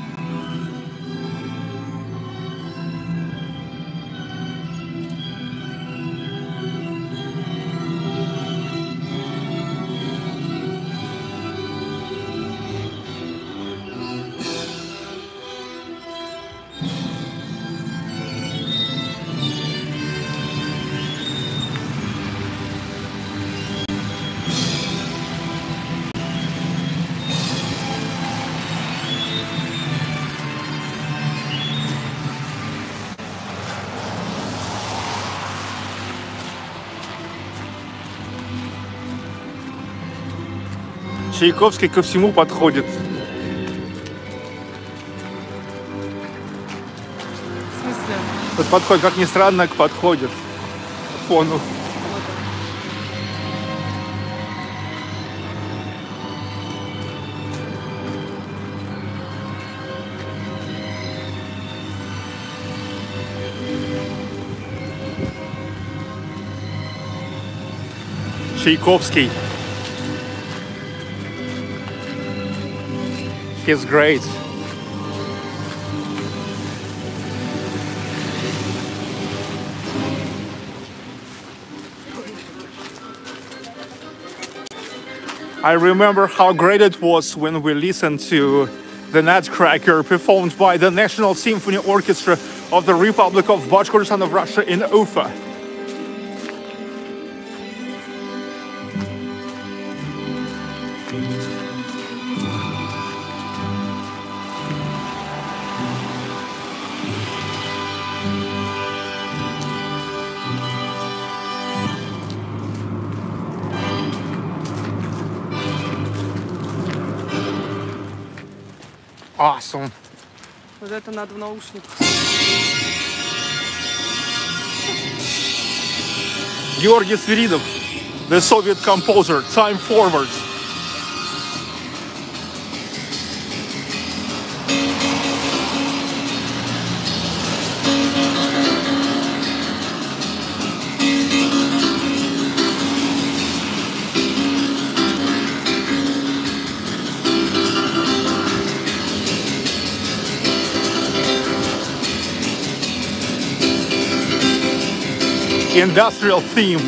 Чайковский ко всему подходит. В смысле? Вот подходит, как ни странно, подходит к фону. Чайковский. He's great. I remember how great it was when we listened to the Nutcracker performed by the National Symphony Orchestra of the Republic of Bashkortostan of Russia in Ufa. Awesome. Вот это надо в наушниках. Georgy Sviridov, the Soviet composer, Time Forward. Industrial theme.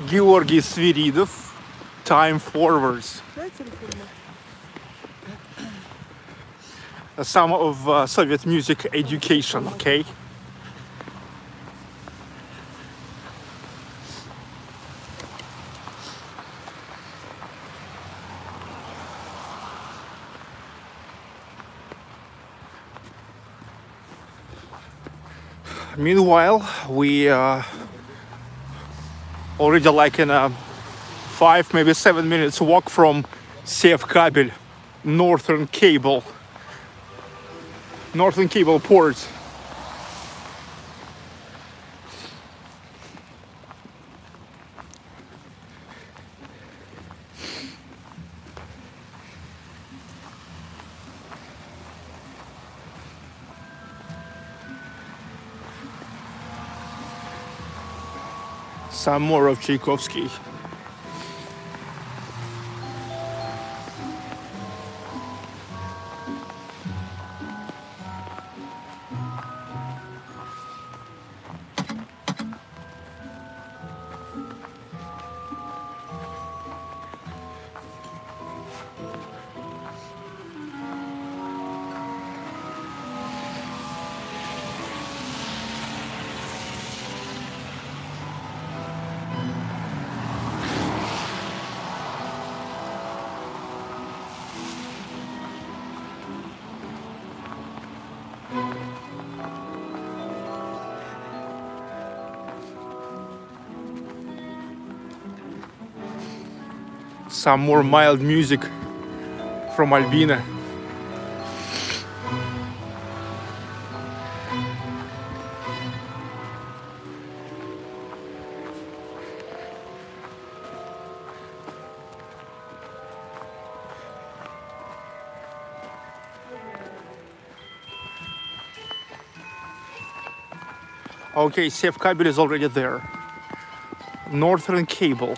Georgy Sviridov, Time Forwards. Some of uh, Soviet music education, okay? Meanwhile, we uh, already like in a five, maybe seven minutes walk from SevCable, Northern Cable, Northern Cable port. Some more of Chkalovsky. Some more mild music from Albina. Okay, SevCable is already there. Northern Cable.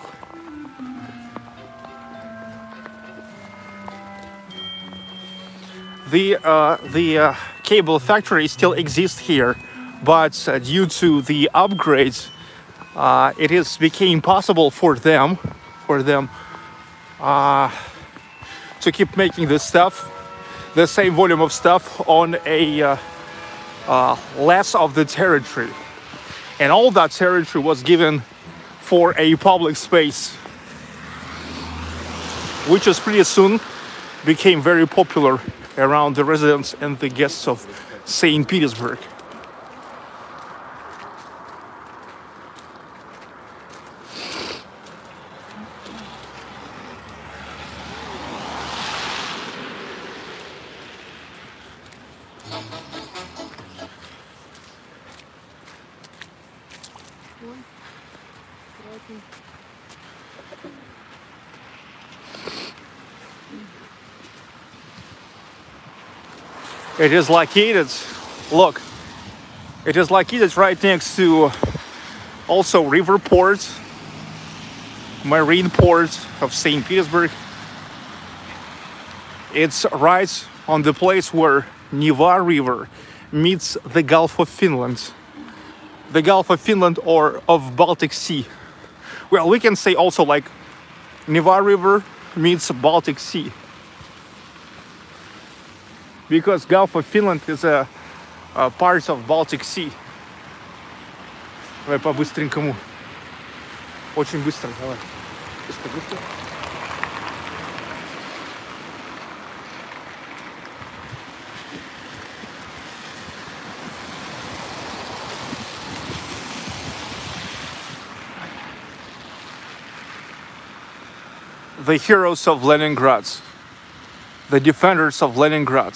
The, uh, the uh, cable factory still exists here, but uh, due to the upgrades, uh, it has became possible for them, for them uh, to keep making this stuff, the same volume of stuff on a uh, uh, less of the territory. And all that territory was given for a public space, which is pretty soon became very popular around the residents and the guests of Saint Petersburg. It is located, look, it is located right next to also river port, marine port of Saint Petersburg. It's right on the place where Neva River meets the Gulf of Finland. The Gulf of Finland or of Baltic Sea. Well, we can say also like Neva River meets Baltic Sea. Because Gulf of Finland is a, a part of Baltic Sea. Давай по-быстренькому. Очень быстро, давай. Быстро, быстро. The heroes of Leningrad. The defenders of Leningrad.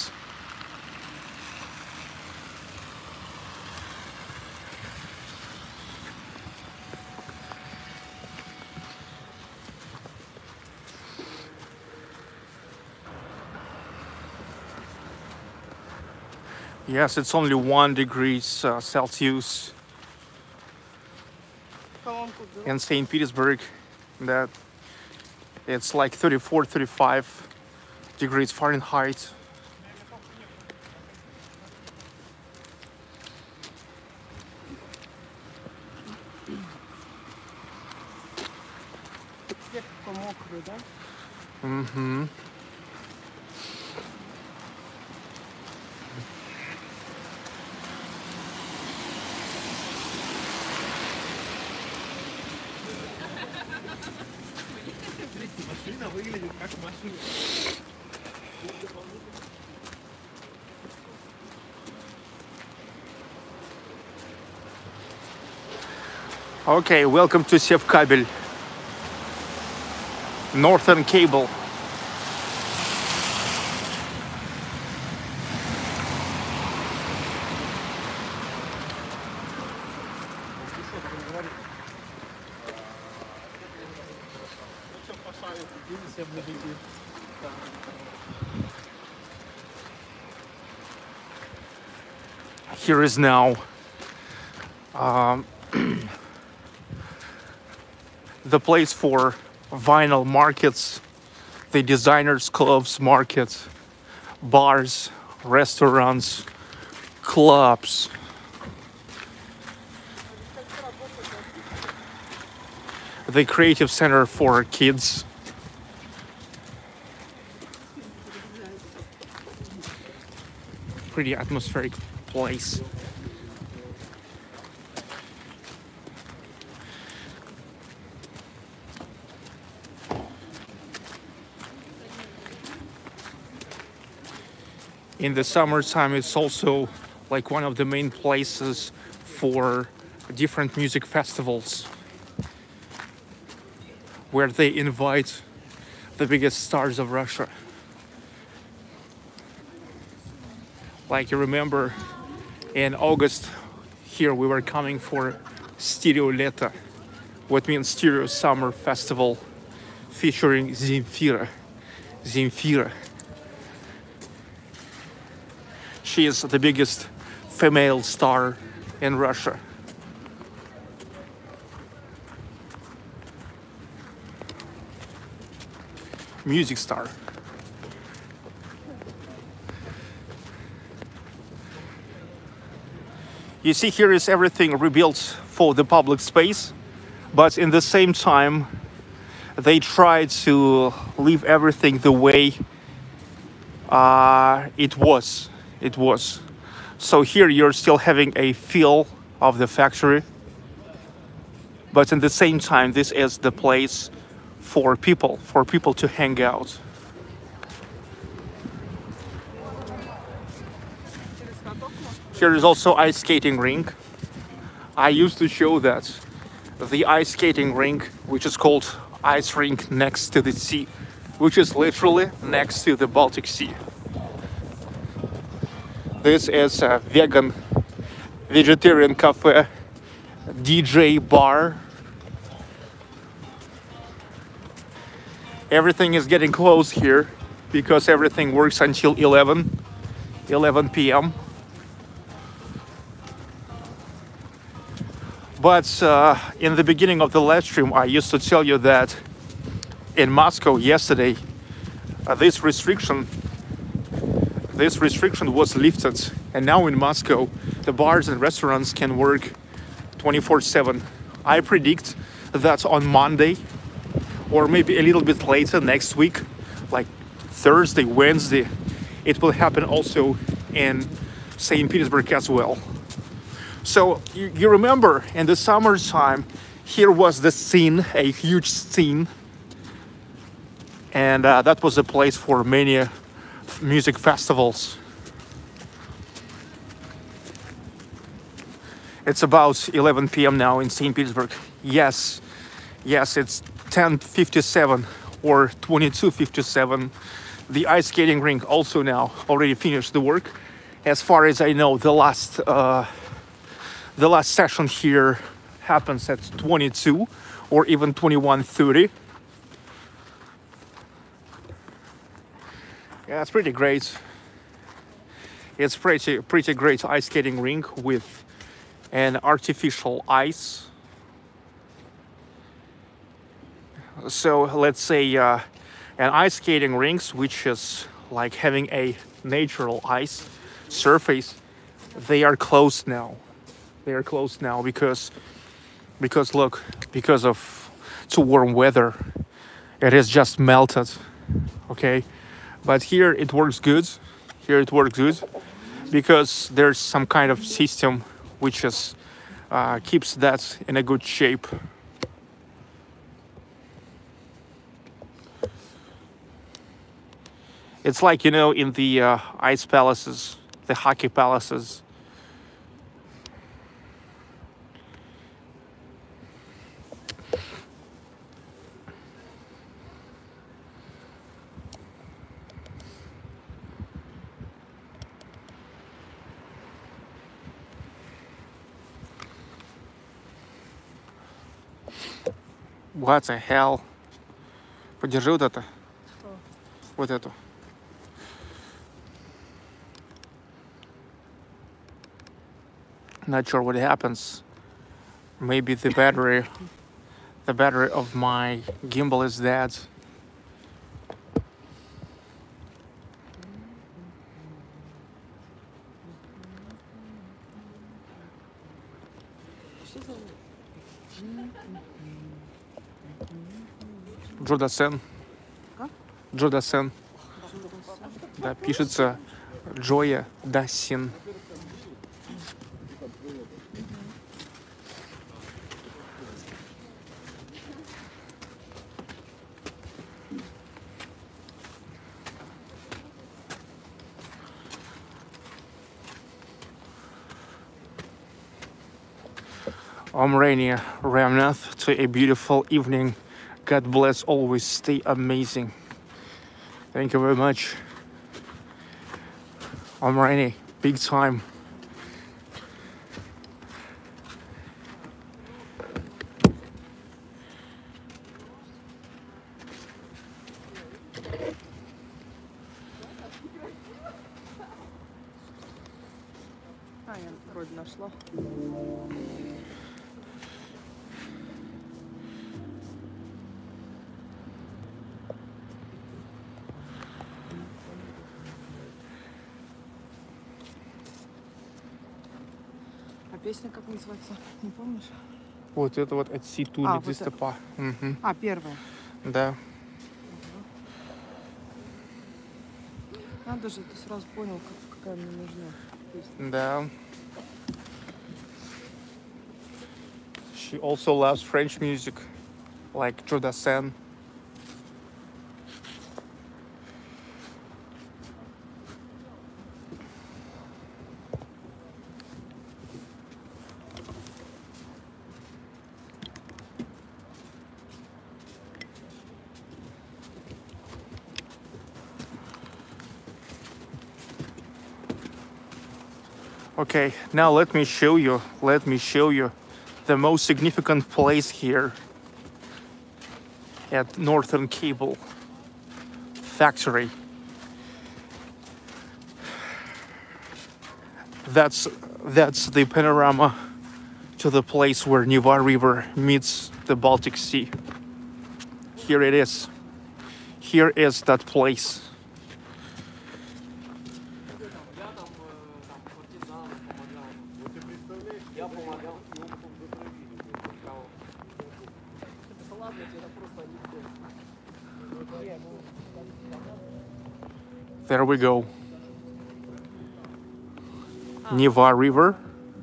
Yes, it's only one degrees uh, Celsius in Saint Petersburg. That it's like thirty-four, thirty-five degrees Fahrenheit. Mm-hmm. Okay, welcome to SevCable, Northern Cable. Here is now um, the place for vinyl markets, the designers' clothes market, bars, restaurants, clubs. The creative center for kids. Pretty atmospheric place. In the summertime, it's also like one of the main places for different music festivals where they invite the biggest stars of Russia. Like you remember, in August here we were coming for Stereo Leta, what means Stereo Summer Festival, featuring Zemfira. Zemfira. She is the biggest female star in Russia. Music star. You see, here is everything rebuilt for the public space, but in the same time, they try to leave everything the way uh, it was. It was. So here you're still having a feel of the factory, but in the same time, this is the place for people, for people to hang out. Here is also ice skating rink. I used to show that the ice skating rink, which is called ice rink next to the sea, which is literally next to the Baltic Sea. This is a vegan, vegetarian cafe, D J bar. Everything is getting closed here because everything works until eleven p m But uh, in the beginning of the live stream, I used to tell you that in Moscow yesterday, uh, this restriction, this restriction was lifted, and now in Moscow, the bars and restaurants can work twenty-four seven. I predict that on Monday, or maybe a little bit later next week, like Thursday, Wednesday, it will happen also in Saint Petersburg as well. So you, you remember in the summertime, here was the scene, a huge scene, and uh, that was a place for many uh, music festivals. It's about eleven p m now in Saint Petersburg. Yes, yes, it's ten fifty-seven or twenty-two fifty-seven. The ice skating rink also now already finished the work. As far as I know, the last uh, the last session here happens at twenty-two or even twenty-one thirty. Yeah, it's pretty great. It's pretty pretty great ice skating rink with an artificial ice. So let's say uh, an ice skating rink, which is like having a natural ice surface, they are closed now. They are closed now because, because look, because of too warm weather, it has just melted. Okay, but here it works good. Here it works good because there's some kind of system which is uh, keeps that in a good shape. It's like, you know, in the uh, ice palaces, the hockey palaces. What the hell? Подержи вот это. Вот эту. Not sure what happens. Maybe the battery, the battery of my gimbal is dead. Джодасен. Джодасен. Да, пишется Джоя Дасин. Om Rainy Ramnath to a beautiful evening. God bless, always stay amazing. Thank you very much. Om Rainy, big time. А, я вроде нашла. А песня как называется? Не помнишь? Вот это вот от Ситу А, Лидистопа. Угу. А, первая. Да. Надо же, ты сразу понял, как, какая мне нужна песня. Да. She also loves French music, like Jodassin. Okay, now let me show you, let me show you the most significant place here at Northern Cable factory. That's, that's the panorama to the place where Neva River meets the Baltic Sea. Here it is. Here is that place. There we go. Neva River.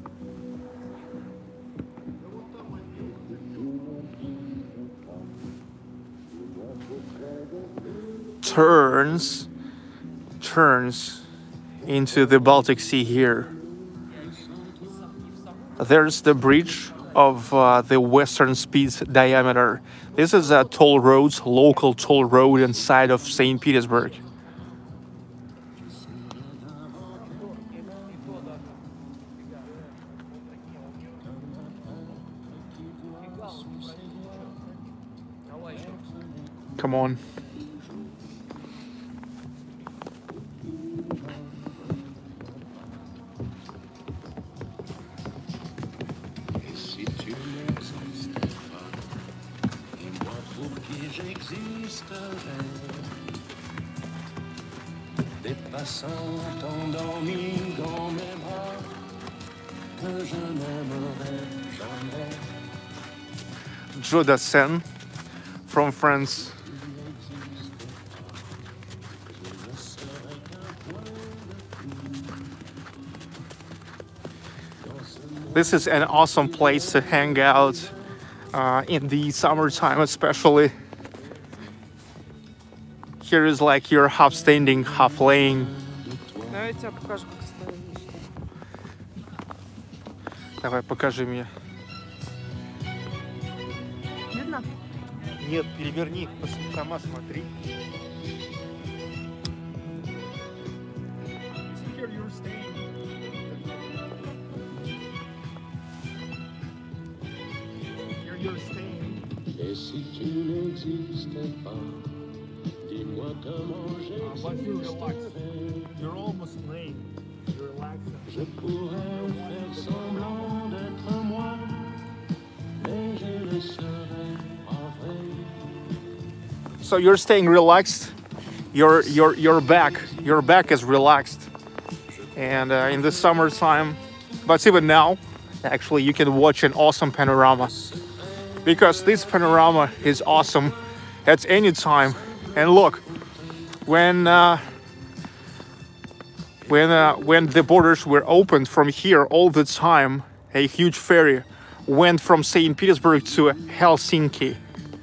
Turns, turns into the Baltic Sea here. There's the bridge of uh, the Western Speed diameter. This is a toll road, local toll road inside of Saint Petersburg. Come on. Jodassin from France. This is an awesome place to hang out uh, in the summertime, especially. Here is like you're half standing, half laying. Давай я тебе покажу, как становишься. Давай, покажи мне. Видно? Нет, переверни, сама смотри. Et si tu n'existais pas, dis-moi comment j'existerais. You're almost laying. You're relaxing. Je pourrais faire semblant d'être moi, mais je ne serais pas vrai. So you're staying relaxed. Your your your back, your back is relaxed, and uh, in the summertime, but even now, actually, you can watch an awesome panorama. Because this panorama is awesome at any time. And look, when uh, when uh, when the borders were opened from here all the time, a huge ferry went from Saint Petersburg to Helsinki.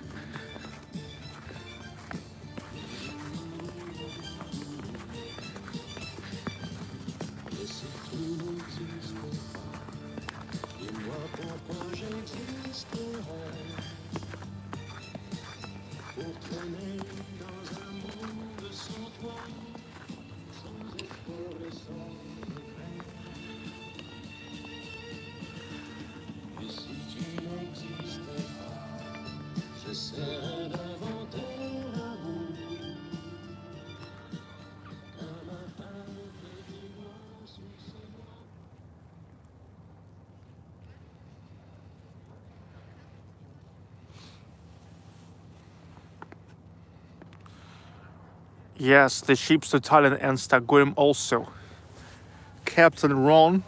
Yes, the ships to Tallinn and Stockholm also. Captain Ron.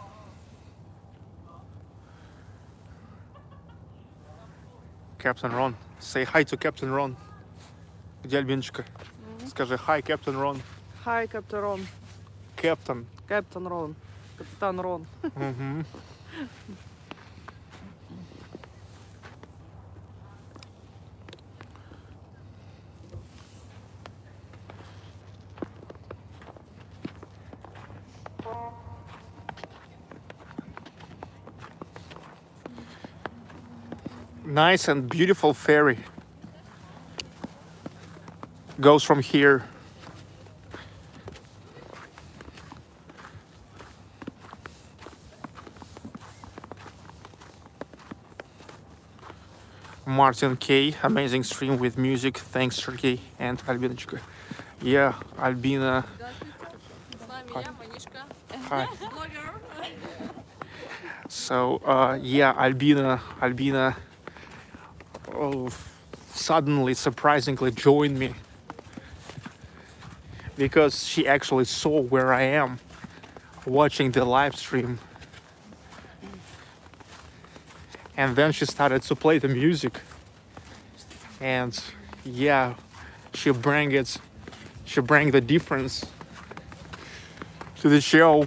Captain Ron. Say hi to Captain Ron. Где Альбиночка? Скажи hi, Captain Ron. Hi, Captain Ron. Captain. Captain Ron. Капитан Рон. Mm-hmm. Nice and beautiful ferry goes from here. Martin K, amazing stream with music. Thanks, Sergey and Albinочка. Yeah, Albina. Hi. So, uh, yeah, Albina, Albina. Oh, suddenly, surprisingly joined me because she actually saw where I am watching the live stream, and then she started to play the music, and yeah, she bring it, she bring the difference to the show.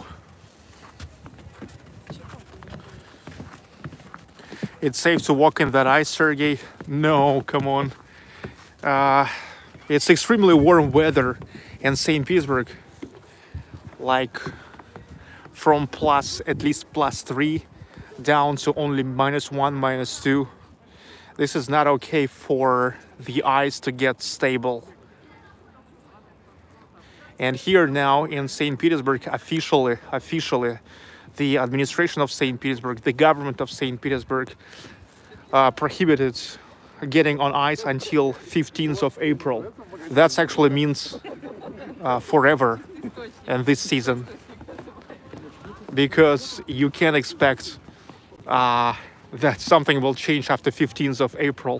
It's safe to walk in that ice, Sergey? No, come on. Uh, it's extremely warm weather in Saint Petersburg. Like from plus, at least plus three, down to only minus one, minus two. This is not okay for the ice to get stable. And here now in Saint Petersburg, officially, officially, the administration of Saint Petersburg, the government of Saint Petersburg, uh, prohibited getting on ice until fifteenth of April. That actually means uh, forever in this season, because you can't expect uh, that something will change after fifteenth of April.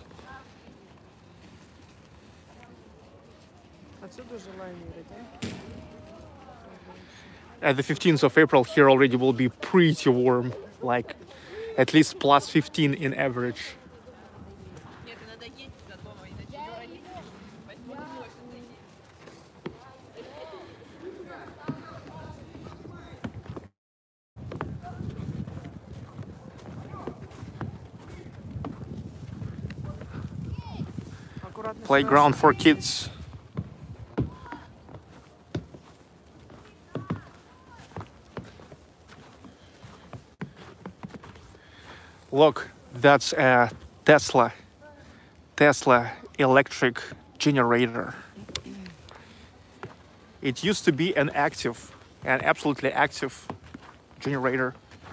At the fifteenth of April, here already will be pretty warm, like at least plus fifteen in average. Playground for kids. Look, that's a Tesla. Tesla electric generator. It used to be an active, an absolutely active generator.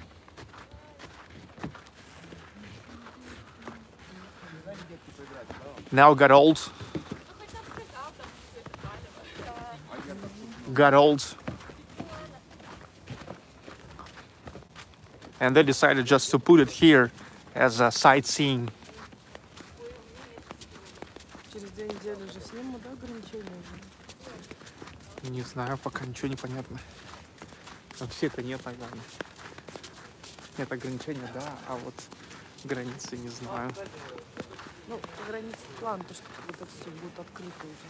Now got old. Got old. And they decided just to put it here as a sightseeing. Не знаю, пока ничего не понятно. Вообще-то нет, наверное. Нет ограничения, да, а вот границы не знаю. Ну, границы план, то, что это все будет открыто уже.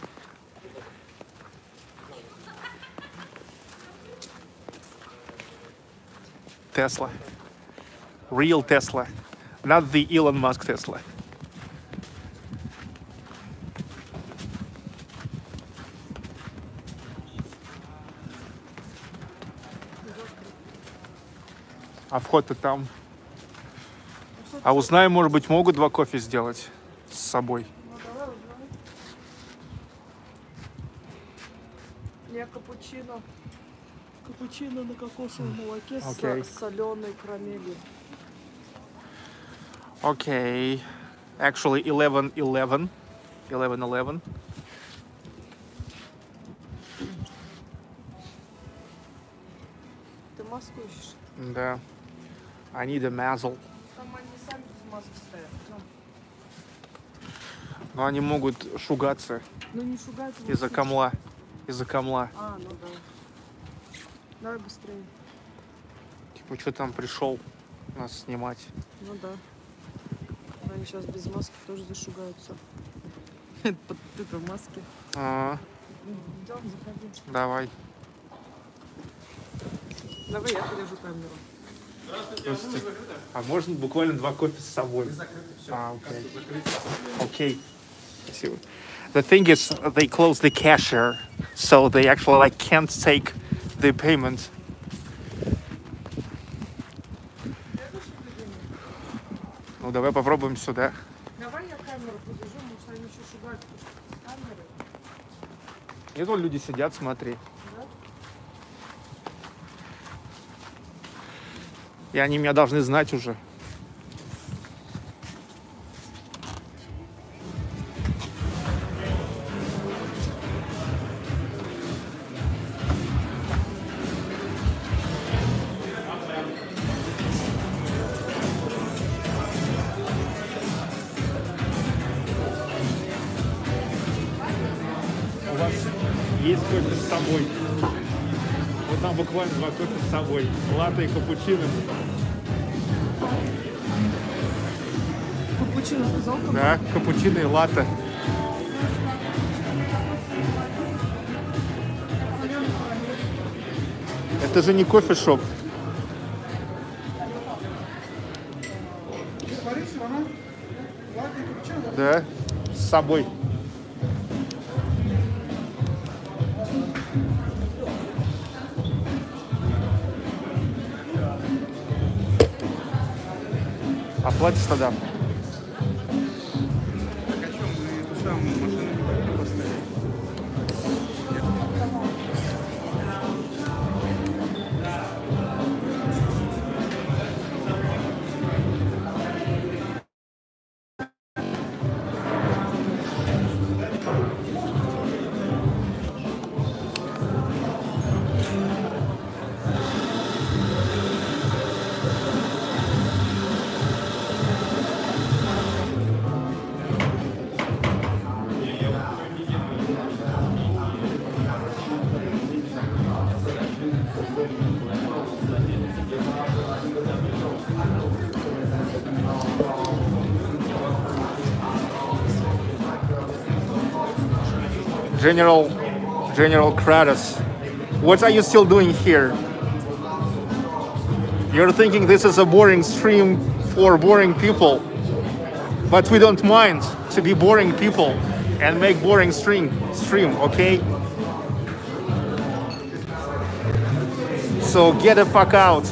Tesla. Real Tesla. Not the Elon Musk Tesla. А вход-то там. А узнаем, может быть, могут два кофе сделать с собой. Ну, давай узнаем. Не, капучино. Капучино на кокосовом молоке Okay. с соленой карамелью. Okay. Actually, eleven eleven. eleven eleven. Ты маску ищешь? Да. I need a muzzle. Там они сами без маски стоят. Ну, Но они могут шугаться ну не шугайте. не из-за шутите. камла. Из-за камла. А, ну да. Давай быстрее. Типа, что там пришел нас снимать. Ну да. Они сейчас без маски тоже зашугаются. Под это в маске. А, Идем, заходи. давай. Давай я подержу камеру. Здравствуйте. А можно буквально два кофе с собой? А, окей. Окей. Спасибо. The thing is, they close the cashier, so they actually like can't take the payment. Ну давай попробуем сюда. Давай я камеру подержу, может они еще шугаются с камерой. Нет, вон люди сидят, смотри. Да? И они меня должны знать уже. У вас есть кофе с собой? Вот там буквально два кофе с собой. Латте и капучино. Капучино сказал, как Да, капучино и латте. Это же не кофе-шоп. Да, с собой. Оплатишь тогда? General, General Kratos, what are you still doing here? You're thinking this is a boring stream for boring people, but we don't mind to be boring people. and make boring stream. Stream, okay? So get the fuck out.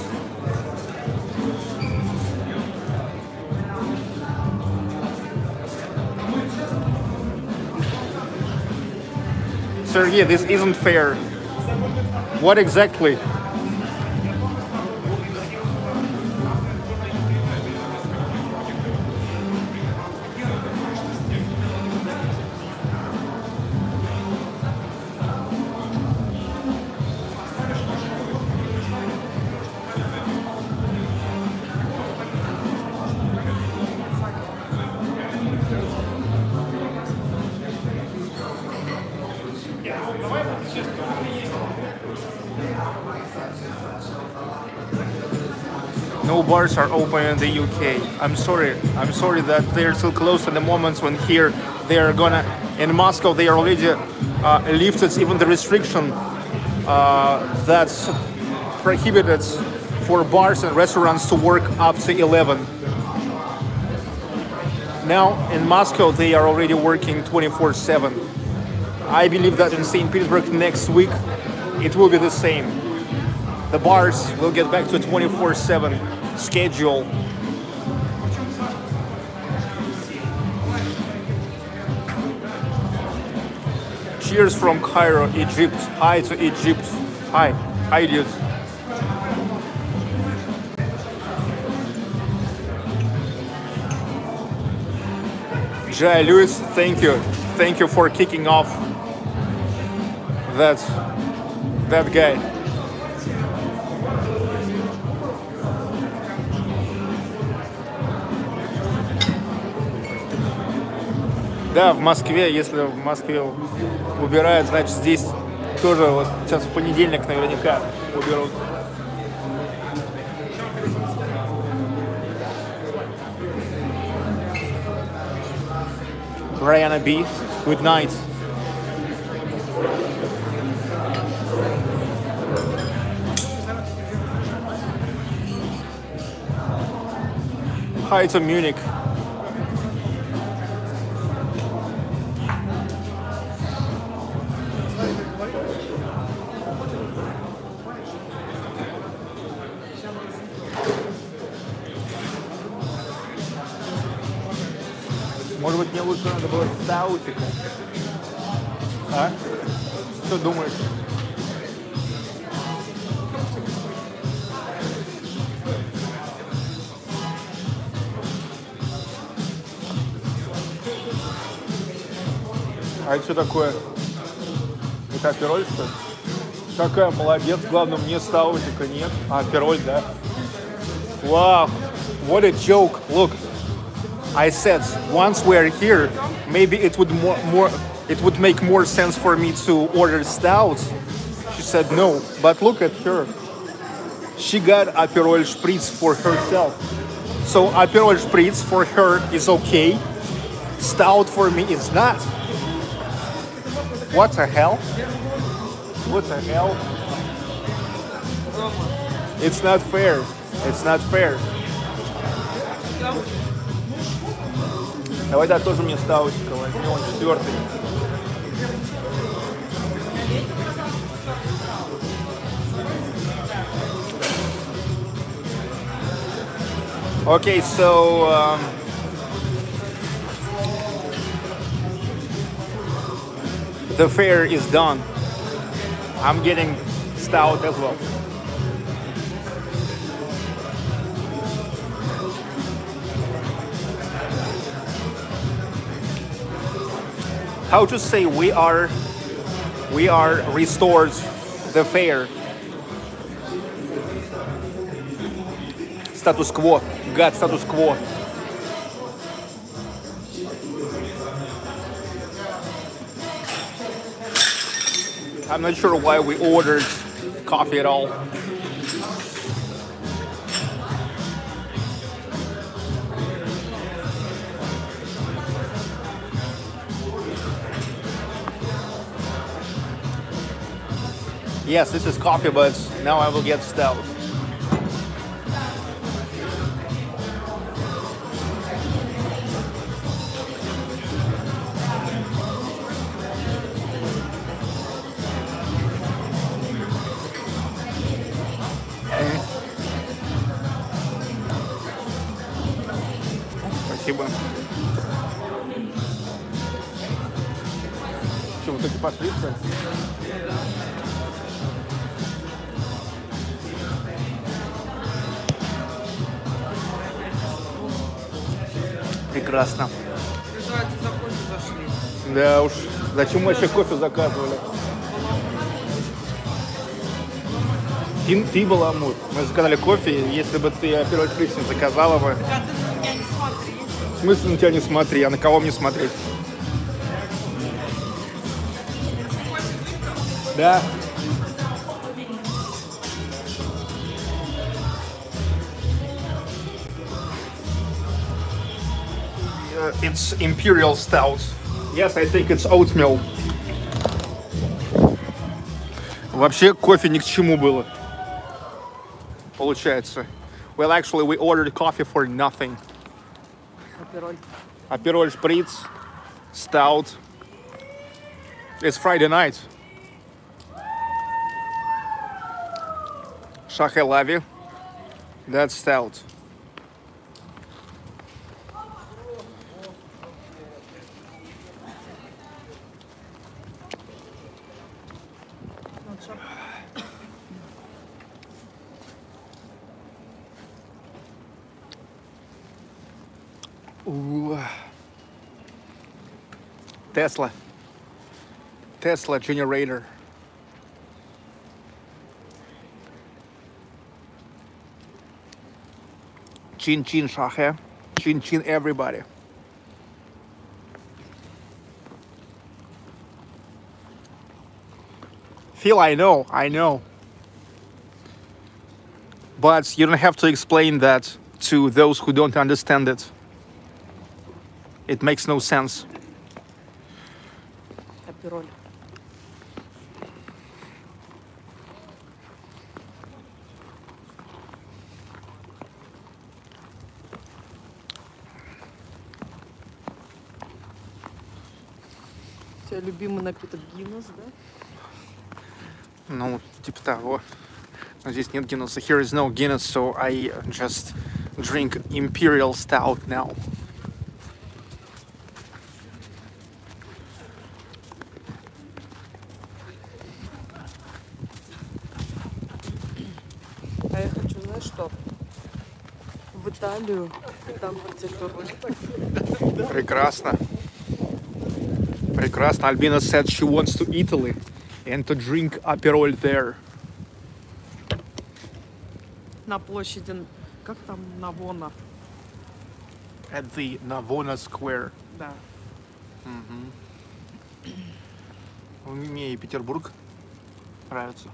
Sergey, this isn't fair. What exactly? No bars are open in the U K. I'm sorry. I'm sorry that they're still closed in the moments when here they are gonna. In Moscow, they already uh, lifted even the restriction uh, that's prohibited for bars and restaurants to work up to eleven. Now in Moscow, they are already working twenty-four seven. I believe that in Saint Petersburg next week, it will be the same. The bars will get back to a twenty-four seven schedule. Cheers from Cairo, Egypt. Hi to Egypt. Hi. Hi, dude. Jai Lewis, thank you. Thank you for kicking off that, that guy. Да, в Москве, если в Москве убирают, значит здесь тоже вот сейчас в понедельник наверняка уберут. Brianna B, good night. Hi to Munich. Может быть, мне лучше надо было стаутика? А? Что думаешь? А это что такое? Это апероль, что ли? Какая молодец, главное, мне стаутика нет. А, апероль, да? Wow, what a joke, look. I said once we're here, maybe it would more, more it would make more sense for me to order stouts. She said no, but look at her. She got Aperol Spritz for herself. So Aperol Spritz for her is okay. Stout for me is not. What the hell? What the hell? It's not fair. It's not fair. Давай, да, тоже мне стаутика возьми, он четвертый. Okay, so um, the fair is done. I'm getting stout as well. How to say we are we are restored the fair. Status quo. Got status quo. I'm not sure why we ordered coffee at all. Yes, this is coffee, but now I will get stout. спасибо. Что, в итоге пошли, что ли? Прекрасно. Называется, за кофе зашли. Да уж. Зачем мы еще кофе заказывали? Ты, ты баламут. Мы заказали кофе, если бы ты первый приз не заказала бы. Да ты на меня не смотри. В смысле на тебя не смотри, а на кого мне смотреть? Да. Uh, it's Imperial Stout. Yes, I think it's oatmeal. Вообще кофе ни к чему было. Получается. Well, actually, we ordered coffee for nothing. Апероль. Aperol Spritz, Stout. It's Friday night. Shahe Lavi. That's Stout. Ooh. Tesla. Tesla generator. Chin chin Shahe. Chin chin everybody. Phil, I know, I know. But you don't have to explain that to those who don't understand it. It makes no sense. Апероль. У тебя любимый напиток Гиннес, да? Ну, типа того. Но здесь нет Guinness. Here is no Guinness, so I just drink Imperial Stout now. А я хочу, знаешь что? В Италию и там апероль. Прекрасно. Прекрасно. Albina said she wants to Italy and to drink Aperol there. На площади, как там, Навона? At the Navona Square. Да. Мне и Петербург нравится.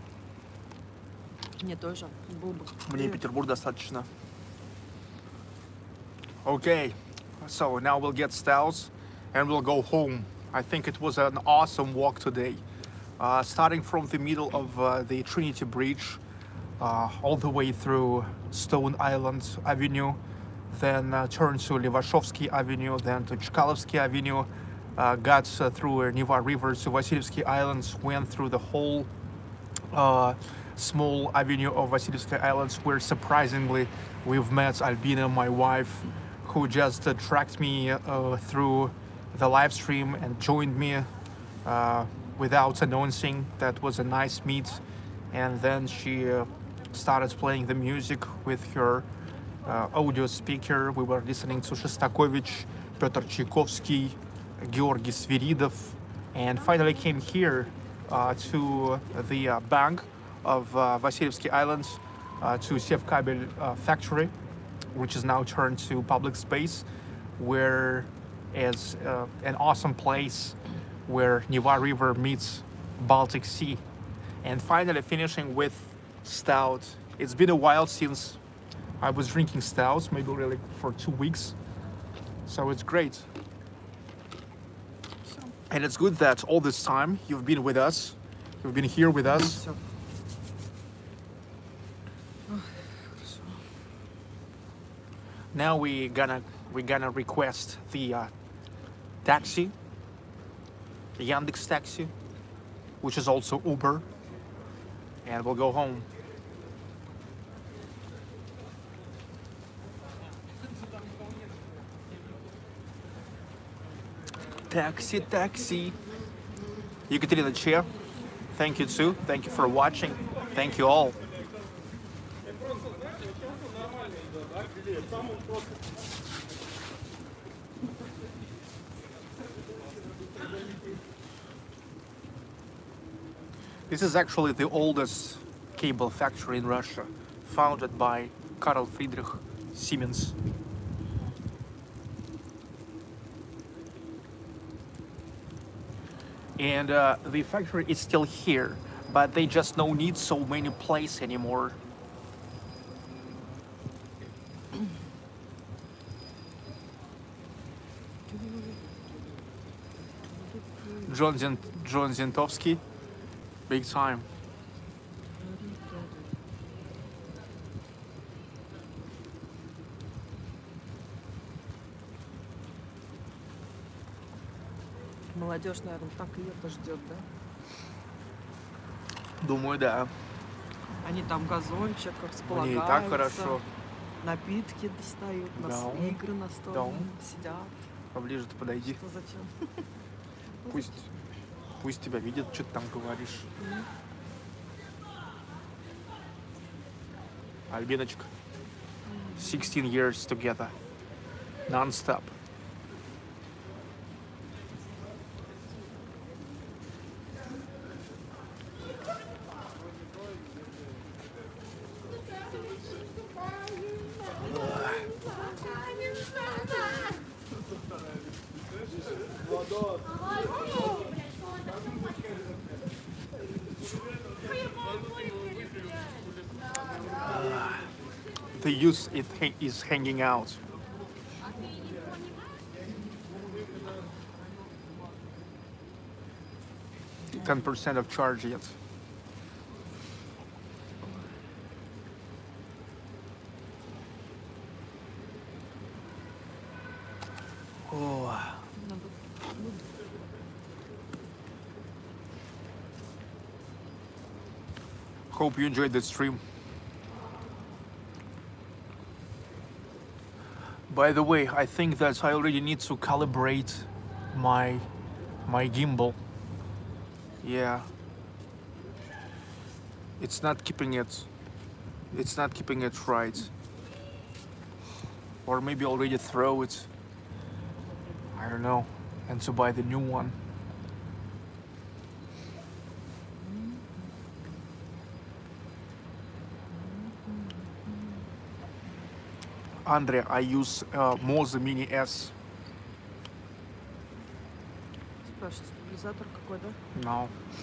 Мне тоже. Был бы. Мне и Петербург достаточно. Okay, so now we'll get stouts and we'll go home. I think it was an awesome walk today. Uh, starting from the middle of uh, the Trinity Bridge, uh, all the way through Stone Island Avenue, then uh, turned to Vasilyevsky Avenue, then to Chkalovsky Avenue, uh, got uh, through uh, Neva River to Vasilyevsky Islands, went through the whole uh, small avenue of Vasilyevsky Islands, where surprisingly we've met Albina, my wife, who just uh, tracked me uh, through the live stream and joined me uh, without announcing. That was a nice meet. And then she uh, started playing the music with her uh, audio speaker. We were listening to Shostakovich, Petr Chkalovsky, Georgy Sviridov, and finally came here uh, to the uh, bank of uh, Vasilyevsky Islands, uh, to SevCable uh, factory, which is now turned to public space, where is uh, an awesome place where Neva River meets Baltic Sea. And finally finishing with stout. It's been a while since I was drinking stouts, maybe really for two weeks. So it's great. And it's good that all this time you've been with us. You've been here with us. Всё. Now we gonna we gonna request the uh, taxi, Yandex taxi, which is also Uber, and we'll go home. Taxi, taxi. Ekaterina Che, thank you too. Thank you for watching. Thank you all. This is actually the oldest cable factory in Russia, founded by Karl Friedrich Siemens. And uh, the factory is still here, but they just don't need so many places anymore. John, Zent John Zentovsky, big time. Молодежь, наверное, так и это ждет, да? Думаю, да. Они там газончик, Мне располагаются. и так хорошо. Напитки достают, Да. нас игры настольные, сидят. Поближе-то подойди. Что зачем? Пусть, пусть тебя видят, что ты там говоришь. Альбиночка. sixteen years together. Non-stop. The youth is, is hanging out. ten percent of charge yet. Oh. Hope you enjoyed the stream. By the way, I think that I already need to calibrate my my gimbal. Yeah. It's not keeping it it's not keeping it right. Or maybe already throw it. I don't know. And to buy the new one. Andre, I use uh, Moza Mini S. Спрашивает, стабилизатор какой, да? No.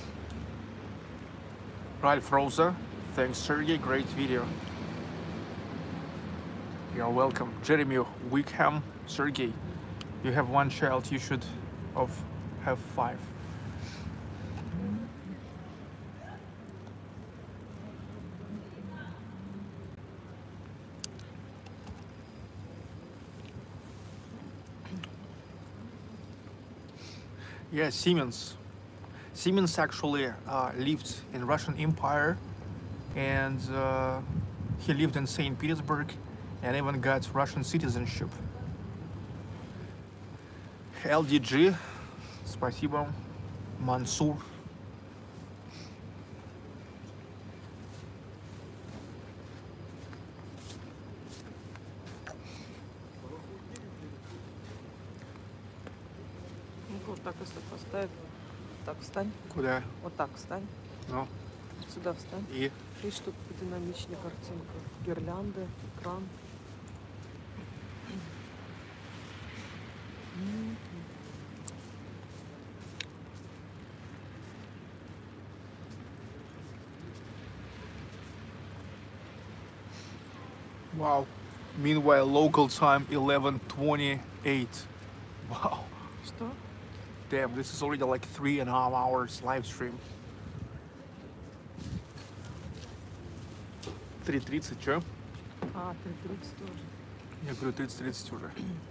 Ralph Rosa, thanks Sergey, great video. You're welcome. Jeremy Wickham, Sergey, you have one child, you should of have five. Yeah, Siemens. Siemens actually uh, lived in Russian Empire, and uh, he lived in Saint Petersburg and even got Russian citizenship. L D G, спасибо, Mansur. Вот так если поставить. Так, встань. Куда? Вот так встань. Ну, Сюда встань. и И чтобы динамичнее картинка. Гирлянды, экран. wow. Meanwhile, local time eleven twenty-eight. Wow. Что? Damn, this is already like three and a half hours live stream. три тридцать, чё? А, три тридцать тоже. Я говорю, тридцать тридцать уже.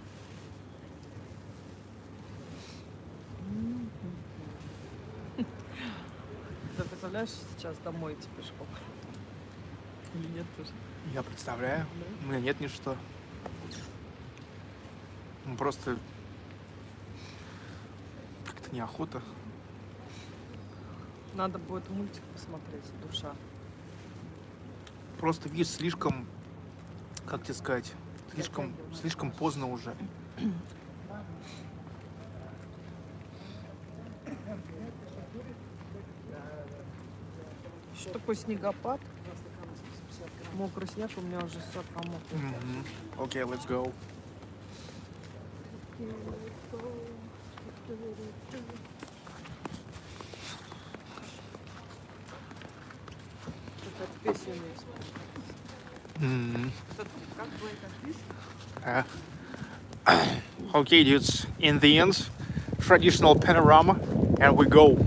Ты представляешь, сейчас домой идти пешком? Или нет тоже? Я представляю. У меня нет ничто. Ну, просто неохота. Надо будет мультик посмотреть, душа. Просто, видишь, слишком, как тебе сказать, слишком, слишком поздно уже. Что такое снегопад? Мокрый снег, у меня уже все промокло. Mm-hmm. Okay, let's go. Какая-то песня у меня Mm-hmm. Как бы это песня? Uh, okay, dudes, in the end, traditional panorama, and we go.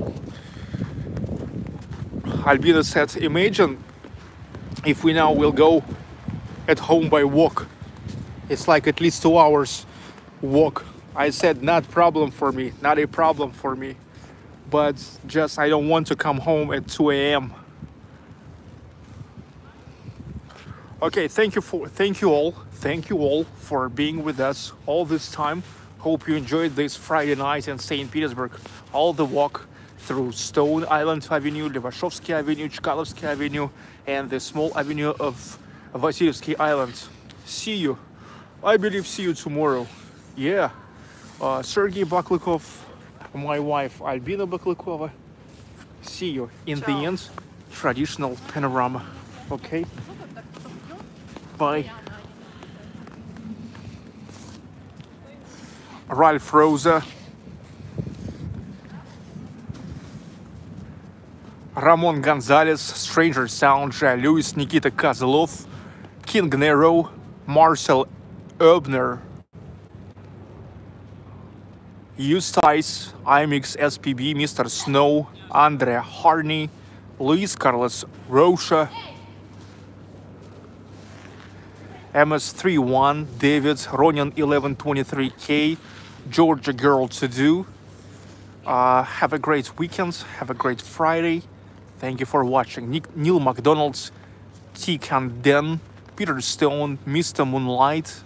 Albina said, imagine if we now will go at home by walk. It's like at least two hours walk. I said, not problem for me, not a problem for me. But just I don't want to come home at two A M Okay, thank you for thank you all. Thank you all for being with us all this time. Hope you enjoyed this Friday night in Saint Petersburg. All the walk through Stone Island Avenue, Vasilyevsky Avenue, Chkalovsky Avenue, and the small avenue of Vasilyevsky Island. See you. I believe see you tomorrow. Yeah. Uh, Sergey Baklykov, my wife Albina Baklykova. See you in Ciao. the end. Traditional panorama. Okay. Bye. Ralph Rosa. Ramon Gonzalez, Stranger Sound, Jay Lewis, Nikita Kozlov, King Nero, Marcel Ebner, Eustace, IMX S P B, Mister Snow, Andre Harney, Luis Carlos Rocha, M S thirty-one, David, Ronin eleven twenty-three K, Georgia Girl To Do. Uh, have a great weekend, have a great Friday. Thank you for watching. Nick, Neil McDonald's, T. Camden, Peter Stone, Mister Moonlight,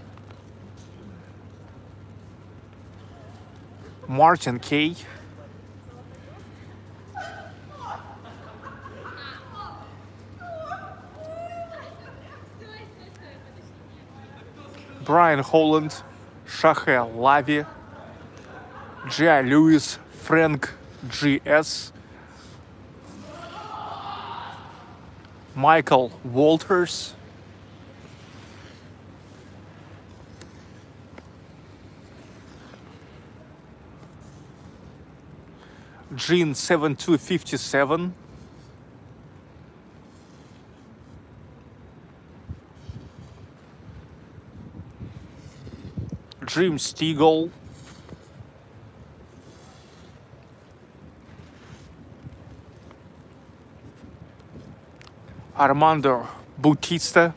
Martin K. Brian Holland, Shahe Lavi, Jay Lewis, Frank G S, Michael Walters, Jean seven two five seven, Jim Stiegel, Armando Bautista,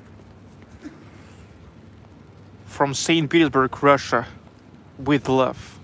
from Saint Petersburg, Russia, with love.